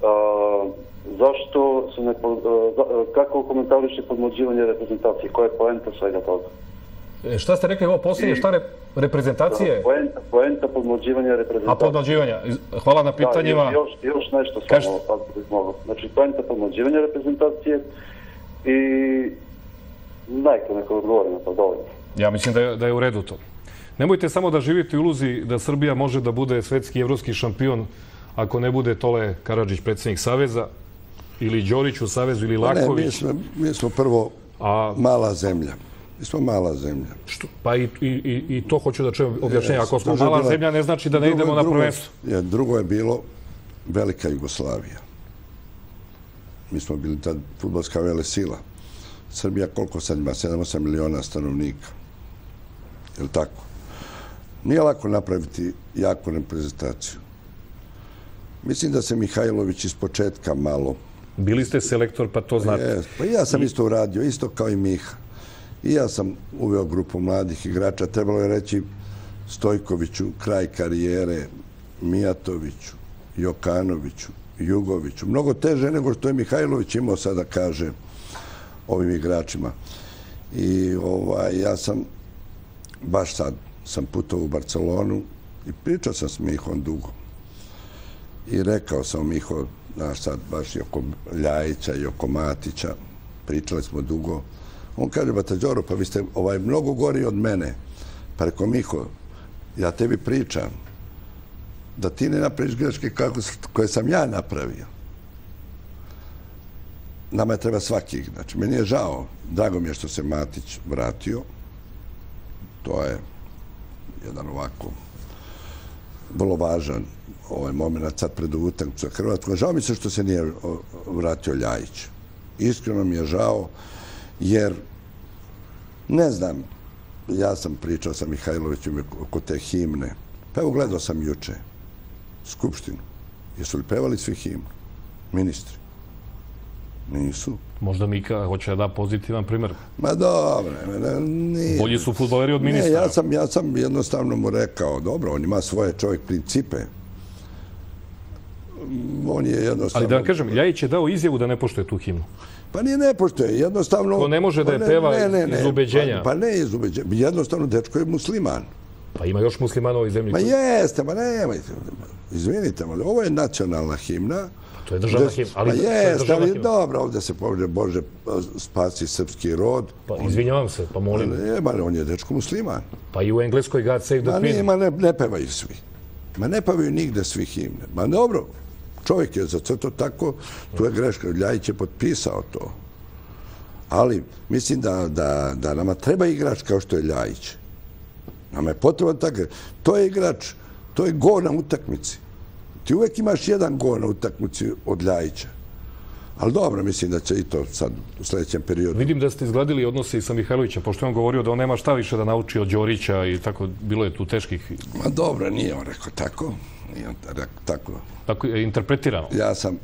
zašto se ne... Kako komentariše podmlađivanje reprezentacije? Koja je poenta svega toga? Šta ste rekli ovo posljednje? Šta reprezentacije? Poenta podmlađivanja reprezentacije. A podmlađivanja. Hvala na pitanjima. Još nešto samo, ako bih mogao. Znači, poenta podmlađivanja reprezentacije i neko odgovori na to dovoljno. Ja mislim da je u redu to. Nemojte samo da živite u iluziji da Srbija može da bude svetski i evropski šampion ako ne bude Tole Karadžić predsjednik Saveza ili Đorić u Savezu ili Laković. Ne, mi smo prvo mala zemlja. Mi smo mala zemlja. Pa i to hoću da čujem objašnjenje. Ako smo mala zemlja, ne znači da ne idemo na prvenstvo. Drugo je bilo velika Jugoslavija. Mi smo bili tad fudbalska velesila. Srbija koliko sad ima? 7-8 miliona stanovnika. Je li tako? Nije lako napraviti jaku reprezentaciju. Mislim da se Mihajlović iz početka malo... Bili ste selektor, pa to znate. Pa ja sam isto uradio, isto kao i Miha. I ja sam uveo grupu mladih igrača. Trebalo je reći Stojkoviću, kraj karijere, Mijatoviću, Jokanoviću, Jugoviću. Mnogo teže nego što je Mihajlović imao sada, kaže, ovim igračima. I ja sam, baš sad, sam putovao u Barcelonu i pričao sam s Mihom dugo. I rekao sam Miho, znaš sad, baš i oko Ljajića i oko Matića, pričali smo dugo. On kaže, bata Đoro, pa vi ste mnogo gori od mene. Pa rekao, Miho, ja tebi pričam da ti ne napraviš greške koje sam ja napravio. Nama je treba svaki. Znači, meni je žao, drago mi je što se Matić vratio. To je jedan ovako vrlo važan moment sad pred utakmicom sa Hrvatskom. Žao mi se što se nije vratio Ljajić. Iskreno mi je žao, jer ne znam, ja sam pričao sa Mihajlovićem oko te himne. Pa evo, gledao sam juče Skupštinu. Jesu li pevali svi himnu? Ministri? Nisu. Možda Mika hoće da da pozitivan primjer. Ma dobro. Bolji su fudbaleri od ministra. Ja sam jednostavno mu rekao, dobro, on ima svoje čovjek principe. On je jednostavno... Ali da vam kažem, Ljajić je dao izjavu da ne poštuje tu himnu. Pa nije ne poštuje, jednostavno... Ko ne može da je peva iz ubeđenja. Pa ne iz ubeđenja, jednostavno dečko je musliman. Pa ima još muslimana u ovoj zemlji. Ma jeste, ma nemojte. Izvinite, ovo je nacionalna himna. To je državna himna. Pa jeste, ali dobro, ovdje se povede Bože spasi srpski rod. Pa izvinjavam se, pa molim. On je dečko musliman. Pa i u Engleskoj God Save the Queen. Ma ne pevaju svi. Ma ne pevaju nigde svi himne. Ma dobro, čovjek je zacrtao tako, tu je greška. Ljajić je potpisao to. Ali mislim da nama treba igrač kao što je Ljajić. Nama je potreban takav. To je igrač, to je gol na utakmici. Ti uvek imaš jedan gol na utakmici od Ljajića. Ali dobro, mislim da će i to sad u sljedećem periodu. Vidim da ste izgledali odnose i sa Mihajlovića, pošto je on govorio da on nema šta više da nauči od Đorića i tako, bilo je tu teških... Ma dobro, nije on rekao tako. Nije on rekao tako. Tako je interpretirano. Ja sam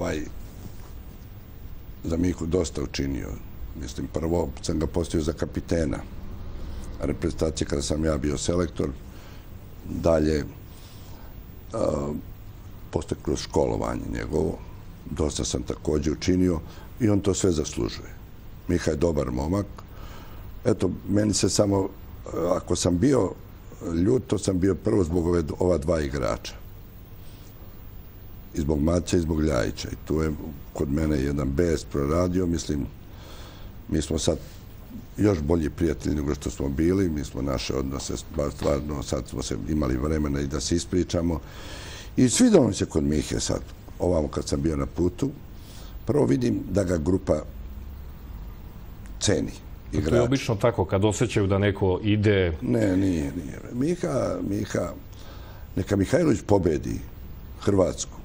za Mihu dosta učinio. Mislim, prvo sam ga postavio za kapitena reprezentacije kada sam ja bio selektor. Dalje, posle kroz školovanje njegovo, dosta sam također učinio i on to sve zaslužuje. Miha je dobar momak. Eto, meni se samo, ako sam bio ljut, to sam bio prvo zbog ova dva igrača. I zbog Matića i zbog Ljajića. I tu je kod mene jedan bes proradio. Mislim, mi smo sad još bolji prijatelji nego što smo bili. Mi smo naše odnose, stvarno, sad smo se imali vremena i da se ispričamo. I svidalo mi se kod Mihe sad, ovamo kad sam bio na putu. Prvo vidim da ga grupa ceni. igrača. To je obično tako, kad osjećaju da neko ide... Ne, nije. Neka Mihajlović pobedi Hrvatsku,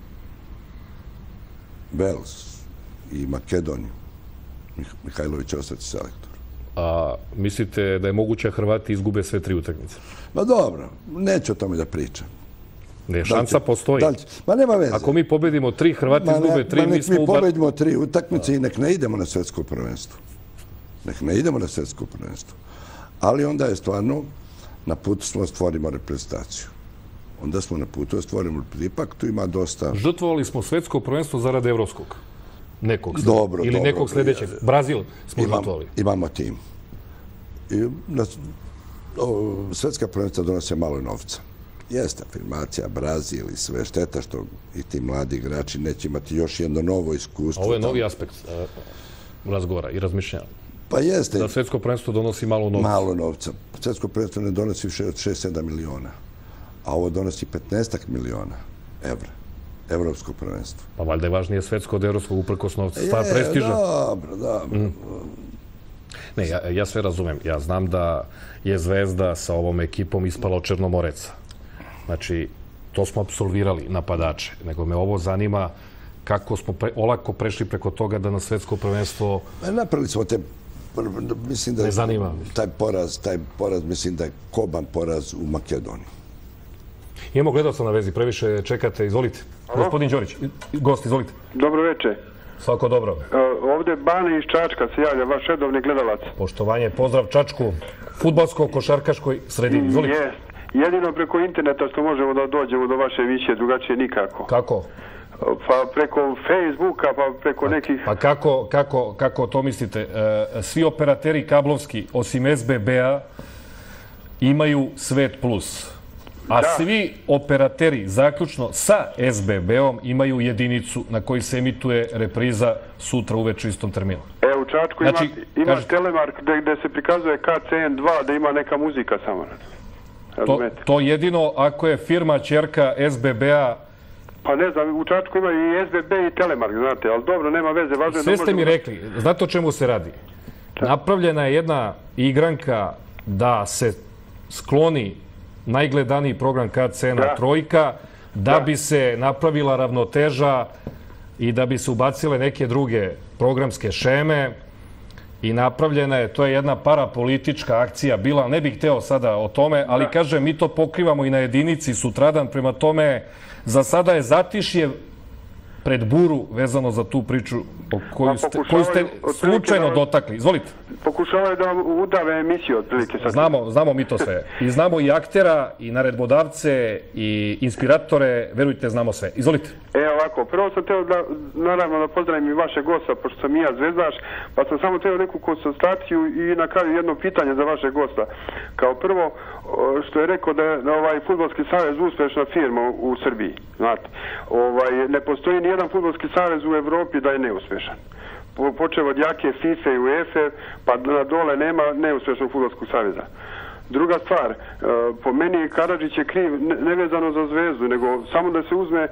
Vels i Makedoniju. Mihajlović će ostati selektor. A mislite da je moguće Hrvati izgube sve 3 utakmice? Ma dobro, neću o tome da pričam. Ne, šansa postoji. Ma nema veze. Ako mi pobedimo 3, Hrvati izgube 3, mi smo... Mi pobedimo 3 utakmice i nek ne idemo na svetsko prvenstvo. Ali onda je stvarno, na putu smo stvorimo reprezentaciju. Onda smo na putu da stvorimo, ipak tu ima dosta... Žrtvovali smo svetsko prvenstvo zarad evropskog. Nekog sljedećeg. Brazil smo žrtvovali. Imamo tim. Svetska prvenstva donose malo novca. Jeste afirmacija, Brazil i sve. Šteta što i ti mladi igrači neće imati još jedno novo iskustvo. Ovo je novi aspekt razgovora i razmišljanja. Pa jeste. Da svetsko prvenstvo donosi malo novca. Malo novca. Svetsko prvenstvo ne donosi više od 6-7 miliona. A ovo donosi 15 miliona evra. Evropsko prvenstvo. Pa valjda je važnije svetsko od evropskog uprkos novca. Stvar prestiža. Dobro. Ne, ja sve razumem. Ja znam da je Zvezda sa ovom ekipom ispala od Črnomoreca. Znači, to smo apsolvirali napadače. Nego me ovo zanima kako smo olako prešli preko toga da na svetsko prvenstvo... Napravili smo te... Mislim da... Ne zanima. Taj poraz, mislim da je koban poraz u Makedoniji. Imamo gledalca na vezi, previše čekate, izvolite. Gospodin Đorić, gost, izvolite. Dobro večer. Svako dobro. Ovdje Bane iz Čačka se javlja, vaš redovni gledalac. Poštovanje, pozdrav Čačku, fudbalsko-košarkaškoj sredini, izvolite. Jedino preko interneta što možemo da dođemo do vaše emisije, drugačije nikako. Kako? Pa preko Facebooka, pa preko nekih... Pa kako to mislite? Svi operateri kablovski, osim SBB-a, imaju Svet Plus. A svi operateri, zaključno sa SBB-om, imaju jedinicu na kojoj se emituje repriza sutra uveče u istom terminu. U Čačku ima Telemark gde se prikazuje KCN2, da ima neka muzika samo. To jedino ako je firma ćerka SBB-a... Pa ne znam, u Čačku ima i SBB i Telemark, znate, ali dobro, nema veze. Sve ste mi rekli, znate o čemu se radi? Napravljena je jedna igranka da se skloni najgledaniji program KCN-a Trojka, da bi se napravila ravnoteža i da bi se ubacile neke druge programske šeme i napravljena je, to je jedna parapolitička akcija bila, ne bih hteo sada o tome, ali kažem, mi to pokrivamo i na jedinici sutradan, prema tome za sada je zatišje pred buru vezano za tu priču koju ste slučajno dotakli. Izvolite. Pokušavaju da udave emisiju otprilike. Znamo mi to sve. I znamo i aktera, i naredbodavce, i inspiratore. Verujte, znamo sve. Izvolite. Ovako, prvo sam teo da, naravno, da pozdravim i vaše gosta, pošto sam i ja zvezdaš, pa sam samo teo neku konstataciju i na kraju jedno pitanje za vaše gosta. Kao prvo, što je rekao da je ovaj Fudbalski savez uspešna firma u Srbiji. Znate, ne postoji ni jedan Fudbalski savez u Evropi da je neuspešan. Počeo od jake FIFA i UEFA, pa na dole nema neuspešnog Fudbalskog saveza. Druga stvar, po meni Karadžić je kriv nevezano za Zvezdu, nego samo da se uzme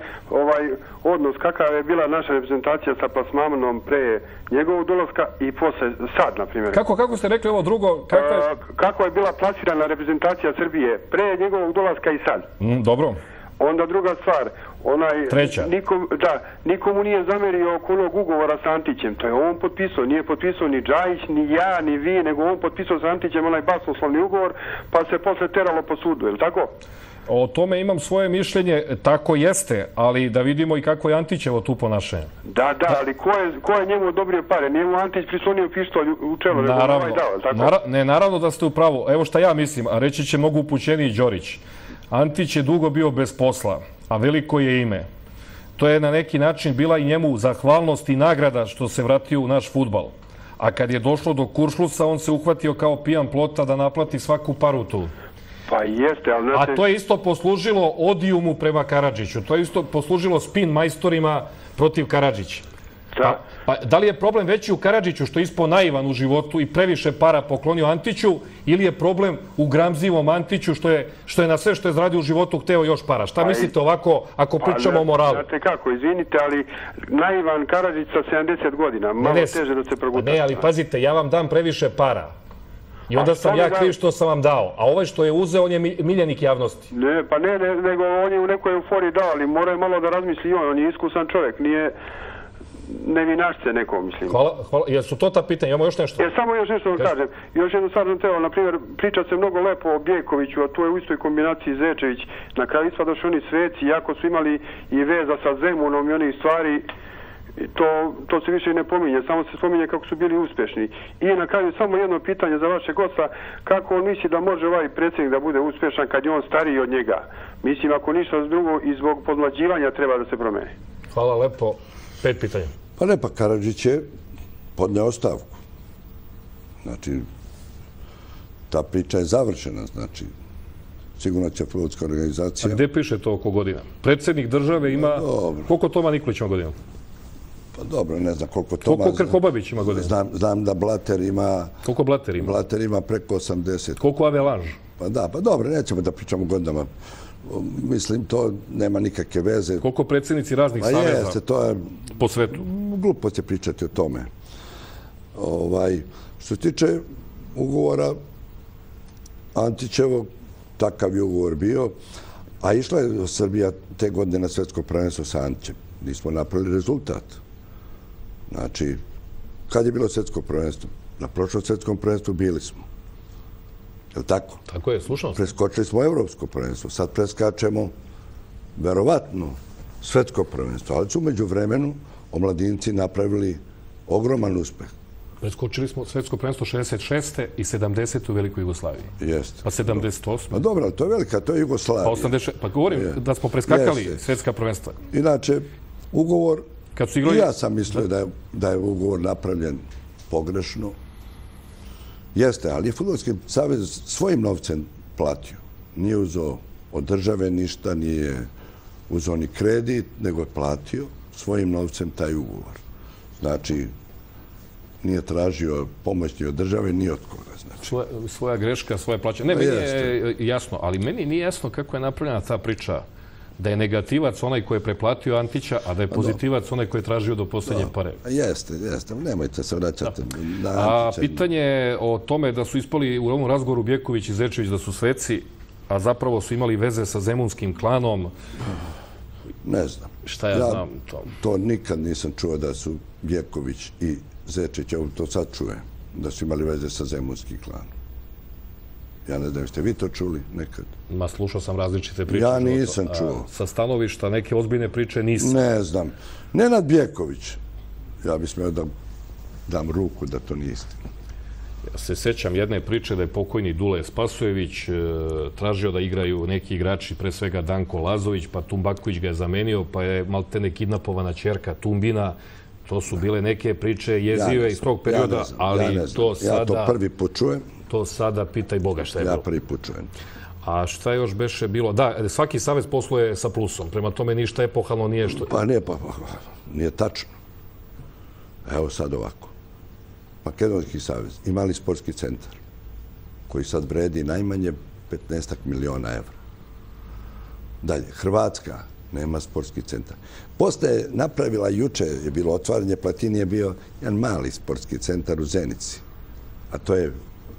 odnos kakav je bila naša reprezentacija sa plasmanom pre njegovog dolaska i posle sad, na primjer. Kako ste rekli ovo drugo? Kako je bila plasirana reprezentacija Srbije pre njegovog dolaska i sad? Dobro. Onda druga stvar, treća. Nikomu nije zamerio oko onog ugovora sa Antićem. To je on potpisao. Nije potpisao ni Džajić, ni ja, ni vi, nego on potpisao sa Antićem onaj basnoslovni ugovor, pa se posle teralo po sudu, je li tako? O tome imam svoje mišljenje, tako jeste, ali da vidimo i kako je Antićevo tu ponašanje. Da, ali ko je njemu odobrio pare? Nije mu Antić prislonio pištolj u čelo, nego ovaj dao, tako? Naravno da ste u pravu. Evo šta ja mislim, a reći će mnogo upućeniji Đorić. Antić je dugo bio bez posla, a veliko je ime. To je na neki način bila i njemu zahvalnost i nagrada što se vratio u naš fudbal. A kad je došlo do kuršlusa, on se uhvatio kao pijan plota da naplati svaku paru tu. Pa jeste, ali... A to je isto poslužilo odijumu prema Karadžiću. To je isto poslužilo spin majstorima protiv Karadžića. Pa da li je problem veći u Karadžiću što je ispao naivan u životu i previše para poklonio Antiću ili je problem u gramzivom Antiću što je na sve što je zaradio u životu hteo još para? Šta mislite ovako ako pričamo o moralu? Znate kako, izvinite, ali naivan Karadžić sa 70 godina, malo teže da se proguta. Ne, ali pazite, ja vam dam previše para. I onda sam ja kriv što sam vam dao. A ovaj što je uzeo, on je miljenik javnosti. Ne, pa ne, nego on je u nekoj euforiji dao, ali moraju malo da razmisli on je iskusan čovjek, nije nevinašce neko, mislim. Hvala. Jesu to ta pitanja? Imamo još nešto? Samo još nešto da kažem. Još jednu stvar sam teo, na primjer, priča se mnogo lepo o Bjekoviću, a to je u istoj kombinaciji Zečević. Na kraju ispada da su oni sveci, iako su imali i veza sa Zemunom i onih stvari, to se više ne pominje, samo se spominje kako su bili uspješni. I na kraju samo jedno pitanje za vaše gosta, kako on misli da može ovaj predsjednik da bude uspješan kad je on stariji od njega? Mislim, ako ništa drugo, i zbog podmlađivanja treba da se promeni. Hvala lepo. 5 pitanja. Pa ne, pa Karadžić je podneo ostavku. Znači, ta priča je završena, znači, sigurno će fudbalska organizacija... A gde piše to oko godina? Predsjednik države ima... Koliko Toma Nikolić ima godina? Pa dobro, ne znam koliko Toma... Koliko Krkobabić ima godina? Znam da Blater ima... Koliko Blater ima? Blater ima preko 80. Koliko Avelanž? Pa da, pa dobro, nećemo da pričamo godinama. Mislim, to nema nikakve veze. Koliko predsjednici raznih saveza po svetu? Glupo će pričati o tome. Što se tiče ugovora Antićevog, takav je ugovor bio, a išla je Srbija te godine na svetsko prvenstvo sa Antićem. Nismo napravili rezultat. Znači, kad je bilo svetsko prvenstvo? Na prošlom svetskom prvenstvu bili smo. Je li tako? Tako je, slušao sam. Preskočili smo evropsko prvenstvo. Sad preskačemo, verovatno, svetsko prvenstvo. Ali su umeđu vremenu omladinci napravili ogroman uspeh. Preskočili smo svetsko prvenstvo 66. i 70. u Velikoj Jugoslaviji. Jeste. Pa 78. Pa dobro, ali to je velika, to je Jugoslavija. Pa 80. Pa govorim da smo preskakali svetska prvenstva. Inače, ugovor... I ja sam mislio da je ugovor napravljen pogrešno. Jeste, ali je Fudbalski savez svojim novcem platio. Nije uzeo od države ništa, nije uzeo ni kredit, nego je platio svojim novcem taj ugovor. Znači, nije tražio pomoć ni od države, ni od koga. Svoja greška, svoje plaćanje. Ne, meni je jasno, ali meni nije jasno kako je napravljena ta priča da je negativac onaj koji je preplatio Antića, a da je pozitivac onaj koji je tražio do posljednje pare. Jeste. Nemojte se vraćati na Antića. A pitanje o tome da su ispali u ovom razgovoru Bjeković i Zečević da su sveci, a zapravo su imali veze sa zemunskim klanom. Ne znam. Šta ja znam? To nikad nisam čuo da su Bjeković i Zečević, evo to sad čujem, da su imali veze sa zemunskim klanom. Ja ne znam, jeste vi to čuli nekad? Ma, slušao sam različite priče. Ja nisam čuo. Sa stanovišta neke ozbiljne priče nisam. Ne znam. Nenad Bjeković. Ja bih smio da dam ruku da to nije istina. Ja se sećam jedne priče da je pokojni Dule Spasojević tražio da igraju neki igrači, pre svega Danko Lazović, pa Tumbaković ga je zamenio, pa je maltene kidnapovana ćerka Tumbina. To su bile neke priče jezive iz tog perioda, ali to sada... Ja to prvi put čujem. To sada pitaj Boga šta je bilo. Ja prvi put čujem. A šta još beše bilo? Da, svaki savez posluje sa plusom. Prema tome ništa epohalno nije što... Pa nije tačno. Evo sad ovako. Makedonski savez imali sportski centar koji sad vredi najmanje 15 miliona evra. Dalje, Hrvatska nema sportski centar. Posle je napravila, juče je bilo otvaranje, Platini je bio jedan mali sportski centar u Zenici. A to je...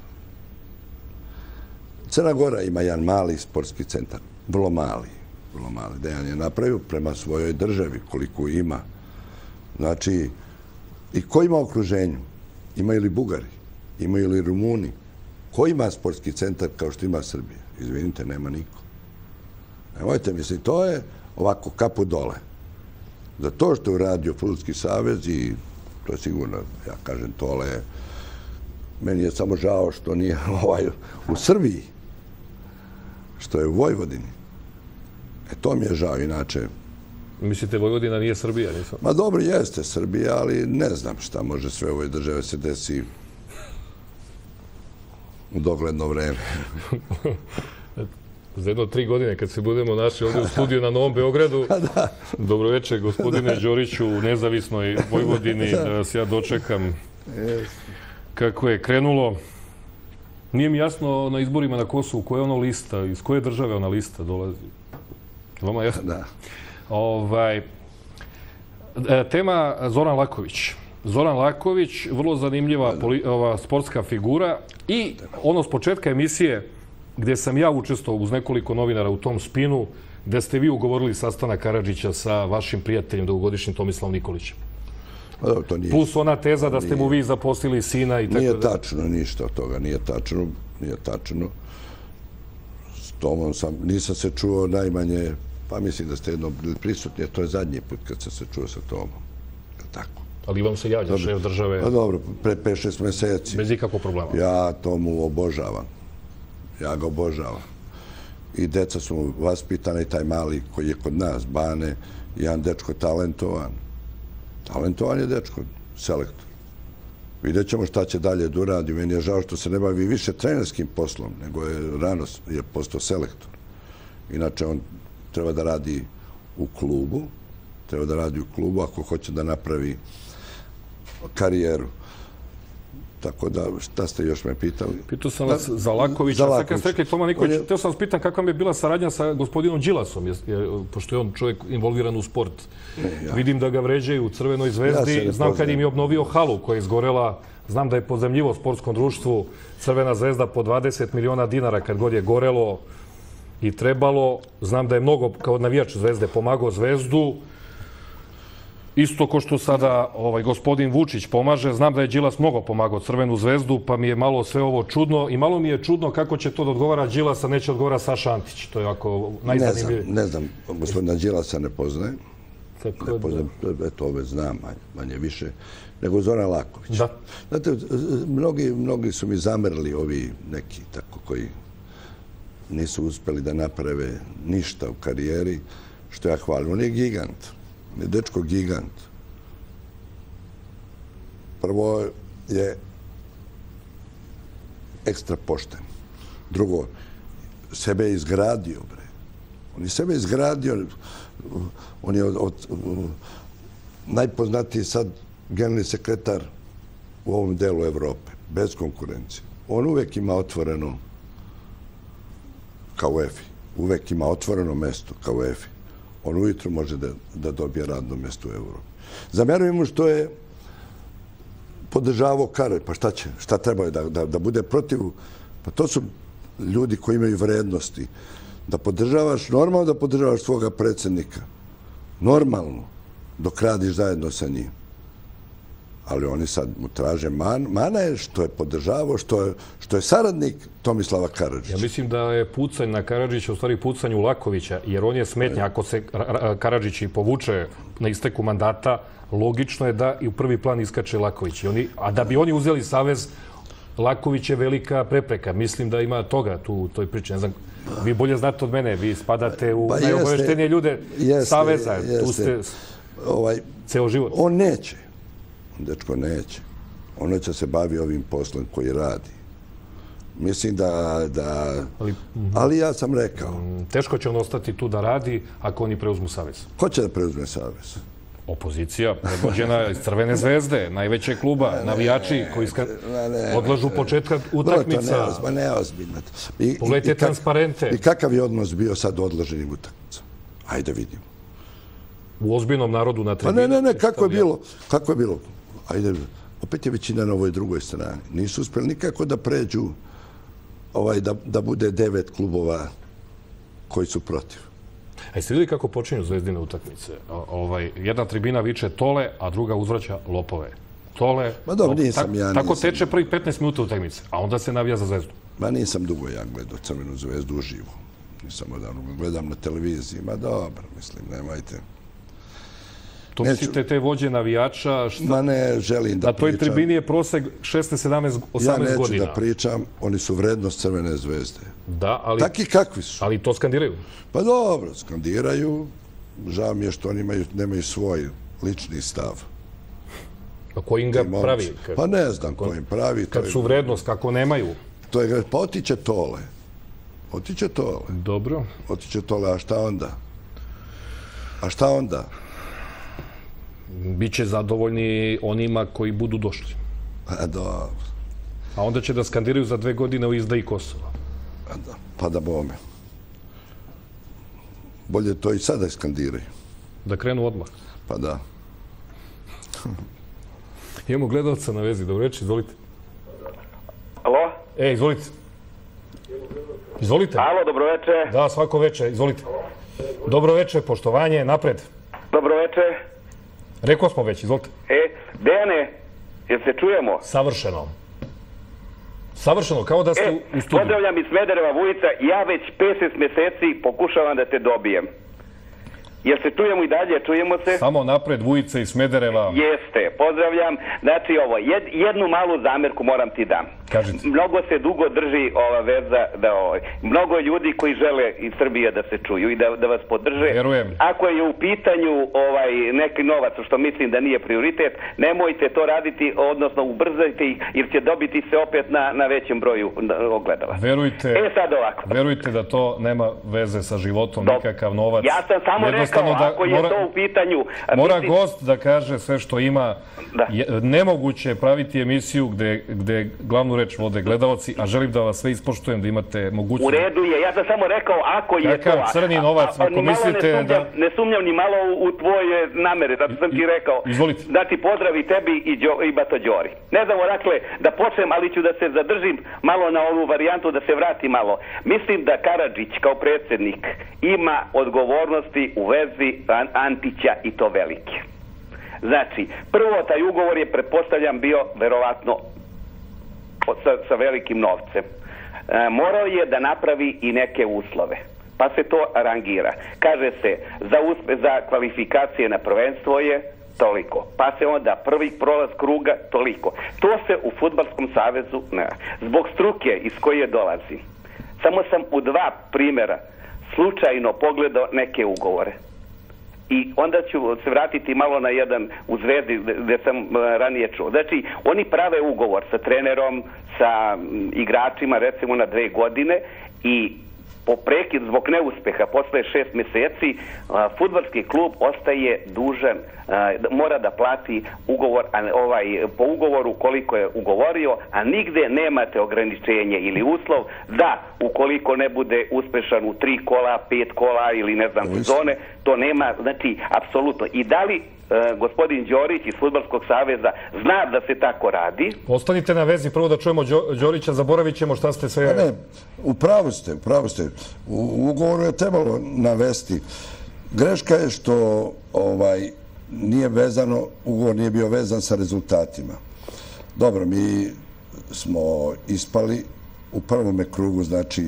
Crna Gora ima jedan mali sportski centar. Vrlo mali. Dejan je napravio prema svojoj državi, koliko ima. Znači, i ko ima okruženju? Imaju li Bugari? Imaju li Rumuni? Ko ima sportski centar kao što ima Srbija? Izvinite, nema niko. Nemojte misliti, to je ovako kapu dole. Za to što je uradio Fudbalski savez i to je sigurno, ja kažem, tole je... Meni je samo žao što nije u Srbiji, što je u Vojvodini. To mi je žao, inače... Mislite, Vojvodina nije Srbija? Ma dobro, jeste Srbija, ali ne znam šta može sve u ovoj države se desi u dogledno vreme. za jedno 3 godine kad se budemo našli ovdje u studiju na Novom Beogradu. Dobroveče, gospodine Đoriću, u nezavisnoj Vojvodini, da vas ja dočekam kako je krenulo. Nije mi jasno na izborima na Kosovu koja je ono lista, iz koje države ona lista dolazi. Vama jasno? Da. Tema Zoran Laković. Zoran Laković, vrlo zanimljiva sportska figura i ono s početka emisije gdje sam ja učestvovao uz nekoliko novinara u tom spinu, gdje ste vi ugovorili sastanak Karadžića sa vašim prijateljem dugogodišnjim Tomislavom Nikolićem. Plus ona teza da ste mu vi zaposlili sina i tako da... Nije tačno, ništa od toga, nije tačno. S Tomom nisam se čuo najmanje, pa mislim da ste jednom bili prisutni, a to je zadnji put kad sam se čuo sa Tomom. Tako. Ali vam se javlja šef države... Pa dobro, pre 5-6 meseci. Bez ikakvog problema. Ja Tomu obožavam. Ja ga obožavam. I deca su mu vaspitane, i taj mali koji je kod nas, Bane, jedan dečko talentovan. Talentovan je dečko, selektor. Vidjet ćemo šta će dalje da uradi. Meni je žao što se ne bavi više trenerskim poslom, nego je rano je postao selektor. Inače, on treba da radi u klubu. Ako hoće da napravi karijeru. Tako da, šta ste još me pitali? Pitao sam vas za Lakovića. Sad kad ste rekli Toma Nikolić, htio sam vas pitan kakva mi je bila saradnja sa gospodinom Đilasom, pošto je on čovjek involviran u sport. Vidim da ga vređaju u Crvenoj zvezdi. Znam kad im je obnovio halu koja je izgorela. Znam da je pozemljivo sportskom društvu Crvena zvezda po 20 miliona dinara kad god je gorelo i trebalo. Znam da je mnogo kao navijač zvezde pomagao zvezdu. Isto ko što sada gospodin Vučić pomaže, znam da je Đilas mnogo pomagao Crvenu zvezdu, pa mi je malo sve ovo čudno i malo mi je čudno kako će to da odgovara Đilas, a neće odgovara Saša Antić. To je ovako najzanimljivije. Ne znam, gospodina Đilasa ne poznajem. Eto, ove znam manje više, nego Zoran Laković. Znate, mnogi su mi zamerili ovi neki tako koji nisu uspeli da naprave ništa u karijeri, što ja hvalim. On je gigant. Je dečko gigant. Prvo je ekstra pošten. Drugo, sebe je izgradio, bre. On je sebe izgradio. On je najpoznatiji sad generalni sekretar u ovom delu Evrope. Bez konkurencije. On uvek ima otvoreno kao UEFA. Uvek ima otvoreno mesto kao UEFA. On ujutru može da dobije radno mjesto u Evropi. Zamerujem mu što je podržavao Karadžić. Pa šta će? Šta treba da bude protiv? Pa to su ljudi koji imaju vrednosti. Da podržavaš, normalno da podržavaš svoga predsjednika. Normalno. Dok radiš zajedno sa njim. Ali oni sad mu traže mana je što je podržavao, što je saradnik Tomislava Karadžića. Ja mislim da je pucanj na Karadžića u stvari pucanj u Lakovića, jer on je smetnja. Ako se Karadžić i povuče na isteku mandata, logično je da i u prvi plan iskače Laković. A da bi oni uzeli savez, Laković je velika prepreka. Mislim da ima toga tu u toj priči. Ne znam, vi bolje znate od mene, vi spadate u najobaveštenije ljude saveza. Tu ste ceo život. On neće. Dečko neće. Ono će se bavi ovim poslom koji radi. Mislim da... Ali ja sam rekao... Teško će on ostati tu da radi ako oni preuzmu savez. Ko će da preuzme savez? Opozicija, predvođena iz Crvene zvezde, najvećeg kluba, navijači koji odlažu početka utakmica. Neozbiljno. Pogledajte transparente. I kakav je odnos bio sad odloženim utakmicom? Ajde vidimo. U ozbiljnom narodu na tribini. Ne, kako je bilo? Ajde, opet je većina na ovoj drugoj strani. Nisu uspjeli nikako da pređu, da bude 9 klubova koji su protiv. A jeste vidjeli kako počinju zvezdine utakmice? Jedna tribina viče tole, a druga uzvraća lopove. Tole, tako teče prvih 15 minuta utakmice, a onda se navija za zvezdu. Nisam dugo ja gledao Crvenu zvezdu uživo. Nisam odavno gledam na televiziji. Dobro, mislim, nemojte. To mislite te vođe navijača? Ma ne želim da pričam. Na toj tribini je prosek 16, 17, 18 godina. Ja neću da pričam, oni su vrednost Crvene zvezde. Da, ali... Taki kakvi su. Ali to skandiraju? Pa dobro, skandiraju. Žao mi je što oni nemaju svoj lični stav. A ko im ga pravi? Pa ne znam ko im pravi. Kad su vrednost, kako nemaju? Pa otiće Tole. Otiće to. Dobro. Otiće to, a šta onda? A šta onda? Biće zadovoljni onima koji budu došli. A onda će da skandiraju za 2 godine o izdaji Kosova. Pa da bome. Bolje to i sada skandiraju. Da krenu odmah. Pa da. Imamo gledalca na vezi. Dobro večer, izvolite. Alo? Izvolite. Izvolite. Alo, dobro večer. Da, svako večer, izvolite. Dobro večer, poštovanje, napred. Dobro večer. Rekao smo već, izvolite. Dejane, jel se čujemo? Savršeno. Savršeno, kao da ste u studiju. Pozdravljam iz Smedereva, Vujica. Ja već 15 meseci pokušavam da te dobijem. Jel se čujemo i dalje? Čujemo se? Samo napred, Vujica iz Smedereva. Jeste, pozdravljam. Znači ovo, jednu malu zamjerku moram ti dam. Kažite. Mnogo se dugo drži ova veza, mnogo ljudi koji žele iz Srbije da se čuju i da vas podrže. Vjerujem. Ako je u pitanju neki novac, što mislim da nije prioritet, nemojte to raditi, odnosno ubrzajte ih, jer će dobiti se opet na većem broju ogledala. Verujte, sad ovako. Verujte da to nema veze sa životom, nikakav novac. Ja sam samo rekao, ako je to u pitanju... Mora gost da kaže sve što ima. Nemoguće je praviti emisiju gde glavnu reč vode gledalci, a želim da vas sve ispoštujem, da imate mogućnost... U redu je, ja sam samo rekao, ako je to... Kakav crni novac, ako mislite da... Ne sumnjam ni malo u tvoje namere, zato sam ti rekao da ti pozdravi tebi i Bato Đori. Ne znam odakle da počnem, ali ću da se zadržim malo na ovu varijantu, da se vrati malo. Mislim da Karadžić kao predsjednik ima odgovornosti u vezi Antića i to velike. Znači, prvo taj ugovor je, pretpostavljam, bio verovatno sa velikim novcem. Morao je da napravi i neke uslove, pa se to rangira. Kaže se, za kvalifikacije na prvenstvo je toliko, pa se onda prvi prolaz kruga toliko. To se u Fudbalskom savezu ne. Zbog struke iz koje dolazim, samo sam u 2 primjera slučajno pogledao neke ugovore. I onda ću se vratiti malo na jedan u Zvezdi gdje sam ranije čuo. Znači, oni prave ugovor sa trenerom, sa igračima recimo na 2 godine i po prekid zbog neuspeha posle 6 mjeseci fudbalski klub ostaje dužan, mora da plati ugovor, po ugovoru koliko je ugovorio, a nigde nemate ograničenje ili uslov da ukoliko ne bude uspešan u 3 kola, 5 kola ili ne znam sezone, to nema, znači apsolutno. I da li gospodin Đorić iz Fudbalskog saveza zna da se tako radi? Ostanite na vezi, prvo da čujemo Đorića, zaboravit ćemo šta ste sve... Ne, upravo ste. U ugovoru je trebalo navesti. Greška je što nije vezano, ugovor nije bio vezan sa rezultatima. Dobro, mi smo ispali u prvome krugu, znači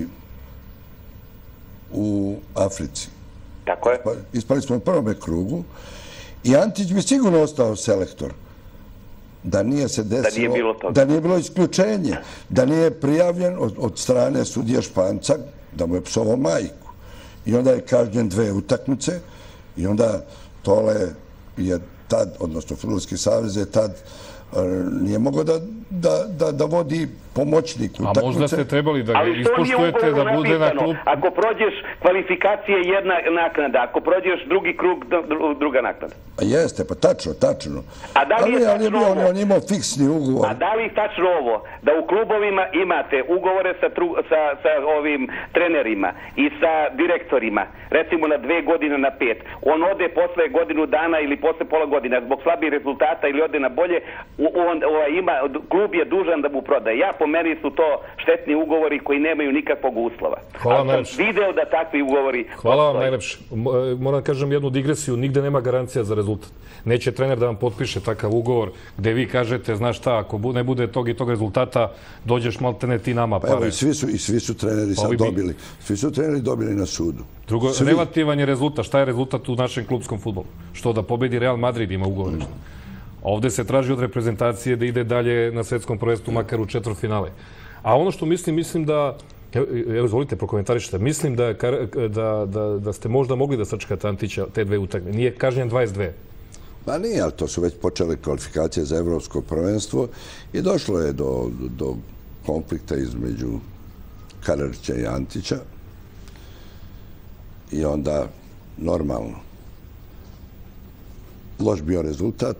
u Africi. Tako je. Ispali smo u prvome krugu i Antić bi sigurno ostao selektor. Da nije se desilo, da nije bilo isključenje, da nije prijavljen od strane sudija Španca, da mu je psovao majku. I onda je kažnjen 2 utakmice i onda Tole je tad, odnosno Fudbalski savez je tad nije mogao da vodi pomoćnik utakmice. A možda ste trebali da ga ispoštujete, da bude na klub... Ako prođeš kvalifikacije, jedna naknada. Ako prođeš drugi krug, druga naknada. Jeste, pa tačno. Ali on imao fiksni ugovor. A da li je tačno ovo, da u klubovima imate ugovore sa ovim trenerima i sa direktorima, recimo na 2 godine, na 5. On ode posle godinu dana ili posle pola godina zbog slabih rezultata ili ode na bolje, klub je dužan da mu prodaje. Po meni su to štetni ugovori koji nemaju nikakvog uslova. Ali sam video da takvi ugovori... Hvala vam najlepše. Moram da kažem jednu digresiju, nigde nema garancija za rezultat. Neće trener da vam potpiše takav ugovor gde vi kažete, znaš šta, ako ne bude tog i tog rezultata, dođeš maltene ti nama pare. Evo i svi su treneri sad dobili. Svi su treneri dobili na sudu. Drugo, relativan je rezultat. Šta je rezultat u našem klubskom fudbalu? Što da pobedi Real Madrid ima ugovor? Ovdje se traži od reprezentacije da ide dalje na svetskom prvenstvu, makar u četvrtfinale. A ono što mislim da, evo izvolite, prokomentarišite, mislim da ste možda mogli da sačekate Antića te 2 utakmice. Nije kažnjen 22. Pa nije, ali to su već počele kvalifikacije za evropsko prvenstvo i došlo je do konflikta između Karadžića i Antića i onda normalno loš bio rezultat.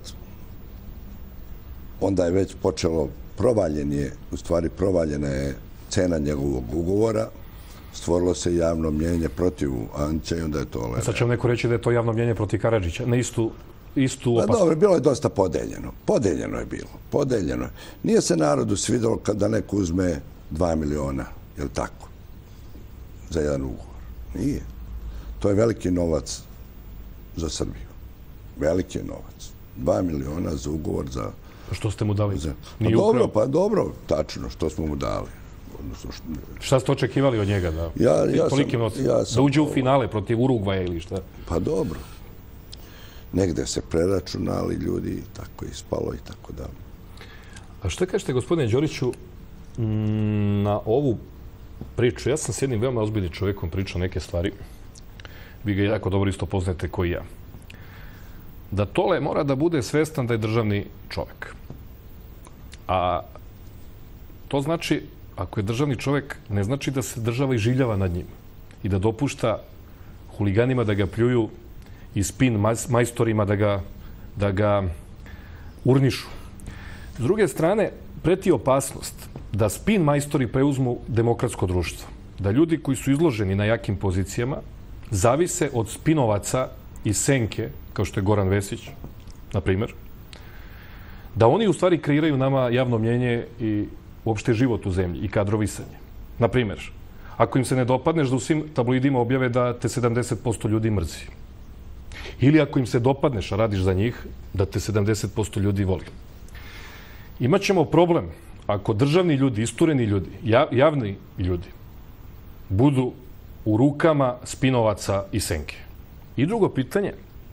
Onda je već počelo, provaljena je cena njegovog ugovora, stvorilo se javno mnjenje protiv Antića i onda je to lepo. Sad će vam neko reći da je to javno mnjenje protiv Karadžića, na istu opasnost. Dobro, bilo je dosta podeljeno. Podeljeno je bilo. Podeljeno je. Nije se narodu svidjelo kada neko uzme 2 miliona, je li tako, za jedan ugovor. Nije. To je veliki novac za Srbiju. Veliki novac. 2 miliona za ugovor za... Što ste mu dali? Pa dobro, tačno, što smo mu dali. Šta ste očekivali od njega? Da uđe u finale protiv Urugvaja ili šta? Pa dobro. Negde se preračunali ljudi, tako je ispalo i tako da. A što kažete, gospodine Đoriću, na ovu priču? Ja sam s jednim veoma ozbiljnim čovjekom pričao neke stvari. Vi ga jako dobro isto poznate koji ja. Da Tole mora da bude svestan da je državni čovjek. A to znači, ako je državni čovjek, ne znači da se država iživljava nad njim i da dopušta huliganima da ga pljuju i spin majstorima da ga urnišu. S druge strane, preti opasnost da spin majstori preuzmu demokratsko društvo. Da ljudi koji su izloženi na jakim pozicijama zavise od spinovaca i senke, kao što je Goran Vesić, na primjer, da oni u stvari kreiraju nama javno mnjenje i uopšte život u zemlji i kadrovisanje. Na primjer, ako im se ne dopadneš da u svim tabloidima objave da te 70% ljudi mrzi. Ili ako im se dopadneš, a radiš za njih, da te 70% ljudi voli. Imaćemo problem ako državni ljudi, istureni ljudi, javni ljudi, budu u rukama spinovaca i senke. I drugo pitanje,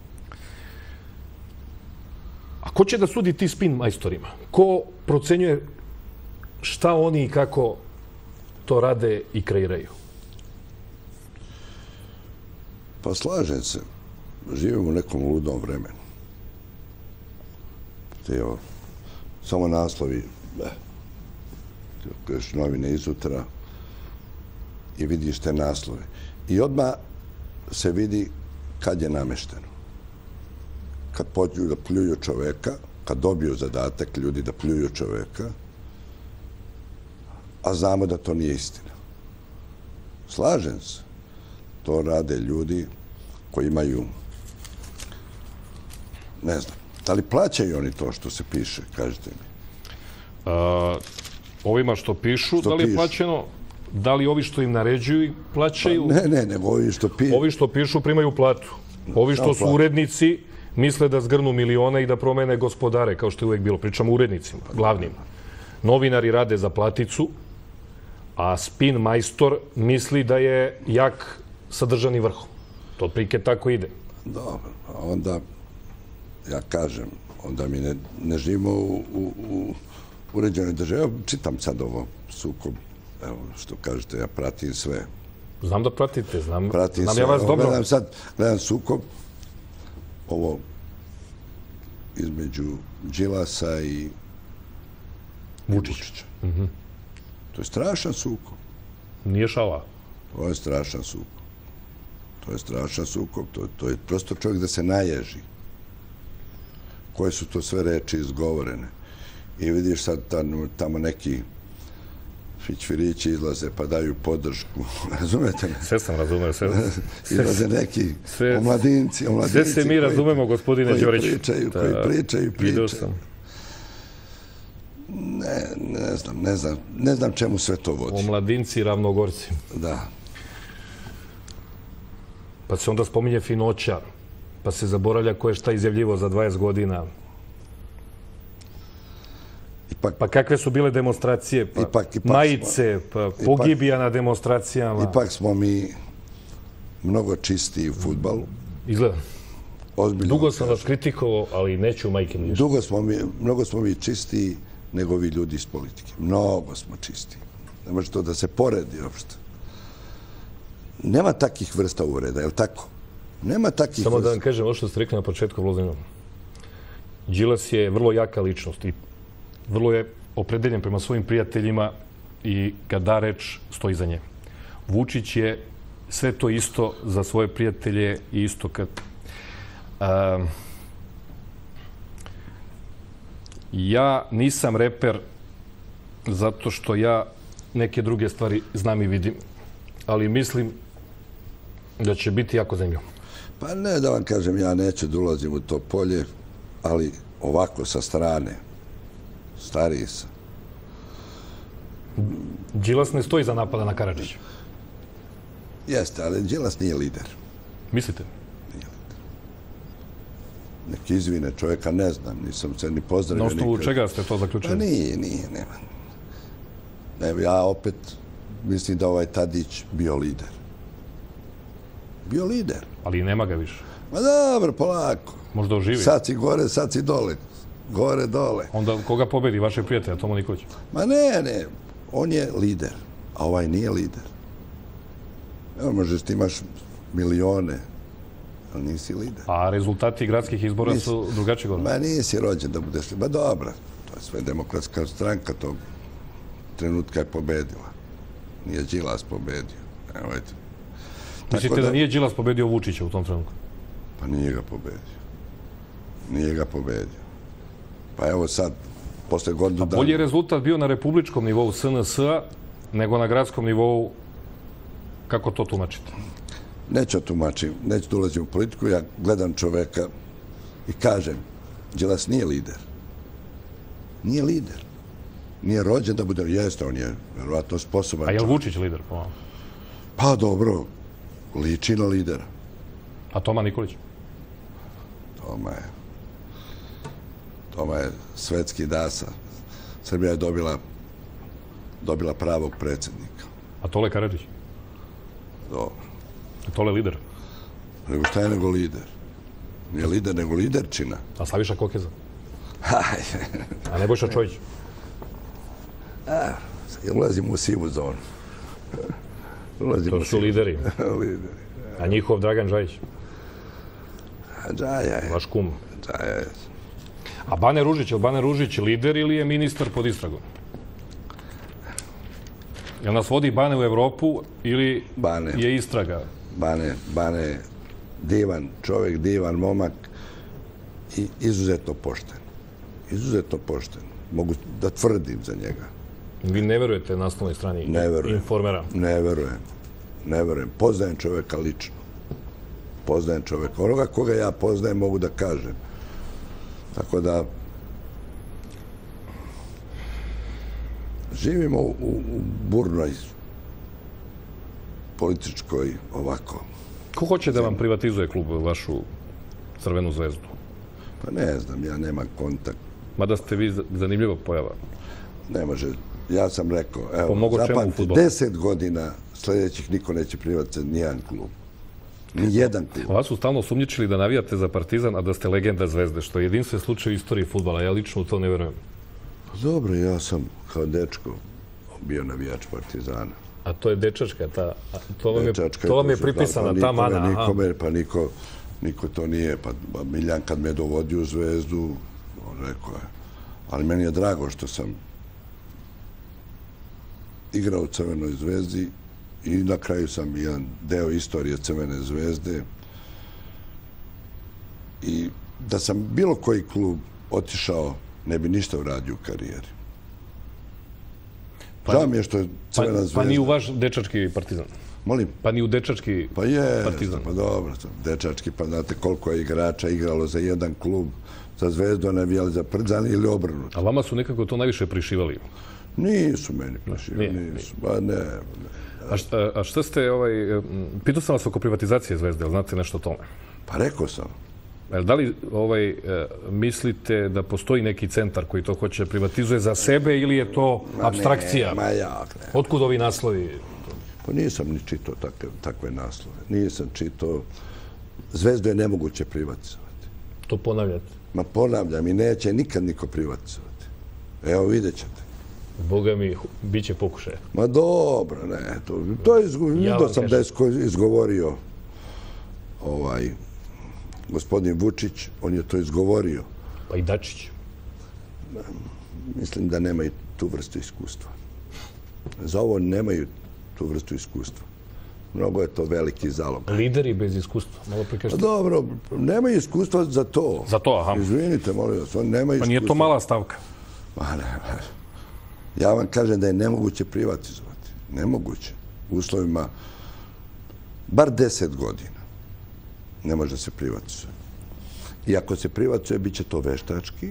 a ko će da sudi ti spin majstorima? Ko procenjuje šta oni i kako to rade i kreiraju? Pa slažem se. Živimo u nekom ludom vremenu. Samo naslovi, kažeš novine izutra i vidiš te naslove. I odmah se vidi kad je namešteno. Kad počnu da pljuju čoveka, kad dobiju zadatak ljudi da pljuju čoveka, a znamo da to nije istina. Slažem se. To rade ljudi koji imaju, ne znam, da li plaćaju oni to što se piše, kažete mi? Ovima što pišu, da li je plaćeno? Da li ovi što im naređuju plaćaju? Ne, nego ovi što pišu. Ovi što pišu primaju platu. Ovi što su urednici misle da zgrnu milione i da promene gospodare, kao što je uvek bilo. Pričamo urednicima, glavnima. Novinari rade za platicu, a spin majstor misli da je jak sa državnim vrhom. To otprilike tako ide. Dobro, a onda, ja kažem, onda mi ne živimo u uređenoj državi. Ja čitam sad ovo sukob, evo što kažete, ja pratim sve. Znam da pratite, znam ja vas dobro. Gledam sukob, ovo između Đilasa i Vučića. To je strašan sukob. Nije šala. To je strašan sukob. To je strašan sukob. To je prosto čovjek da se naježi. Koje su to sve reči izgovorene. I vidiš sad tamo neki fićfirići izlaze pa daju podršku. Razumete me? Sve sam razumeo. Izlaze neki omladinci. Sve se mi razumemo, gospodine Đoriću. Koji pričaju. Vidio sam. Ne znam čemu sve to vodi. Omladinci i ravnogorci. Da. Pa se onda spominje finoća, pa se zaboravlja ko je šta izjavljivo za 20 godina. Pa kakve su bile demonstracije, pa majice, pa pogibija na demonstracijama. Ipak smo mi mnogo čistiji u fudbalu. Izgleda. Dugo sam vas kritikovao, ali neću majke mi ništa. Mnogo smo mi čistiji nego vi ljudi iz politike. Mnogo smo čistiji. Ne može to da se poredi uopšte. Nema takih vrsta uvreda, je li tako? Nema takih vrsta. Samo da vam kažem, ovo što ste rekli na početku, Vladimir. Đilas je vrlo jaka ličnost i vrlo je opredeljen prema svojim prijateljima i kad da reč, stoji za nje. Vučić je sve to isto za svoje prijatelje i isto kad... Ja nisam reper zato što ja neke druge stvari znam i vidim, ali mislim da će biti jako zanimljivo. Pa ne da vam kažem, ja neću da ulazim u to polje, ali ovako sa strane, stariji sam. Đilas ne stoji za napada na Karadžića. Jeste, ali Đilas nije lider. Mislite? Nije lider. Neki izvine čovjeka ne znam, nisam se ni pozdravio nikad. Na osnovu čega ste to zaključili? Pa nije, nema. Evo, ja opet mislim da ovaj Tadić bio lider. Bio lider. Ali nema ga više. Ma dobro, polako. Možda oživi. Sad si gore, sad si dole. Gore, dole. Onda koga pobedi? Vaše prijatelja, Tomo Nikolić? Ma ne. On je lider, a ovaj nije lider. Evo, možeš ti imaš milione, ali nisi lider. A rezultati gradskih izbora su drugačiji gore? Ma nisi rođen da budeš lider. Ma dobro, to je sve demokratska stranka tog trenutka je pobedila. Nije Đilas pobedio. Nemojte. Mislite da nije Đilas pobedio Vučića u tom trenutku? Pa nije ga pobedio. Nije ga pobedio. Pa evo sad, posle godinu dana... Bolji je rezultat bio na republičkom nivou SNS-a nego na gradskom nivou. Kako to tumačite? Neću tumačiti, neću da ulazim u politiku. Ja gledam čoveka i kažem, Đilas nije lider. Nije lider. Nije rođen da bude... Jeste, on je verovatno sposoban. A je li Vučić lider? Pa dobro, liči na lidera. A Toma Nikolić? Toma je svetski dasa. Srbija je dobila pravog predsjednika. A Tole Karadžić? Dobro. A Tole lider? Nego šta je nego lider? Nije lider, nego liderčina. A Slaviša Kokeza? A Nebojša Čojić? Ulazimo u sivu zonu. To su lideri. A njihov Dragan Džajić? Džaja je. Vaš kum? Džaja je. A Bane Ružić, je li Bane Ružić lider ili je ministar pod istragom? Je li nas vodi Bane u Evropu ili je istraga? Bane je divan čovjek, divan momak i izuzetno pošten. Izuzetno pošten. Mogu da tvrdim za njega. Vi ne verujete naslovnoj strani Informera? Ne verujem. Poznajem čovjeka lično. Poznajem čovjeka. Onoga koga ja poznajem mogu da kažem. Tako da živimo u burnoj političkoj ovako. Ko hoće da vam privatizuje klub, vašu Crvenu zvezdu? Pa ne znam, ja nemam kontakt. Mada ste vi zanimljiva pojava. Ne može. Ja sam rekao, evo, zapamti, 10 godina sljedećih niko neće privatizati nijedan klub. Nijedan klub. Vas su stalno sumnjičili da navijate za Partizan, a da ste legenda Zvezde, što je jedinstven slučaj u istoriji fudbala. Ja lično u to ne verujem. Dobro, ja sam kao dečko bio navijač Partizana. A to je dečačka, to vam je pripisana, ta mana. Pa niko to nije. Pa Miljan kad me dovodio u Zvezdu, on rekao je. Ali meni je drago što sam igrao u Crvenoj zvezdi i na kraju sam jedan deo istorije Crvene zvezde. I da sam bilo koji klub otišao, ne bi ništa uradio u karijeri. Žao mi je što je Crvena zvezda... Pa ni u vaš dečački Partizan? Molim? Pa ni u dečački Partizan? Pa dobro, dečački, pa znate koliko je igrača igralo za jedan klub, za Zvezdu, a navijali za Partizan ili obrnuto. A vama su nekako to najviše prišivali? Nisu meni prišivali, nisu. Ba ne. A šta ste, pitao sam vas oko privatizacije Zvezde, ali znate nešto o tome? Pa rekao sam. Da li mislite da postoji neki centar koji to hoće privatizuje za sebe ili je to apstrakcija? Ma jak ne. Otkud ovi naslovi? Pa nisam ni čitao takve naslove. Nisam čitao. Zvezdu je nemoguće privatizovati. To ponavljate? Ma ponavljam i neće nikad niko privatizovati. Evo vidjet ćete. Boga mi, bit će pokušaja. Ma dobro, ne. To je vidio sam da je izgovorio gospodin Vučić, on je to izgovorio. Pa i Dačić? Mislim da nema i tu vrstu iskustva. Za ovo nemaju tu vrstu iskustva. Mnogo je to veliki zalog. Lideri bez iskustva, malo prikažete. Dobro, nemaju iskustva za to. Za to, aha. Izvinite, molim vas, on nema iskustva. Pa nije to mala stavka. Ja vam kažem da je nemoguće privatizovati. Nemoguće. U uslovima bar 10 godina ne može se privatizovati. I ako se privatizuje, bit će to veštački,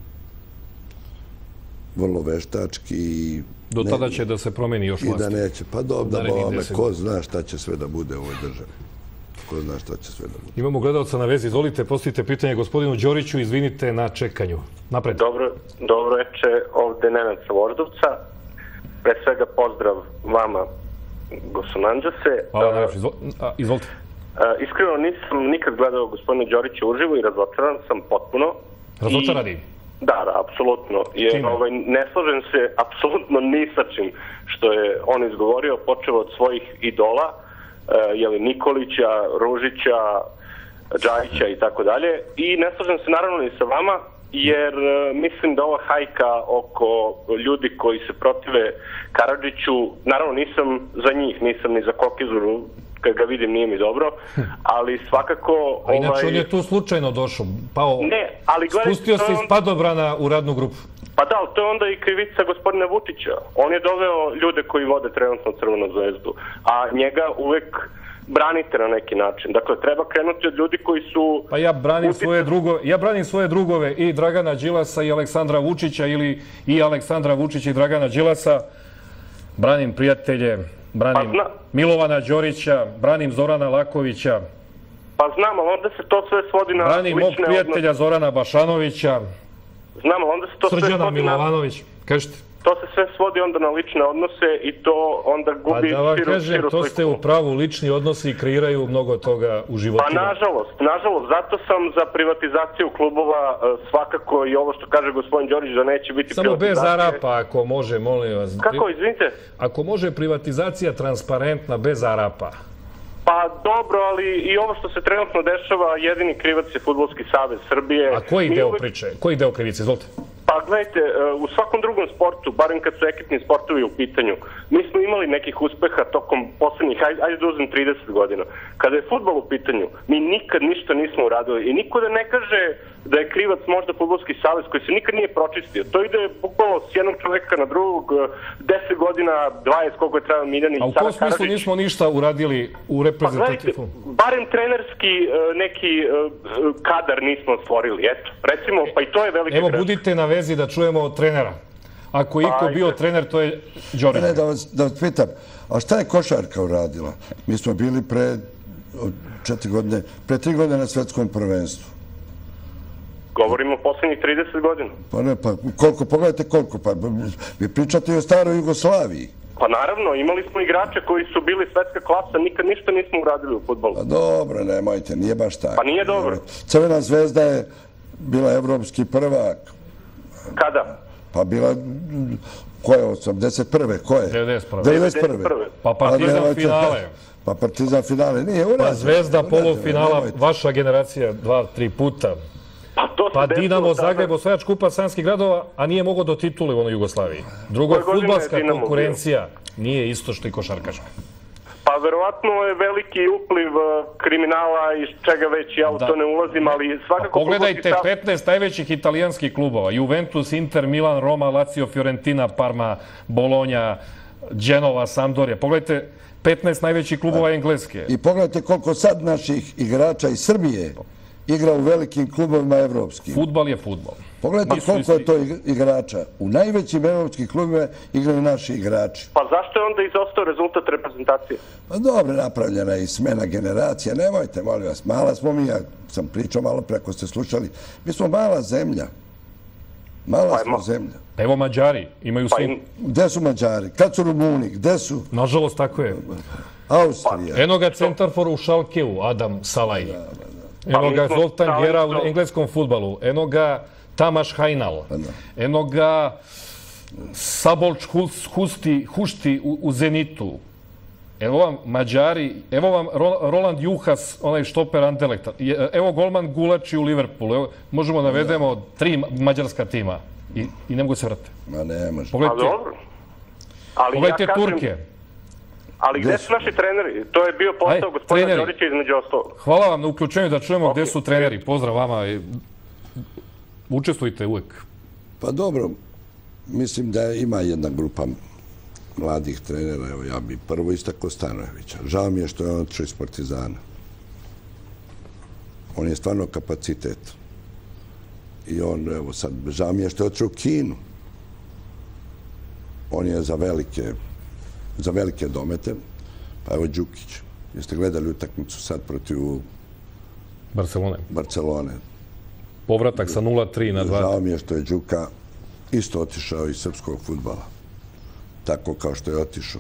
vrlo veštački. Do tada će da se promeni još vlast. I da neće. Pa dobro, ko zna šta će sve da bude u ovoj državi. Ko zna šta će sve da bude. Imamo gledalca na vezi. Izvolite, postavite pitanje gospodinu Đoriću. Izvinite na čekanju. Napred. Dobro veče, ovde Nenad sa Voždovca. Pre svega pozdrav vama, gospodin Anđase. Hvala, izvolite. Iskreno nisam nikad gledao gospodina Đorića uživo i razočaran sam potpuno. Razočarani? Da, apsolutno. Ne slažem se apsolutno ni sa čim što je on izgovorio, počeo od svojih idola, Nikolića, Ružića, Džajića i tako dalje. I ne slažem se naravno ni sa vama, jer mislim da ova hajka oko ljudi koji se protive Karadžiću, naravno nisam za njih, nisam ni za Kokizuru, kad ga vidim nije mi dobro, ali svakako... A inače on je tu slučajno došao, pao, spustio se iz padobrana u radnu grupu. Pa da, ali to je onda i krivica gospodina Vučića. On je doveo ljude koji vode trenutno Crvenu zvezdu, a njega uvek branite na neki način. Dakle, treba krenuti od ljudi koji su... Pa ja branim svoje drugove i Dragana Đilasa i Aleksandra Vučića ili i Aleksandra Vučića i Dragana Đilasa. Branim prijatelje, branim Milovana Đorića, branim Zorana Lakovića. Pa znam, ali onda se to sve svodi na lične odnose. Branim mog prijatelja Zorana Bašanovića. Znam, ali onda se to sve svodi na... Srđana Milovanović, kažete. To se sve svodi onda na lične odnose i to onda gubi širu sliku. Pa da vam kažem, to ste u pravu, lični odnosi i kreiraju mnogo toga u životima. Pa nažalost, zato sam za privatizaciju klubova svakako i ovo što kaže gospodin Đorić da neće biti privatizacija. Samo bez Arapa, ako može, molim vas. Kako, izvinite? Ako može privatizacija transparentna bez Arapa. Pa dobro, ali i ovo što se trenutno dešava, jedini krivac je Fudbalski savez Srbije. A koji deo priče? Koji deo krivice? Izvolite. Pa gledajte, u svakom drugom sportu, barem kad su ekipni sportovi u pitanju, mi smo imali nekih uspeha tokom poslednjih, ajde da uzem 30 godina. Kada je fudbal u pitanju, mi nikad ništa nismo uradili i niko da ne kaže da je krivac možda Fudbalski savez koji se nikad nije pročistio. To ide bukvalno s jednog čoveka na drugog, 10 godina, 20, koliko je trebao Miljani. A u kom smislu nismo ništa uradili u reprezentativu? Pa gledajte, barem trenerski neki kadar nismo stvorili, eto. Recimo, pa i to je veliki Evo, budite na vezi da čujemo od trenera. Ako je iko bio trener, to je Đorić. Da vas pitam, a šta je košarka uradila? Mi smo bili pre 3 godine na svetskom prvenstvu. Govorimo o poslednjih 30 godina. Pa ne, pa koliko, pogledajte koliko, pa vi pričate i o staroj Jugoslaviji. Pa naravno, imali smo igrače koji su bili svetska klasa, nikad ništa nismo uradili u fudbalu. Pa dobro, nemojte, nije baš tako. Pa nije dobro. Crvena zvezda je bila evropski prvak. Kada? Pa bila, ko je 81. Ko je? 91. Pa Partizan finale. Pa Partizan finale, nije uradno. Pa Zvezda polufinala, vaša generacija 2-3 puta. Pa Dinamo Zagreb, osvajač kupa Sanskih gradova, a nije mogao do titule u onoj Jugoslaviji. Drugo, fudbalska konkurencija nije isto što i košarkaška. Pa verovatno je veliki upliv kriminala iz čega već ja u to ne ulazim, ali svakako... Pogledajte 15 najvećih italijanskih klubova. Juventus, Inter, Milan, Roma, Lazio, Fiorentina, Parma, Bologna, Genova, Sampdoria. Pogledajte 15 najvećih klubova engleske. I pogledajte koliko sad naših igrača iz Srbije igra u velikim klubovima evropskim. Fudbal je fudbal. Pogledajte koliko je to igrača. U najvećim evropskim klubima igraju naši igrači. Pa zašto je onda izostao rezultat reprezentacije? Pa dobro, napravljena je i smena generacija. Nemojte, molim vas, mala smo mi, ja sam pričao malo pre, ako ste slušali. Mi smo mala zemlja. Mala smo zemlja. Evo Mađari, imaju su... Gde su Mađari? Kad su Rumuni? Gde su? Nažalost, tako je. Austrija. Eno ga centarfor u Šalkeu, Adam Salaj. Eno ga Zoltan Gera u engleskom fudbalu. Eno ga Tamaš Hajnal. Eno ga Sabolč Hušti u Zenitu. Evo vam Mađari, evo vam Roland Juhas, onaj štoper Anderlechta. Evo golman Gulači u Liverpoolu. Možemo navedemo 3 mađarska tima i ne mogu se vrati. Ma ne može. Pa dobro. Pogledajte Turke. Ali gde su naši treneri? To je bio posao gospodina Đorića između ostalog. Hvala vam na uključenju da čujemo gde su treneri. Pozdrav vama. Učestvujte uvek. Pa dobro, mislim da ima jedna grupa mladih trenera. Evo, ja bi prvo istakao Stanojevića. Žao mi je što je on otišao iz Partizana. On je stvarno kapacitet. I on, evo sad, žao mi je što je otišao u Kinu. On je za velike domete. Pa evo Đukić. Jeste gledali utakmicu sad protiv Barcelone. Povratak sa 0-3 na 2. Žao mi je što je Đuka isto otišao iz srpskog fudbala. Tako kao što je otišao.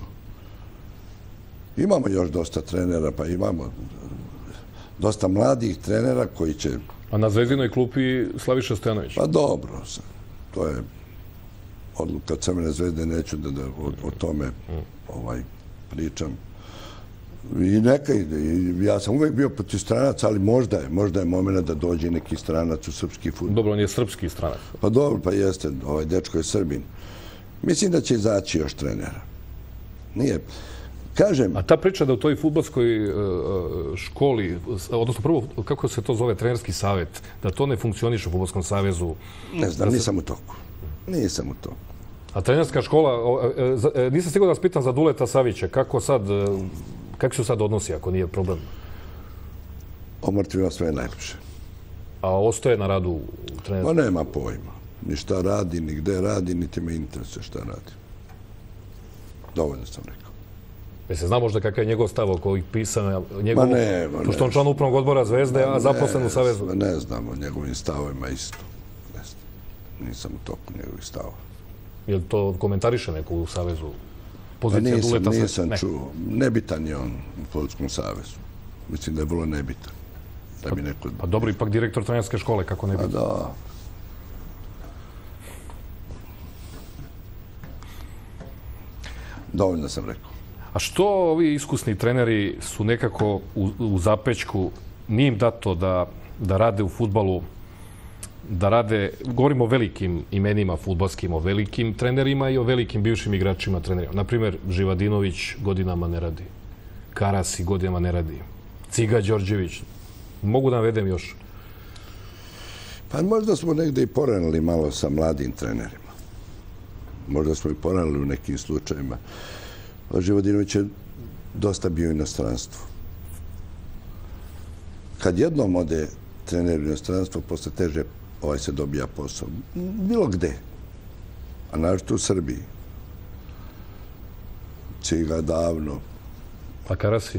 Imamo još dosta trenera, pa imamo dosta mladih trenera koji će... A na Zvezdinoj klupi Slaviša Stojanović? Pa dobro, to je odluka Crvene Zvezde, neću da o tome pričam. I neka ide. Ja sam uvek bio protiv stranaca, ali možda je moment da dođe neki stranac u srpski fudbal. Dobro, on je srpski stranac. Pa dobro, pa jeste. Ovaj dečko je Srbin. Mislim da će izaći još trenera. Nije. Kažem... A ta priča da u toj fudbalskoj školi, odnosno prvo, kako se to zove, trenerski savjet, da to ne funkcioniše u Fudbalskom savezu... Ne znam, nisam u toku. Nisam u toku. A trenerska škola, nisam siguran da vas pitam za Duleta Savića, kako su sad odnosi, ako nije problem? Omrtvima sve najlepše. A ostaje na radu u trenerskom? Ma nema pojma. Ni šta radi, ni gde radi, niti me interesuje šta radi. Dovoljno sam rekao. Se zna možda kakav je njegov stav oko ovih pisanja? Pošto on član upravnog odbora Zvezde, a zaposlen u Savezu? Ne znam o njegovim stavovima isto. Nisam u toku njegovih stavova. Je li to komentariše neko u Savezu? Pozicija Duleta Savića? Nisam čuo. Nebitan je on u Fudbalskom savezu. Mislim da je vrlo nebitan. Pa dobro, ipak direktor trenerske škole, kako nebitan? Pa da. Dovoljno sam rekao. A što ovi iskusni treneri su nekako u zapećku, nije im dato da rade u fudbalu, da rade, govorimo o velikim imenima fudbalskim, o velikim trenerima i o velikim bivšim igračima trenerima. Naprimjer, Živadinović godinama ne radi, Karasi godinama ne radi, Ciga Đorđević. Mogu da navedem još? Pa možda smo negde i poranili malo sa mladim trenerima. Možda smo i poranili u nekim slučajima. Živadinović je dosta bio u inostranstvu. Kad jednom ode trener u inostranstvo, posle teže se dobija posao. Bilo gde. A našto u Srbiji. Ciga davno. Pa Karasi?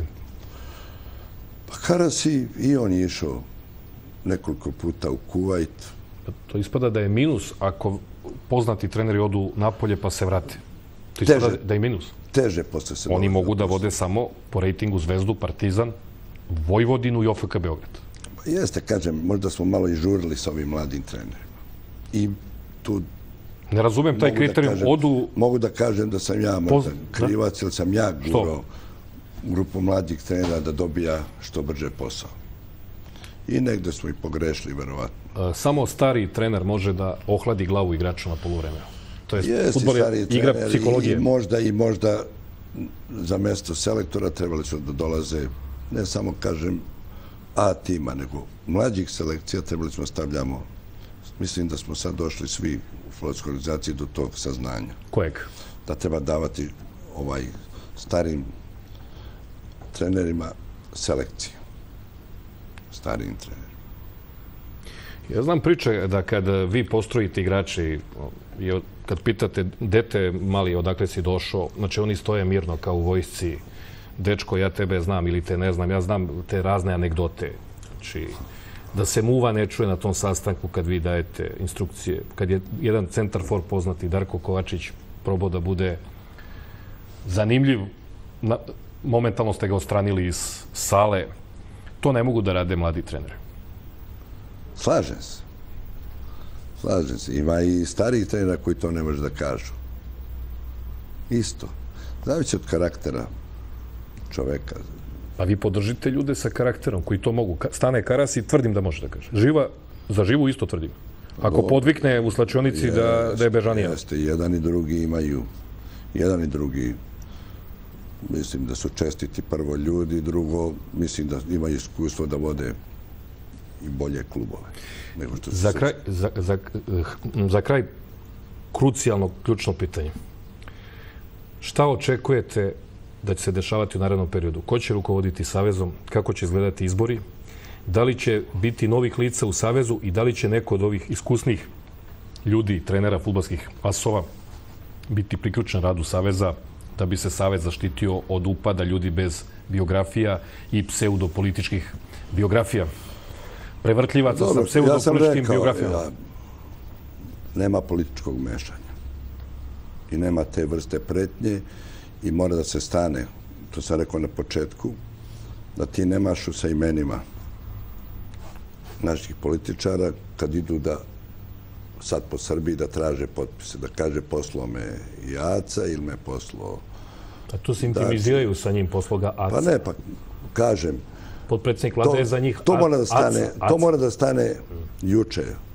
Pa Karasi i on je išao nekoliko puta u Kuvajt. To ispada da je minus ako poznati treneri odu napolje pa se vrate. To ispada da je minus. Teže posle se... Oni mogu da vode samo po rejtingu Zvezdu, Partizan, Vojvodinu i OFK Beograd. Jeste, kažem, možda smo malo i žurili sa ovim mladim trenerima. I tu... Ne razumem taj kriterijum, odu... Mogu da kažem da sam ja možda krivac, ili sam ja gurao grupu mladih trenera da dobija što brže posao. I negde smo i pogrešili, verovatno. Samo stari trener može da ohladi glavu igrača na poluvremenu. To je fudbal je igra psihologije. I možda za mesto selektora trebali su da dolaze, ne samo, kažem, A tima, nego mlađih selekcija trebali smo stavljamo. Mislim da smo sad došli svi u fudbalskoj organizaciji do tog saznanja. Kojeg? Da treba davati starim trenerima selekcije. Starijim trenerima. Ja znam priče da kad vi postrojite igrači, kad pitate dete mali odakle si došao, znači oni stoje mirno kao u vojsci, dečko, ja tebe znam ili te ne znam, ja znam te razne anegdote. Znači, da se muva ne čuje na tom sastanku kad vi dajete instrukcije. Kad je jedan centarfor poznati, Darko Kovačić, probao da bude zanimljiv, momentalno ste ga odstranili iz sale. To ne mogu da rade mladi treneri. Slažem se. Slažem se. Ima i starih trenera koji to ne može da kažu. Isto. Zavisi od karaktera čoveka. Pa vi podržite ljude sa karakterom koji to mogu. Stane Karas i tvrdim da može da kaže. Za živu isto tvrdim. Ako podvikne u slačionici da je bežanija. Jeste, jedan i drugi jedan i drugi. Mislim da su čestiti prvo ljudi, drugo, mislim da imaju iskustvo da vode i bolje klubove. Za kraj, krucijalno, ključno pitanje. Šta očekujete da će se dešavati u narednom periodu? Ko će rukovoditi Savezom? Kako će izgledati izbori? Da li će biti novih lica u Savezu i da li će neko od ovih iskusnih ljudi, trenera, fudbalskih asova, biti priključen radu Saveza da bi se Savez zaštitio od upada ljudi bez biografija i pseudopolitičkih biografija? Prevrtljivaca sa pseudopolitičkim biografijama. Nema političkog mešanja i nema te vrste pretnje i mora da se stane, to sam rekao na početku, da ti nemaš sa imenima naših političara kad idu da sad po Srbiji da traže potpise, da kaže poslao me i Aca ili me poslao... A tu se intimiziraju sa njim posloga Aca. Pa ne, pa kažem... Potpredsjednik vlade je za njih Aca. To mora da stane juče.